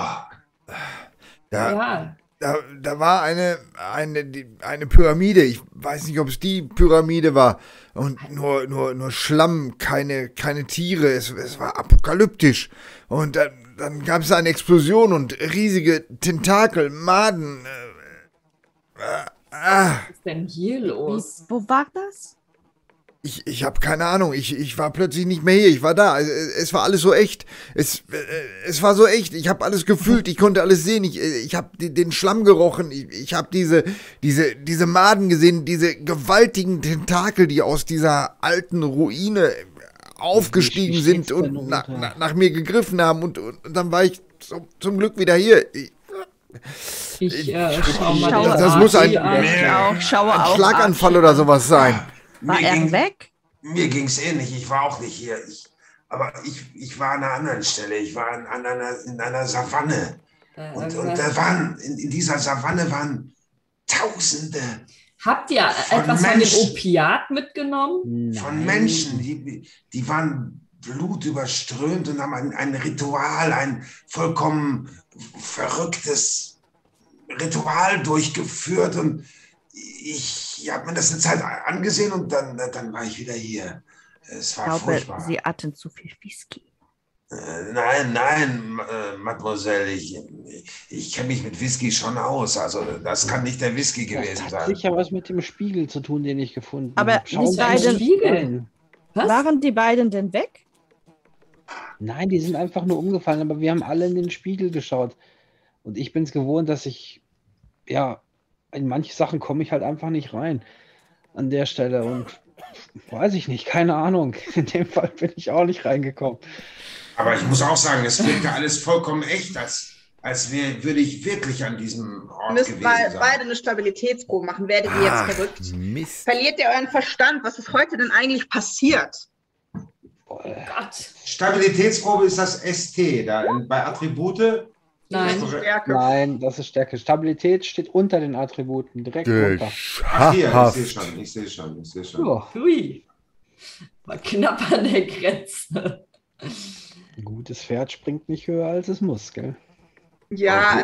Da, Ja. da war eine Pyramide. Ich weiß nicht, ob es die Pyramide war. Und nur Schlamm, keine Tiere. Es war apokalyptisch. Und dann gab es eine Explosion und riesige Tentakel, Maden. Was ist denn hier los? Wo war das? Ich habe keine Ahnung. Ich war plötzlich nicht mehr hier. Ich war da. Es war alles so echt. Es war so echt. Ich habe alles gefühlt. Ich konnte alles sehen. Ich habe den Schlamm gerochen. Ich habe diese Maden gesehen. Diese gewaltigen Tentakel, die aus dieser alten Ruine aufgestiegen sind und nach mir gegriffen haben. Und dann war ich zum Glück wieder hier. Schau mal. Das muss ein Schlaganfall oder sowas sein. War er weg? Mir ging es ähnlich. Ich war auch nicht hier. Aber ich war an einer anderen Stelle. Ich war in einer Savanne. Und da waren, in dieser Savanne waren Tausende. Habt ihr etwas von dem Opiat mitgenommen? Von Menschen. Die waren blutüberströmt und haben ein Ritual, ein vollkommen verrücktes Ritual durchgeführt. Und ich habe mir das eine Zeit angesehen und dann war ich wieder hier. Es war furchtbar. Sie hatten zu viel Whisky. Nein, Mademoiselle, ich kenne mich mit Whisky schon aus. Also das kann nicht der Whisky gewesen sein. Das hat sicher was mit dem Spiegel zu tun, den ich gefunden habe. Aber Schauen die beiden Spiegel? Waren die beiden denn weg? Nein, die sind einfach nur umgefallen, aber wir haben alle in den Spiegel geschaut. Und ich bin es gewohnt, dass ich, in manche Sachen komme ich halt einfach nicht rein an der Stelle und weiß ich nicht, keine Ahnung. In dem Fall bin ich auch nicht reingekommen. Aber ich muss auch sagen, es wirkte alles vollkommen echt, als würde ich wirklich an diesem Ort gewesen sein. Müsst beide eine Stabilitätsprobe machen. Werdet ihr jetzt verrückt? Mist. Verliert ihr euren Verstand? Was ist heute denn eigentlich passiert? Oh Gott. Stabilitätsprobe ist das ST, bei Attribute. Nein. Stärke. Nein, das ist Stärke. Stabilität steht unter den Attributen, direkt unter. Ach hier, ich sehe schon. Ja. Hui. War knapp an der Grenze. Ein gutes Pferd springt nicht höher, als es muss, gell? Ja,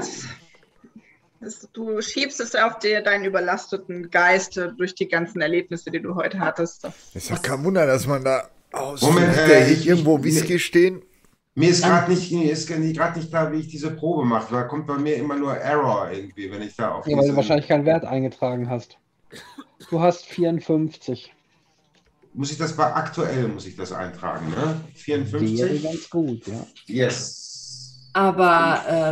du schiebst es auf deinen überlasteten Geist durch die ganzen Erlebnisse, die du heute hattest. Es ist ja kein Wunder, dass man da Moment, irgendwo Whisky stehen. Mir ist gerade nicht klar, wie ich diese Probe mache. Da kommt bei mir immer nur Error irgendwie, wenn ich da auf Ja, weil du wahrscheinlich keinen Wert eingetragen hast. Du hast 54. Muss ich das eintragen, ne? 54? Wäre ganz gut, ja. Yes. Aber,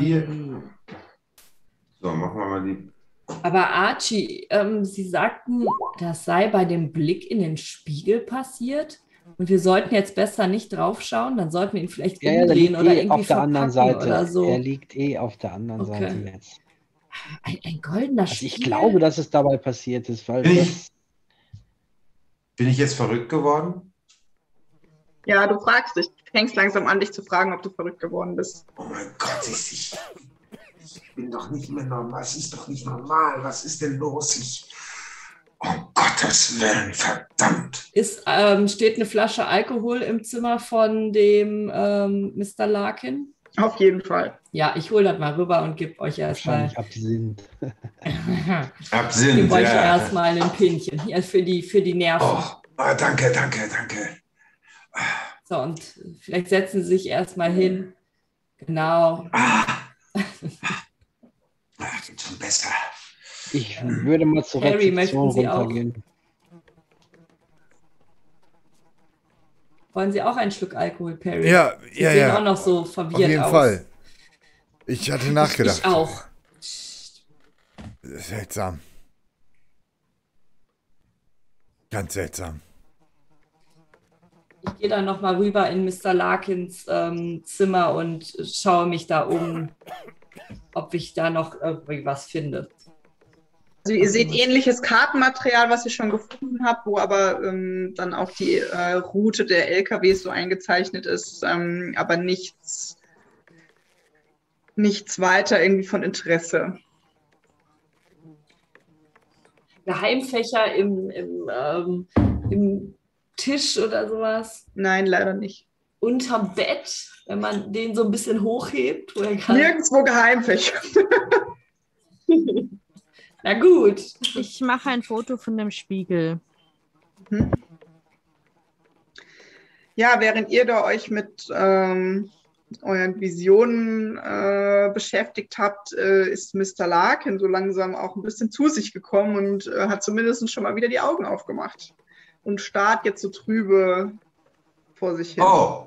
so, machen wir mal die. aber Archie, Sie sagten, das sei bei dem Blick in den Spiegel passiert und wir sollten jetzt besser nicht draufschauen, dann sollten wir ihn vielleicht umdrehen oder irgendwie auf der anderen Seite. Oder so. Er liegt auf der anderen Seite jetzt. Ein goldener Also Spiegel? ich glaube, dass es dabei passiert ist, weil Bin ich jetzt verrückt geworden? Ja, du fragst dich. Du fängst langsam an, dich zu fragen, ob du verrückt geworden bist. Oh mein Gott, ich bin doch nicht mehr normal. Es ist doch nicht normal. Was ist denn los? Um Gottes Willen, verdammt. Steht eine Flasche Alkohol im Zimmer von dem Mr. Larkin? Auf jeden Fall. Ja, ich hole das mal rüber und gebe euch erstmal. wahrscheinlich Absinth. Absinth, Gebe euch erstmal ein Pinchen hier für die Nerven. Oh, danke. So, und vielleicht setzen Sie sich erstmal hin. Genau. Geht schon besser. Ich würde mal zur Harry, Rezeption möchten Sie auch? runtergehen. Wollen Sie auch ein Schluck Alkohol, Perry? Ja, Sie sehen auch noch so verwirrt aus. Auf jeden Fall. Ich hatte nachgedacht. Ich auch. Seltsam. Ganz seltsam. Ich gehe dann nochmal rüber in Mr. Larkins Zimmer und schaue mich da um, ob ich da noch irgendwie was finde. Also ihr seht ähnliches Kartenmaterial, was ihr schon gefunden habt, wo aber dann auch die Route der LKWs so eingezeichnet ist, aber nichts weiter irgendwie von Interesse. Geheimfächer im Tisch oder sowas? Nein, leider nicht. Unterm Bett, wenn man den so ein bisschen hochhebt? Wo er kann. Nirgendwo Geheimfächer. Na gut. Ich mache ein Foto von dem Spiegel. Ja, während ihr da euch mit euren Visionen beschäftigt habt, ist Mr. Larkin so langsam auch ein bisschen zu sich gekommen und hat zumindest schon mal wieder die Augen aufgemacht. und starrt jetzt so trübe vor sich hin. Oh.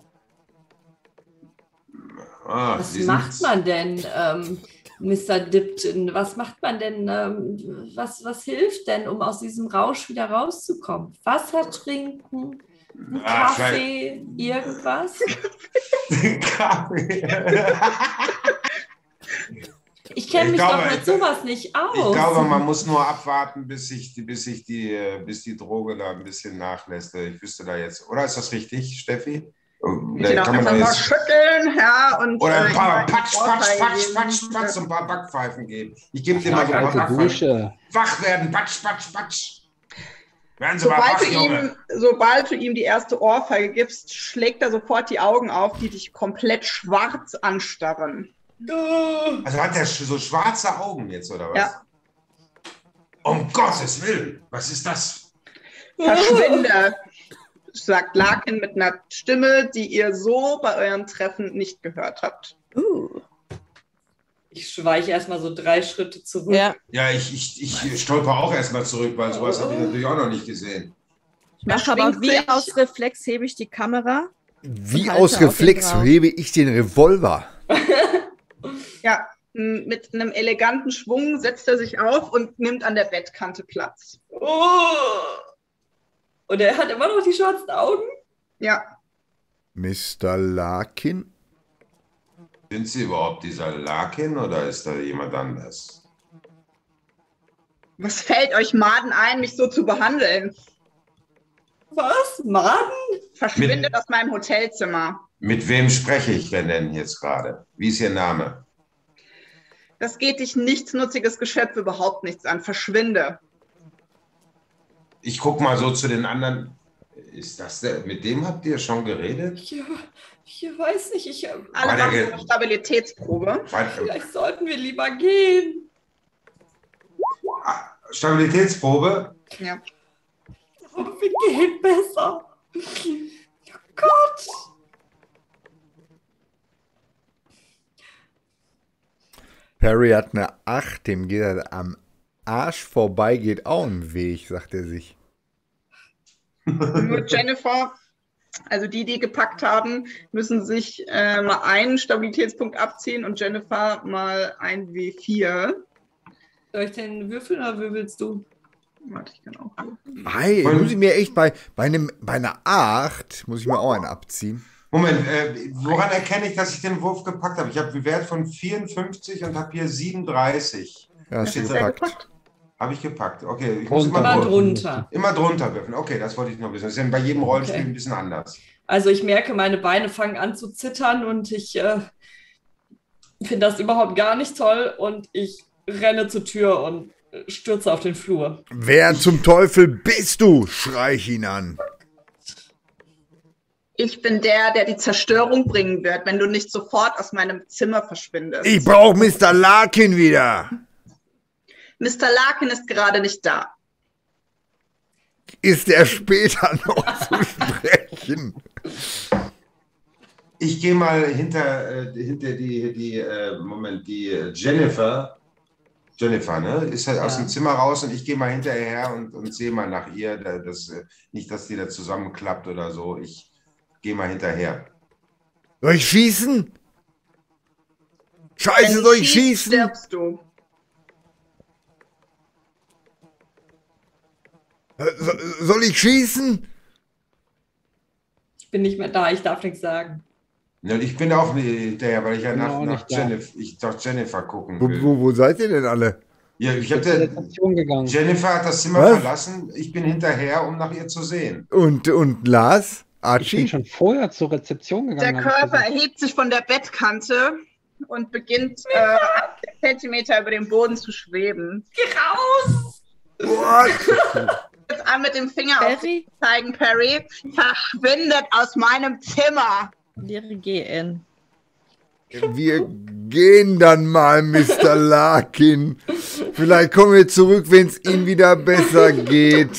Was macht man denn, Mr. Dipton? Was macht man denn? Was hilft denn, um aus diesem Rausch wieder rauszukommen? Wasser trinken? Ein Kaffee? Irgendwas? Kaffee. Ich kenne mich doch mit sowas nicht aus. Ich glaube, man muss nur abwarten, bis die Droge da ein bisschen nachlässt. Ich wüsste da jetzt. Oder ist das richtig, Steffi? Genau, kann man da jetzt schütteln, ja, und oder ein paar Patsch, ein paar Backpfeifen geben. Ich gebe dir mal so ein paar Backpfeifen. Wach werden, Patsch. Werden Sie mal wach, Junge. Sobald du ihm die erste Ohrfeige gibst, schlägt er sofort die Augen auf, die dich komplett schwarz anstarren. Also hat er so schwarze Augen jetzt, oder was? Ja. Um Gottes Willen, was ist das? Verschwinde, sagt Larkin mit einer Stimme, die ihr so bei euren Treffen nicht gehört habt. Ich schweiche erstmal so 3 Schritte zurück. Ja, ich stolper auch erstmal zurück, weil sowas habe ich natürlich auch noch nicht gesehen. Ich mache aber wie aus Reflex hebe ich die Kamera. Wie aus Reflex hebe ich den Revolver? Ja, mit einem eleganten Schwung setzt er sich auf und nimmt an der Bettkante Platz. Und er hat immer noch die schwarzen Augen? Ja. Mr. Larkin? Sind Sie überhaupt dieser Larkin oder ist da jemand anders? Was fällt euch Maden ein, mich so zu behandeln? Was? Maden? Verschwindet aus meinem Hotelzimmer. Mit wem spreche ich denn jetzt gerade? Wie ist Ihr Name? Das geht dich nichtsnutziges Geschöpf überhaupt nichts an. Verschwinde. Ich guck mal so zu den anderen. Ist das der? Mit dem habt ihr schon geredet? Ich weiß nicht. Alle machen eine Stabilitätsprobe. Vielleicht sollten wir lieber gehen. Stabilitätsprobe? Ja. Oh, wir gehen besser. Oh Gott. Perry hat eine 8, dem geht er am Arsch vorbei, geht auch ein Weg, sagt er sich. Nur Jennifer, also die gepackt haben, müssen sich mal einen Stabilitätspunkt abziehen und Jennifer mal ein W4. Soll ich den würfeln oder würfelst du? Warte, ich kann auch. Hey, muss ich mir echt bei einer 8, muss ich mir auch einen abziehen. Moment, woran erkenne ich, dass ich den Wurf gepackt habe? Ich habe einen Wert von 54 und habe hier 37. Ja, hast du gepackt. Habe ich gepackt. Okay, ich muss immer drunter. Immer drunter würfeln. Okay, das wollte ich noch wissen. Das ist ja bei jedem Rollenspiel ein bisschen anders. Also ich merke, meine Beine fangen an zu zittern und ich finde das überhaupt gar nicht toll und ich renne zur Tür und stürze auf den Flur. Wer zum Teufel bist du? Schrei ich ihn an. Ich bin der die Zerstörung bringen wird, wenn du nicht sofort aus meinem Zimmer verschwindest. Ich brauche Mr. Larkin wieder. Mr. Larkin ist gerade nicht da. Ist er später noch zu sprechen? Ich gehe mal hinter die Jennifer, ne? Ist halt aus dem Zimmer raus und ich gehe mal hinterher und sehe mal nach ihr. Nicht, dass die da zusammenklappt oder so. Ich gehe mal hinterher. Soll ich schießen? Scheiße, soll ich schießen? Stirbst du. Soll ich schießen? Ich bin nicht mehr da, ich darf nichts sagen. Ja, ich bin auch hinterher, weil ich ja nach Jennifer gucken will. Wo seid ihr denn alle? Ja, Jennifer hat das Zimmer verlassen. Ich bin hinterher, um nach ihr zu sehen. Und Lars? Archie? Ich bin schon vorher zur Rezeption gegangen. Der Körper erhebt sich von der Bettkante und beginnt 8 Zentimeter über dem Boden zu schweben. Geh raus! Jetzt an mit dem Finger auf dich zeigen, Perry. Verschwindet aus meinem Zimmer. Wir gehen. Wir gehen dann mal, Mr. Larkin. Vielleicht kommen wir zurück, wenn es Ihnen wieder besser geht.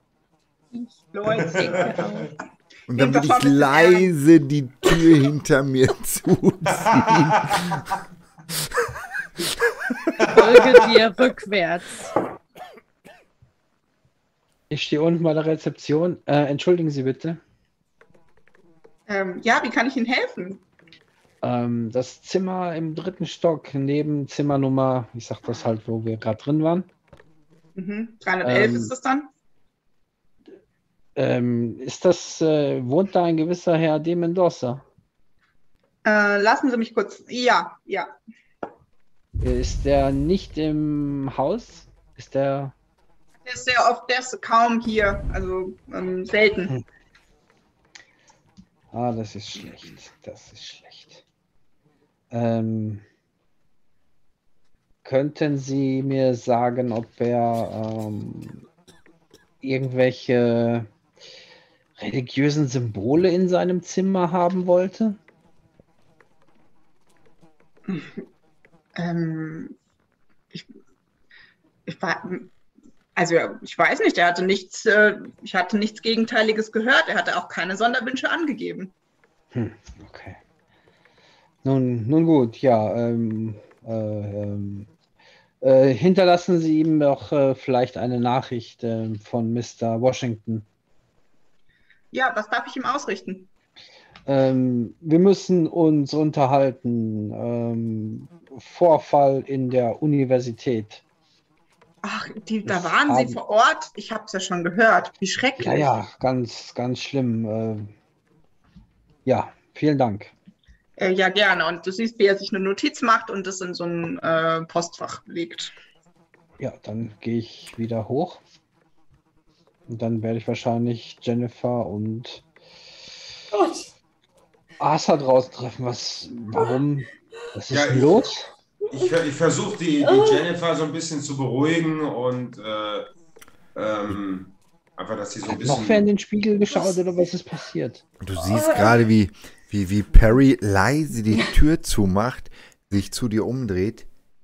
Leute. Und dann würde ich leise die Tür hinter mir zuziehen. Folge dir rückwärts. Ich stehe unten bei der Rezeption. Entschuldigen Sie bitte. Ja, wie kann ich Ihnen helfen? Das Zimmer im 3. Stock neben Zimmernummer, ich sag das halt, wo wir gerade drin waren. 311 ist das dann? Wohnt da ein gewisser Herr de Mendoza? Lassen Sie mich kurz. Ja. Ist der nicht im Haus? Ist der... Der ist sehr oft, der ist kaum hier, also selten. Ah, das ist schlecht. Das ist schlecht. Könnten Sie mir sagen, ob er irgendwelche religiösen Symbole in seinem Zimmer haben wollte? Ich weiß nicht, er hatte nichts, ich hatte nichts Gegenteiliges gehört, er hatte auch keine Sonderwünsche angegeben. Okay. Nun gut, ja. Hinterlassen Sie ihm doch vielleicht eine Nachricht von Mr. Washington. Ja, was darf ich ihm ausrichten? Wir müssen uns unterhalten. Vorfall in der Universität. Ach, da waren Sie vor Ort? Ich habe es ja schon gehört. Wie schrecklich. Ja, ganz, ganz schlimm. Ja, vielen Dank. Ja, gerne. Und du siehst, wie er sich eine Notiz macht und das in so ein Postfach legt. Ja, dann gehe ich wieder hoch. Und dann werde ich wahrscheinlich Jennifer und Asa draußen treffen. Warum? Was ist denn los? Ich versuche die Jennifer so ein bisschen zu beruhigen und einfach, dass sie so ein bisschen... Noch wer in den Spiegel geschaut oder was ist passiert? Und du siehst gerade, wie Perry leise die Tür zumacht, sich zu dir umdreht.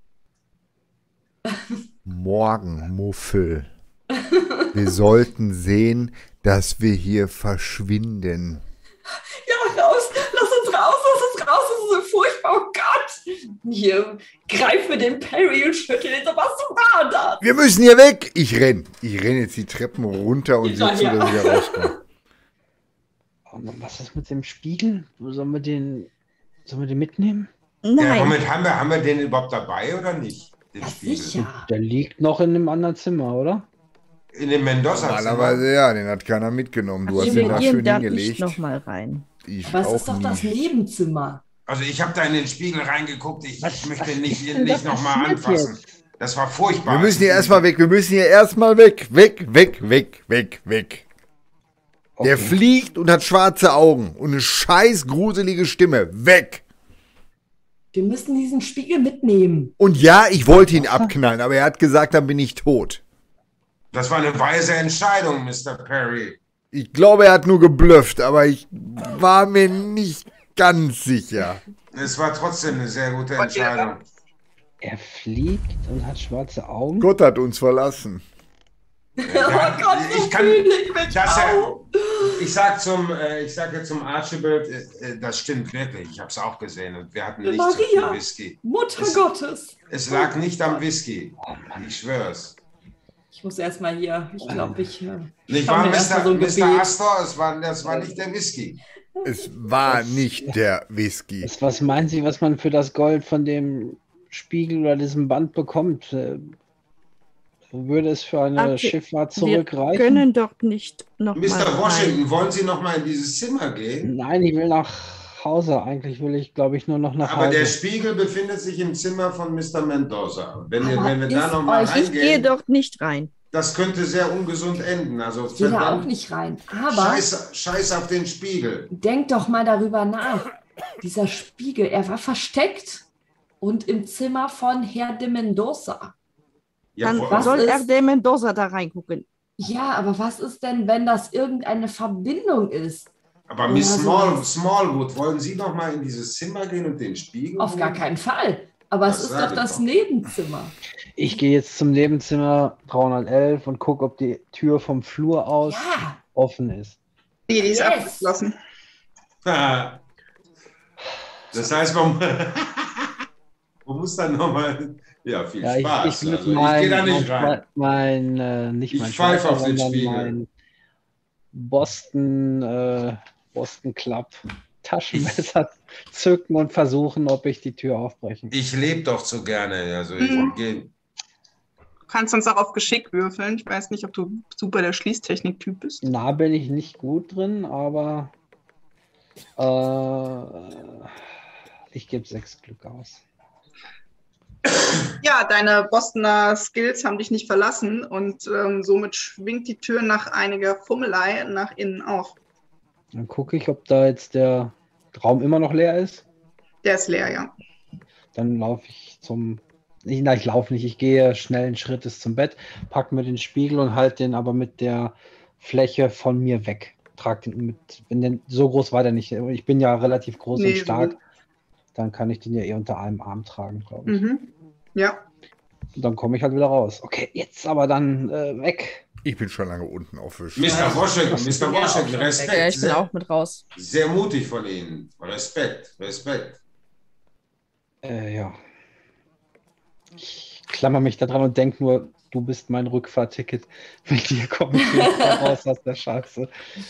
Morgenmuffel. Wir sollten sehen, dass wir hier verschwinden. Ja, raus! Lass uns raus! Das ist so furchtbar! Oh Gott! Hier, greif mir den Perry und schüttel ihn. Was war das? Wir müssen hier weg! Ich renn jetzt die Treppen runter und sehe zu, dass ich hier rauskomme. Was ist mit dem Spiegel? Sollen wir den mitnehmen? Nein. Ja, Moment, haben wir den überhaupt dabei oder nicht? Den Spiegel. Sicher. Der liegt noch in einem anderen Zimmer, oder? In dem Mendoza-Zimmer? Normalerweise ja, den hat keiner mitgenommen. Du hast den da schön hingelegt. Ich noch mal rein. Aber es ist doch das Nebenzimmer. Also ich habe da in den Spiegel reingeguckt. Ich möchte nicht nochmal anfassen. Das war furchtbar. Wir müssen hier erstmal weg. Weg. Okay. Der fliegt und hat schwarze Augen und eine scheiß gruselige Stimme. Weg! Wir müssen diesen Spiegel mitnehmen. Und ja, ich wollte ihn abknallen, aber er hat gesagt, dann bin ich tot. Das war eine weise Entscheidung, Mr. Perry. Ich glaube, er hat nur geblufft, aber ich war mir nicht ganz sicher. Es war trotzdem eine sehr gute Entscheidung. Er fliegt und hat schwarze Augen? Gott hat uns verlassen. Ja, oh Gott, so fühle ich mich auch. Ich sag zum Archibald, das stimmt wirklich. Ich habe es auch gesehen und wir hatten nicht so viel Whisky. Mutter Gottes. Es lag nicht am Whisky. Ich schwör's. Ich muss erstmal hier, ich glaube, Nicht wahr, Mr. Astor? Das war nicht der Whisky. Es war nicht der Whisky. Was meinen Sie, was man für das Gold von dem Spiegel oder diesem Band bekommt? Würde es für eine Schifffahrt zurückreichen? Wir können doch nicht noch Mr. mal Washington, rein. wollen Sie noch mal in dieses Zimmer gehen? Nein, ich will nach Hause. Eigentlich will ich, glaube ich, nur noch nach Hause. Aber der Spiegel befindet sich im Zimmer von Mr. Mendoza. Wenn wir da noch mal reingehen... Ich gehe doch nicht rein. Das könnte sehr ungesund enden. Also ich gehe da auch nicht rein. Aber Scheiß auf den Spiegel. Denk doch mal darüber nach. Dieser Spiegel, er war versteckt und im Zimmer von Herr de Mendoza. Ja, Dann soll er de Mendoza da reingucken. Ja, aber was ist denn, wenn das irgendeine Verbindung ist? Aber Miss Smallwood, wollen Sie noch mal in dieses Zimmer gehen und den Spiegel? Auf gar keinen Fall. Aber es ist doch das Nebenzimmer. Ich gehe jetzt zum Nebenzimmer 311 und gucke, ob die Tür vom Flur aus offen ist. Nee, die ist abgeschlossen. Das heißt, man muss dann nochmal Ja, viel Ja, Spaß. ich Also, ich gehe da nicht rein. Nicht Ich mein pfeife auf den sondern Spiegel. mein Boston Club Taschenmesser zücken und versuchen, ob ich die Tür aufbrechen. Ich lebe doch so gerne. Also ich gehe. Du kannst uns auch auf Geschick würfeln. Ich weiß nicht, ob du super der Schließtechnik-Typ bist. Na, bin ich nicht gut drin, aber ich gebe 6 Glück aus. Ja, deine Bostoner Skills haben dich nicht verlassen und somit schwingt die Tür nach einiger Fummelei nach innen auf. Dann gucke ich, ob da jetzt der Raum immer noch leer ist. Der ist leer, ja. Dann laufe ich ich laufe nicht, ich gehe schnellen Schrittes zum Bett, packe mir den Spiegel und halte den aber mit der Fläche von mir weg. Trag den mit, so groß war der nicht. Ich bin ja relativ groß und stark. So. Dann kann ich den ja unter einem Arm tragen, glaube ich. Mhm. Ja. Und dann komme ich halt wieder raus. Okay, jetzt aber dann weg. Ich bin schon lange unten auf der Mr. Washington, Respekt. Ja, ich bin auch mit raus. Sehr mutig von Ihnen. Respekt. Ja. Ich klammer mich da dran und denke nur, du bist mein Rückfahrticket. Mit dir komme ich nicht raus aus der Scheiße.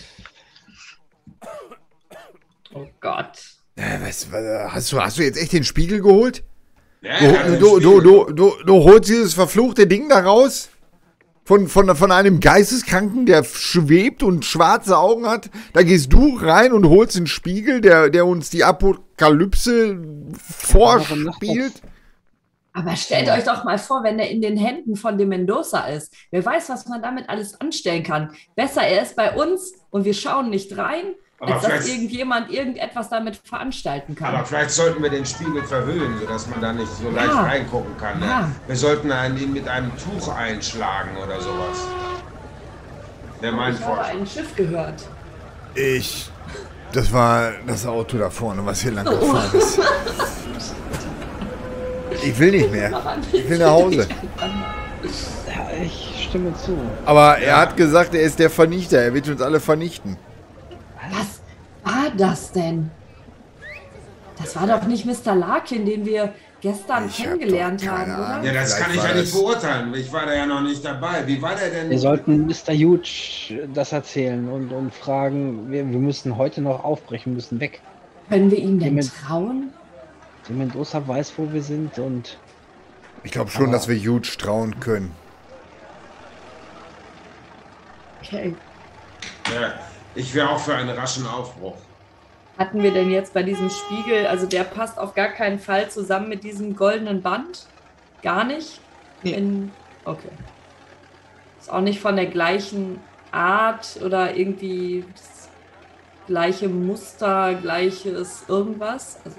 Oh Gott. Hast du jetzt echt den Spiegel geholt? Ja, Du holst dieses verfluchte Ding da raus? Von einem Geisteskranken, der schwebt und schwarze Augen hat. Da gehst du rein und holst den Spiegel, der uns die Apokalypse vorspielt. Aber stellt euch doch mal vor, wenn er in den Händen von dem Mendoza ist. Wer weiß, was man damit alles anstellen kann. Besser, er ist bei uns und wir schauen nicht rein, als dass irgendjemand irgendetwas damit veranstalten kann. Aber vielleicht sollten wir den Spiegel verhüllen, sodass man da nicht so leicht reingucken kann. Ne? Ja. Wir sollten ihn mit einem Tuch einschlagen oder sowas. Ich habe ein Schiff gehört. Das war das Auto da vorne, was hier lang gefahren ist. Ich will nicht mehr. Ich will nach Hause. Ja, ich stimme zu. Aber er hat gesagt, er ist der Vernichter. Er wird uns alle vernichten. Was war das denn? Das war doch nicht Mr. Larkin, den wir gestern kennengelernt haben, oder? Ja, das kann ich ja nicht beurteilen. Ich war da ja noch nicht dabei. Wie war der denn? Wir sollten Mr. Huge das erzählen und fragen, wir müssen heute noch aufbrechen, müssen weg. Können wir ihm denn trauen? Der Mendoza weiß, wo wir sind und... Ich glaube schon, dass wir Huge trauen können. Okay. Ja, ich wäre auch für einen raschen Aufbruch. Hatten wir denn jetzt bei diesem Spiegel, also der passt auf gar keinen Fall zusammen mit diesem goldenen Band? Gar nicht? Nee. Okay. Ist auch nicht von der gleichen Art oder irgendwie das gleiche Muster, gleiches irgendwas? Also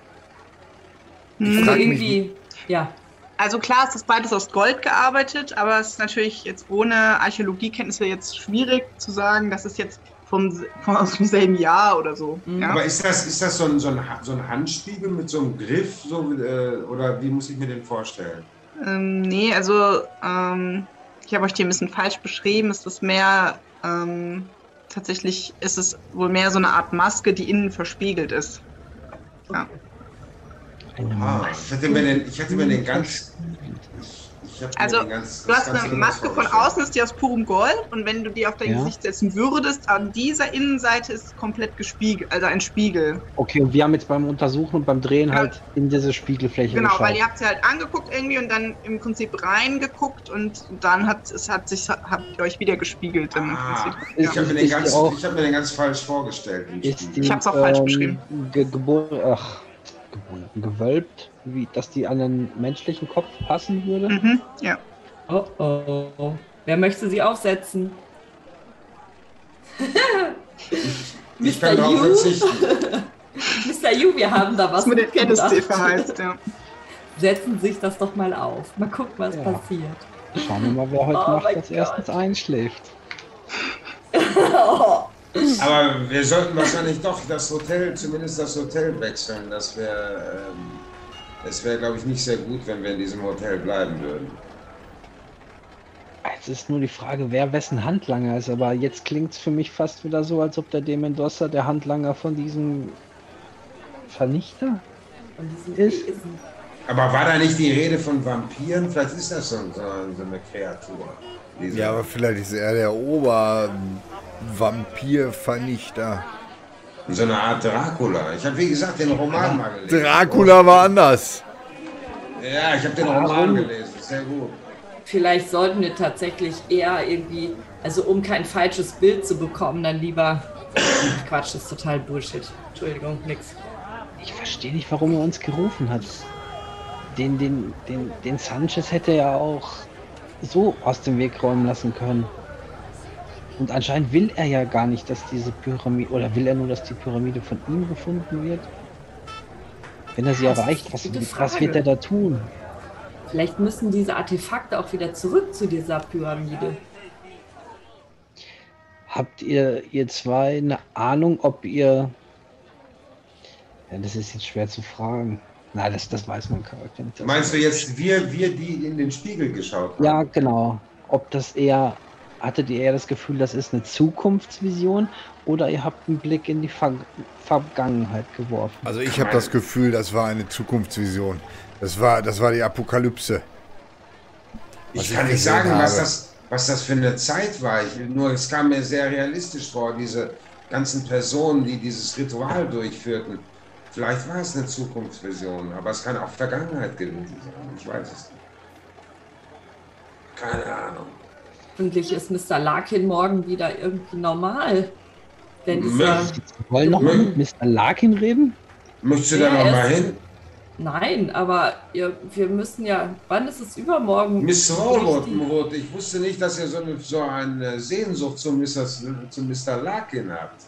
irgendwie, ja. Also klar, es ist beides aus Gold gearbeitet, aber es ist natürlich jetzt ohne Archäologiekenntnisse jetzt schwierig zu sagen, das ist jetzt aus dem selben Jahr oder so. Ja. Aber ist das so ein Handspiegel mit so einem Griff, oder wie muss ich mir den vorstellen? Nee, also ich habe euch die ein bisschen falsch beschrieben. Es ist mehr, tatsächlich ist es wohl mehr so eine Art Maske, die innen verspiegelt ist. Ja. Ich hätte mir den ganz... Also, du hast eine Maske von außen, ist die aus purem Gold, und wenn du die auf dein Gesicht setzen würdest, an dieser Innenseite ist komplett gespiegelt, also ein Spiegel. Okay, und wir haben jetzt beim Untersuchen und beim Drehen halt in diese Spiegelfläche geschaut. Genau, weil ihr habt sie halt angeguckt irgendwie und dann im Prinzip reingeguckt und dann habt ihr euch wieder gespiegt im Prinzip. Ich habe mir den ganz falsch vorgestellt. Ich habe es auch falsch beschrieben. Gewölbt, dass die an einen menschlichen Kopf passen würde. Mhm, ja. Oh. Wer möchte sie aufsetzen? Ich kann darauf verzichten. Mr. Yu, wir haben da was mit dem NSC verheizt, ja. Setzen sich das doch mal auf. Mal gucken, was passiert. Schauen wir mal, wer heute Nacht als erstes einschläft. Aber wir sollten wahrscheinlich doch zumindest das Hotel wechseln. Das wäre, glaube ich, nicht sehr gut, wenn wir in diesem Hotel bleiben würden. Es ist nur die Frage, wer wessen Handlanger ist. Aber jetzt klingt es für mich fast wieder so, als ob der De Mendoza der Handlanger von diesem Vernichter von diesem ist. Aber war da nicht die Rede von Vampiren? Vielleicht ist das so eine Kreatur. Ja, aber vielleicht ist er der Obervampirvernichter. So eine Art Dracula. Ich habe, wie gesagt, den Roman mal gelesen. Dracula war anders. Ja, ich habe den Roman gelesen. Sehr gut. Vielleicht sollten wir tatsächlich eher irgendwie, also um kein falsches Bild zu bekommen, dann lieber... Quatsch, das ist total Bullshit. Entschuldigung, nix. Ich verstehe nicht, warum er uns gerufen hat. Den Sanchez hätte er auch so aus dem Weg räumen lassen können. Und anscheinend will er ja gar nicht, dass diese Pyramide, oder will er nur, dass die Pyramide von ihm gefunden wird? Wenn er sie erreicht, was wird er da tun? Vielleicht müssen diese Artefakte auch wieder zurück zu dieser Pyramide. Habt ihr zwei eine Ahnung, ob ihr... Ja, das ist jetzt schwer zu fragen. Nein, das weiß man Charakter nicht. Meinst du jetzt, wir, die in den Spiegel geschaut haben? Ja, genau. Ob das eher... Hattet ihr eher das Gefühl, das ist eine Zukunftsvision oder ihr habt einen Blick in die Vergangenheit geworfen? Also ich habe das Gefühl, das war eine Zukunftsvision. Das war die Apokalypse. Ich kann nicht sagen, was das für eine Zeit war. Nur es kam mir sehr realistisch vor, diese ganzen Personen, die dieses Ritual durchführten. Vielleicht war es eine Zukunftsvision, aber es kann auch Vergangenheit gewesen sein. Ich weiß es nicht. Keine Ahnung. Hoffentlich ist Mr. Larkin morgen wieder irgendwie normal. Wenn Wir wollen noch mal mit Mr. Larkin reden? Möchtest du da noch mal hin? Nein, aber wir müssen ja... Wann ist es übermorgen? Miss Rawwood, ich wusste nicht, dass ihr so eine Sehnsucht zu Mr. Larkin habt.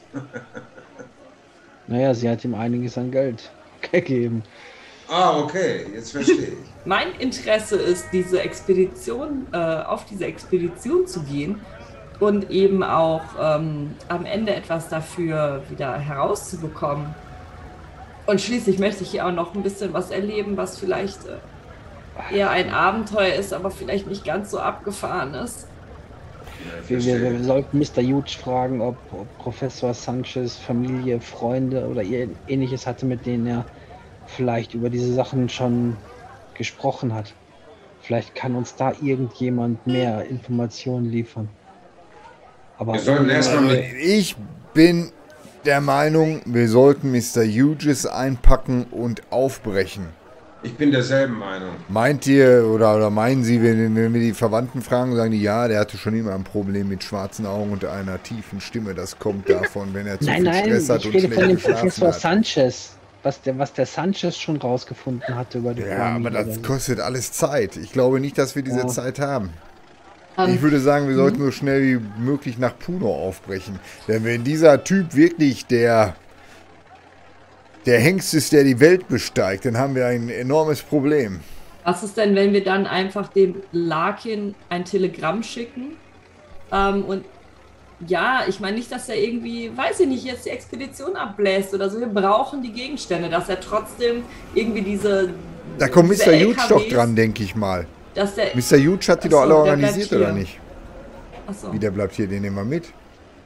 Naja, sie hat ihm einiges an Geld gegeben. Ah, okay, jetzt verstehe ich. Mein Interesse ist, auf diese Expedition zu gehen und eben auch am Ende etwas dafür wieder herauszubekommen. Und schließlich möchte ich hier auch noch ein bisschen was erleben, was vielleicht eher ein Abenteuer ist, aber vielleicht nicht ganz so abgefahren ist. Wir sollten Mr. Huge fragen, ob Professor Sanchez Familie, Freunde oder ähnliches hatte, mit denen er vielleicht über diese Sachen schon gesprochen hat. Vielleicht kann uns da irgendjemand mehr Informationen liefern. Aber wir sollten erstmal ich bin der Meinung, wir sollten Mr. Hughes einpacken und aufbrechen. Ich bin derselben Meinung. Meint ihr oder meinen Sie, wenn wir die Verwandten fragen, sagen die, ja, der hatte schon immer ein Problem mit schwarzen Augen und einer tiefen Stimme. Das kommt davon, wenn er zu viel Stress hat und schlecht geschlafen hat. Nein, ich rede von dem Professor Sanchez. Was der Sanchez schon rausgefunden hatte über die Pyramide. Ja, aber das kostet alles Zeit. Ich glaube nicht, dass wir diese Zeit haben. Ich würde sagen, wir sollten so schnell wie möglich nach Puno aufbrechen. Denn wenn dieser Typ wirklich der Hengst ist, der die Welt besteigt, dann haben wir ein enormes Problem. Was ist denn, wenn wir dann einfach dem Larkin ein Telegramm schicken? Und ja, ich meine nicht, dass er irgendwie, weiß ich nicht, jetzt die Expedition abbläst oder so. Wir brauchen die Gegenstände, dass er trotzdem irgendwie diese... Da kommt Mr. Huge doch dran, denke ich mal. Mr. Huge hat die doch alle organisiert, oder nicht? Achso. Wie, der bleibt hier, den nehmen wir mit.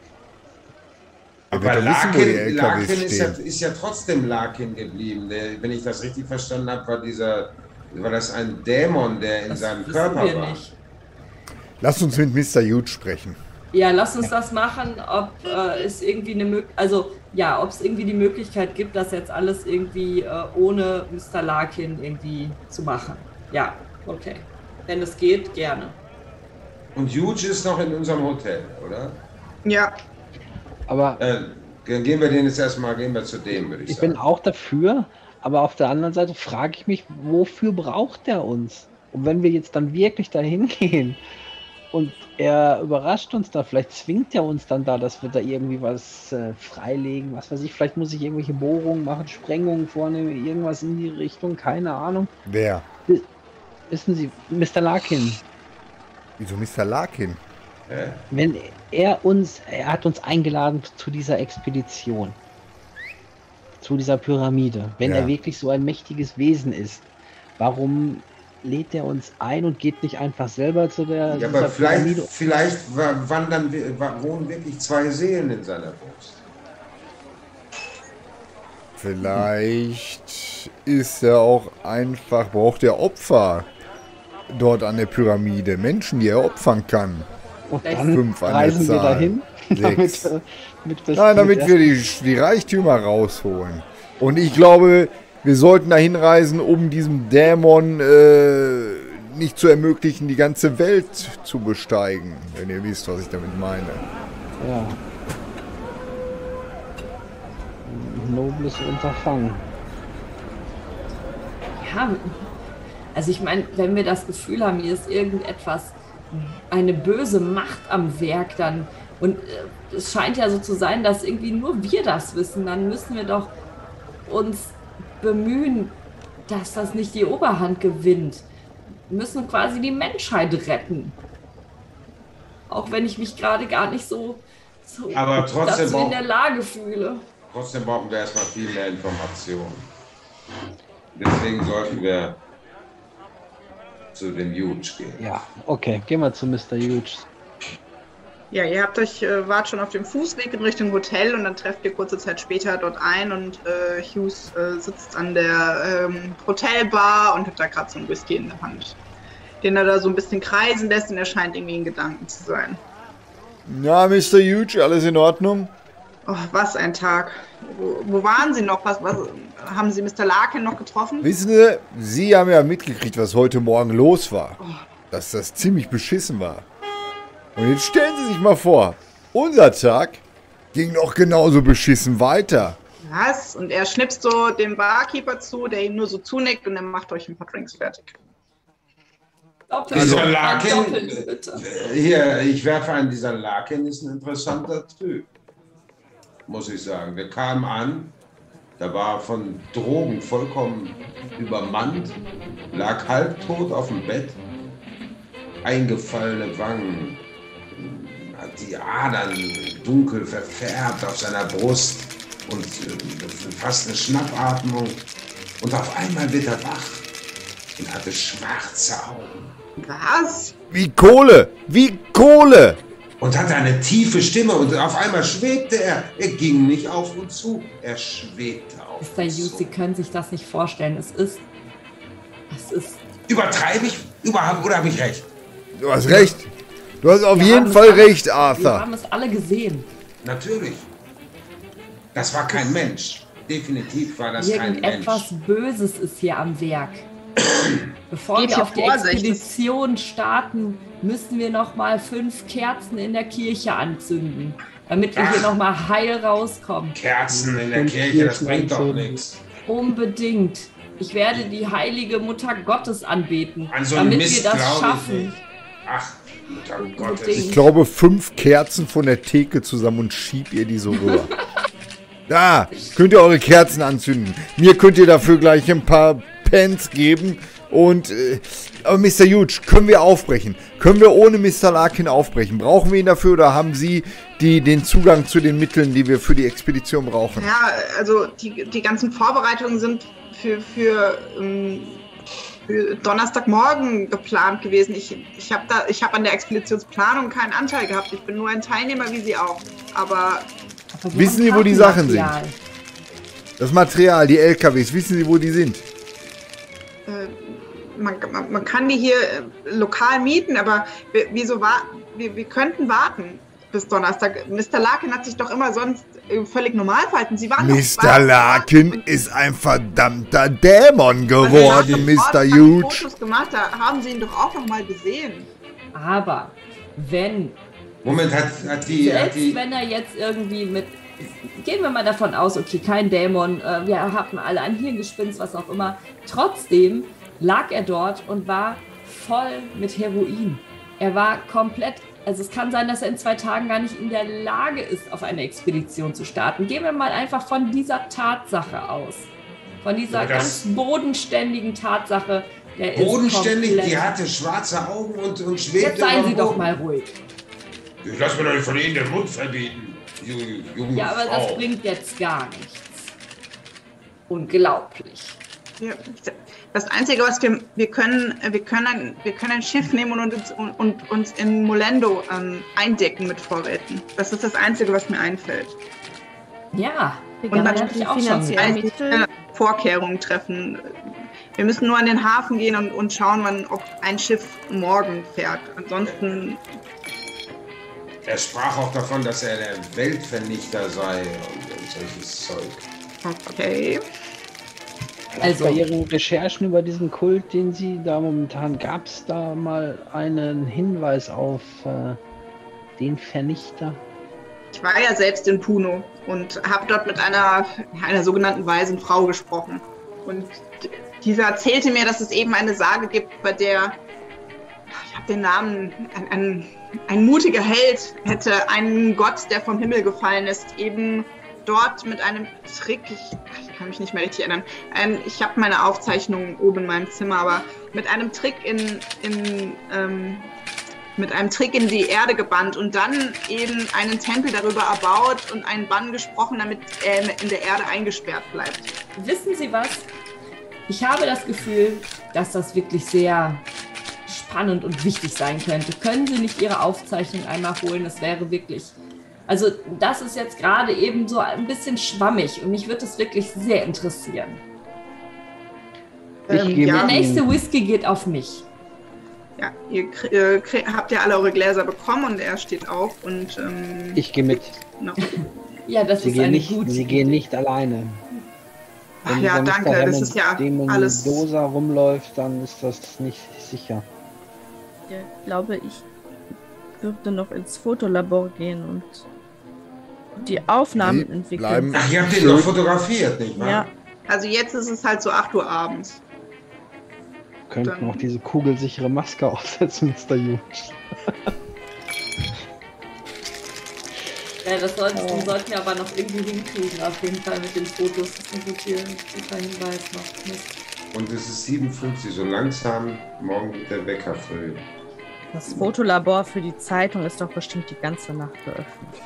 Aber Larkin ist ja trotzdem Larkin geblieben. Wenn ich das richtig verstanden habe, war das ein Dämon, der in seinem Körper war. Nicht. Lass uns mit Mr. Huge sprechen. Ja, lass uns das machen, ob es irgendwie ob es irgendwie die Möglichkeit gibt, das jetzt alles irgendwie ohne Mr. Larkin irgendwie zu machen. Ja, okay. Wenn es geht, gerne. Und Huge ist noch in unserem Hotel, oder? Ja. Aber gehen wir zu dem, würde ich sagen. Ich bin auch dafür, aber auf der anderen Seite frage ich mich, wofür braucht er uns? Und wenn wir jetzt dann wirklich dahin gehen und er überrascht uns da, vielleicht zwingt er uns dann da, dass wir da irgendwie was freilegen, was weiß ich, vielleicht muss ich irgendwelche Bohrungen machen, Sprengungen vornehmen, irgendwas in die Richtung, keine Ahnung. Wer? Wissen Sie, Mr. Larkin. Wieso Mr. Larkin? Wenn er hat uns eingeladen zu dieser Expedition, zu dieser Pyramide. Wenn er wirklich so ein mächtiges Wesen ist, warum lädt er uns ein und geht nicht einfach selber zu der aber vielleicht wohnen wirklich zwei Seelen in seiner Brust. Vielleicht ist er auch einfach, braucht er Opfer dort an der Pyramide. Menschen, die er opfern kann. Und Vielleicht dann 5 an der reisen wir Zahl. dahin. 6. damit Damit wir die Reichtümer rausholen. Und ich glaube, wir sollten dahin reisen, um diesem Dämon nicht zu ermöglichen, die ganze Welt zu besteigen. Wenn ihr wisst, was ich damit meine. Ja. Ein nobles Unterfangen. Ja, also ich meine, wenn wir das Gefühl haben, hier ist irgendetwas, eine böse Macht am Werk, dann, und es scheint ja so zu sein, dass irgendwie nur wir das wissen, dann müssen wir doch uns bemühen, dass das nicht die Oberhand gewinnt. Wir müssen quasi die Menschheit retten. Auch wenn ich mich gerade gar nicht so Aber trotzdem dazu in der Lage fühle. Trotzdem brauchen wir erstmal viel mehr Informationen. Deswegen sollten wir zu dem Huge gehen. Ja, okay, gehen wir zu Mr. Huge. Ja, ihr habt wart schon auf dem Fußweg in Richtung Hotel und dann trefft ihr kurze Zeit später dort ein und Hughes sitzt an der Hotelbar und hat da gerade so einen Whisky in der Hand, den er da so ein bisschen kreisen lässt und er scheint irgendwie in Gedanken zu sein. Na, Mr. Huge, alles in Ordnung? Oh, was ein Tag. Wo waren Sie noch? Was haben Sie Mr. Larkin noch getroffen? Wissen Sie, Sie haben ja mitgekriegt, was heute Morgen los war. Dass das ziemlich beschissen war. Und jetzt stellen Sie sich mal vor, unser Tag ging noch genauso beschissen weiter. Was? Und er schnipst so dem Barkeeper zu, der ihm nur so zunickt und dann macht euch ein paar Drinks fertig. Dieser Larkin, hier, ich werfe ein, dieser Larkin ist ein interessanter Typ, muss ich sagen. Der kam an, da war von Drogen vollkommen übermannt, lag halbtot auf dem Bett, eingefallene Wangen, hat die Adern dunkel verfärbt auf seiner Brust und fast eine Schnappatmung. Und auf einmal wird er wach und hatte schwarze Augen. Was? Wie Kohle! Wie Kohle! Und hatte eine tiefe Stimme und auf einmal schwebte er. Er ging nicht auf und zu, er schwebte auf Mr. und Hughes, zu. Sie können sich das nicht vorstellen. Es ist... Übertreibe ich überhaupt oder habe ich recht? Du hast recht. Du hast auf Wir jeden haben Fall es alle- recht, Wir Arthur. haben es alle gesehen. Natürlich. Das war kein Mensch. Definitiv war das kein Mensch. Irgendetwas Böses ist hier am Werk. Bevor Geht wir hier auf die vorsichtig. Expedition starten, müssen wir noch mal 5 Kerzen in der Kirche anzünden, damit wir hier noch mal heil rauskommen. Kerzen in der 5 Kirche, das Kirchen bringt doch anzünden. nichts. Unbedingt. Ich werde die heilige Mutter Gottes anbeten, An so einen damit Mist wir das glaube ich schaffen. nicht. Ach, Mutter Gottes. Unbedingt. Ich glaube, 5 Kerzen von der Theke zusammen und schieb ihr die so rüber. Da könnt ihr eure Kerzen anzünden. Mir könnt ihr dafür gleich ein paar Pence geben. Und, aber Mr. Huge, können wir aufbrechen? Können wir ohne Mr. Larkin aufbrechen? Brauchen wir ihn dafür oder haben Sie den Zugang zu den Mitteln, die wir für die Expedition brauchen? Ja, also die ganzen Vorbereitungen sind für Donnerstagmorgen geplant gewesen. Ich habe an der Expeditionsplanung keinen Anteil gehabt. Ich bin nur ein Teilnehmer wie Sie auch. Aber Aber wir Wissen haben Sie, wo die Sachen Kartenmaterial. Das Material, die LKWs, wissen Sie, wo die sind? man kann die hier lokal mieten, aber wir könnten warten bis Donnerstag. Mr. Larkin hat sich doch immer sonst völlig normal verhalten. Sie waren Mr. Larkin ist ein verdammter Dämon geworden, Mr. Huge. Fotos gemacht, da haben Sie ihn doch auch noch mal gesehen. Aber wenn, Moment, hat selbst die wenn er jetzt irgendwie mit, gehen wir mal davon aus, okay, kein Dämon, wir hatten alle ein Hirngespinst, was auch immer, trotzdem lag er dort und war voll mit Heroin. Er war komplett, also es kann sein, dass er in 2 Tagen gar nicht in der Lage ist, auf eine Expedition zu starten. Gehen wir mal einfach von dieser Tatsache aus. Von dieser ganz bodenständigen Tatsache, der bodenständig, ist komplett. die hatte schwarze Augen und schwebte Jetzt seien über Sie dem doch Boden. mal ruhig. Ich lass mir doch nicht von Ihnen den Mund verbieten, junge Ja, aber Frau. das bringt jetzt gar nichts. Unglaublich. Ja, das Einzige, was wir können ein Schiff nehmen und uns in Molendo eindecken mit Vorräten. Das ist das Einzige, was mir einfällt. Ja, Und Ja, natürlich hatte ich auch schon finanziellen gedacht. Mittel. Vorkehrungen treffen. Wir müssen nur an den Hafen gehen und schauen, ob ein Schiff morgen fährt. Ansonsten. Er sprach auch davon, dass er der Weltvernichter sei und solches Zeug. Okay. Also, Bei Ihren Recherchen über diesen Kult, den Sie da momentan, gab es da mal einen Hinweis auf den Vernichter? Ich war ja selbst in Puno und habe dort mit einer sogenannten weisen Frau gesprochen. Und diese erzählte mir, dass es eben eine Sage gibt, bei der, ich habe den Namen, ein mutiger Held hätte einen Gott, der vom Himmel gefallen ist, eben dort mit einem Trick, ich kann mich nicht mehr richtig erinnern, ich habe meine Aufzeichnungen oben in meinem Zimmer, aber mit einem Trick in die Erde gebannt und dann eben einen Tempel darüber erbaut und einen Bann gesprochen, damit er in der Erde eingesperrt bleibt. wissen Sie was? Ich habe das Gefühl, dass das wirklich sehr spannend und wichtig sein könnte. Können Sie nicht Ihre Aufzeichnung einmal holen? Das wäre wirklich... Also das ist jetzt gerade eben so ein bisschen schwammig und mich würde das wirklich sehr interessieren. Ich gehe Der mit nächste Ihnen. Whisky geht auf mich. Ja, ihr habt ja alle eure Gläser bekommen und er steht auf und Ich gehe mit. noch. Ja, das Sie ist gehen eine nicht, gute Sie gehen Idee. nicht alleine. Ach Wenn ja, dieser danke, Mr. das ist ja Hammond alles. Dosa rumläuft, dann ist das nicht sicher. Ich glaube, ich würde noch ins Fotolabor gehen und die Aufnahmen Sie entwickeln. bleiben Ach, ihr habt den noch fotografiert, nicht wahr? Ja, Also jetzt ist es halt so 8 Uhr abends. Könnten Dann- auch diese kugelsichere Maske aufsetzen, Mr. Hughes. Ja, das sollten wir aber noch irgendwie hinkriegen, auf jeden Fall mit den Fotos. Das ist ein guter Hinweis noch. Mist. Und es ist 57, so langsam morgen wird der Wecker früh. das Fotolabor für die Zeitung ist doch bestimmt die ganze Nacht geöffnet.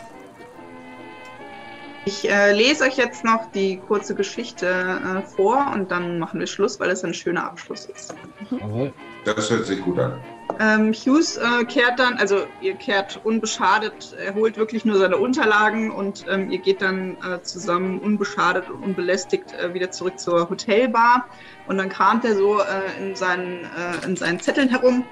Ich lese euch jetzt noch die kurze Geschichte vor und dann machen wir Schluss, weil es ein schöner Abschluss ist. Jawohl. Das hört sich gut an. Hughes kehrt dann, also ihr kehrt unbeschadet, er holt wirklich nur seine Unterlagen und ihr geht dann zusammen unbeschadet und unbelästigt wieder zurück zur Hotelbar und dann kramt er so in seinen Zetteln herum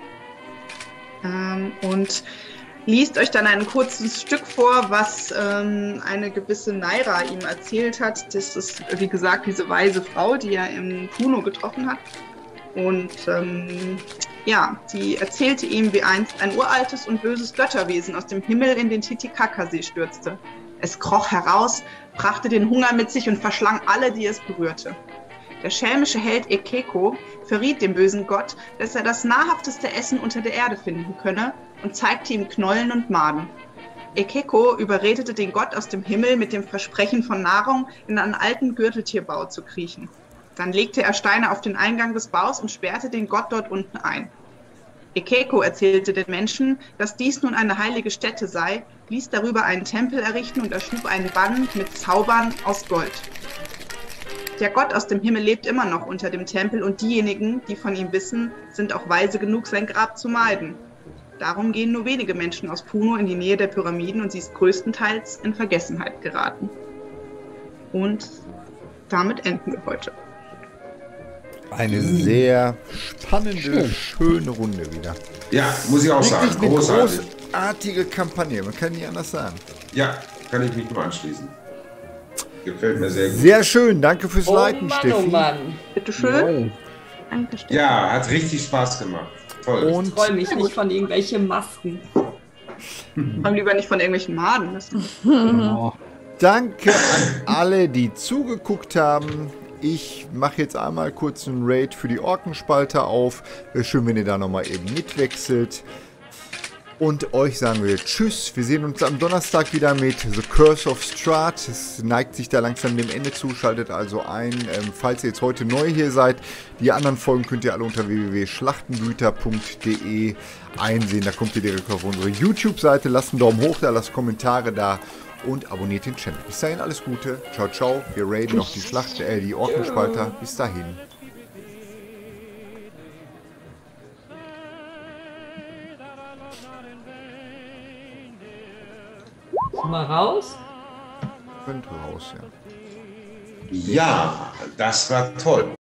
und liest euch dann ein kurzes Stück vor, was eine gewisse Naira ihm erzählt hat. Das ist, wie gesagt, diese weise Frau, die er in Puno getroffen hat. Und ja, die erzählte ihm, wie einst ein uraltes und böses Götterwesen aus dem Himmel in den Titicacasee stürzte. Es kroch heraus, brachte den Hunger mit sich und verschlang alle, die es berührte. Der schelmische Held Ekeko verriet dem bösen Gott, dass er das nahrhafteste Essen unter der Erde finden könne und zeigte ihm Knollen und Maden. Ekeko überredete den Gott aus dem Himmel mit dem Versprechen von Nahrung in einen alten Gürteltierbau zu kriechen. Dann legte er Steine auf den Eingang des Baus und sperrte den Gott dort unten ein. Ekeko erzählte den Menschen, dass dies nun eine heilige Stätte sei, ließ darüber einen Tempel errichten und erschuf einen Bann mit Zaubern aus Gold. Der Gott aus dem Himmel lebt immer noch unter dem Tempel und diejenigen, die von ihm wissen, sind auch weise genug, sein Grab zu meiden. Darum gehen nur wenige Menschen aus Puno in die Nähe der Pyramiden und sie ist größtenteils in Vergessenheit geraten. Und damit enden wir heute. Eine sehr spannende, schöne Runde wieder. Ja, muss ich auch sagen. Wirklich eine Großartig. großartige Kampagne, man kann nicht anders sagen. Ja, kann ich mich nur anschließen. Gefällt mir sehr gut. Sehr schön, danke fürs Oh Leiten, Mann, Steffi. oh Mann. Bitteschön. Jawohl. Danke, Stefan. Ja, hat richtig Spaß gemacht. Toll. Und Ich freue mich nicht von irgendwelchen Masken. Vor allem lieber nicht von irgendwelchen Maden. Genau. danke an alle, die zugeguckt haben. Ich mache jetzt einmal kurz einen Raid für die Orkenspalter auf. Wäre schön, wenn ihr da nochmal eben mitwechselt. Und euch sagen wir Tschüss. Wir sehen uns am Donnerstag wieder mit The Curse of Strahd. Es neigt sich da langsam dem Ende zu. Schaltet also ein, falls ihr jetzt heute neu hier seid. Die anderen Folgen könnt ihr alle unter www.schlachtenblüter.de einsehen. Da kommt ihr direkt auf unsere YouTube-Seite. Lasst einen Daumen hoch da, lasst Kommentare da und abonniert den Channel. Bis dahin alles Gute. Ciao, ciao. Wir raiden noch die Orkenspalter. Bis dahin. Mal raus. Könnt raus, ja. Ja, das war toll.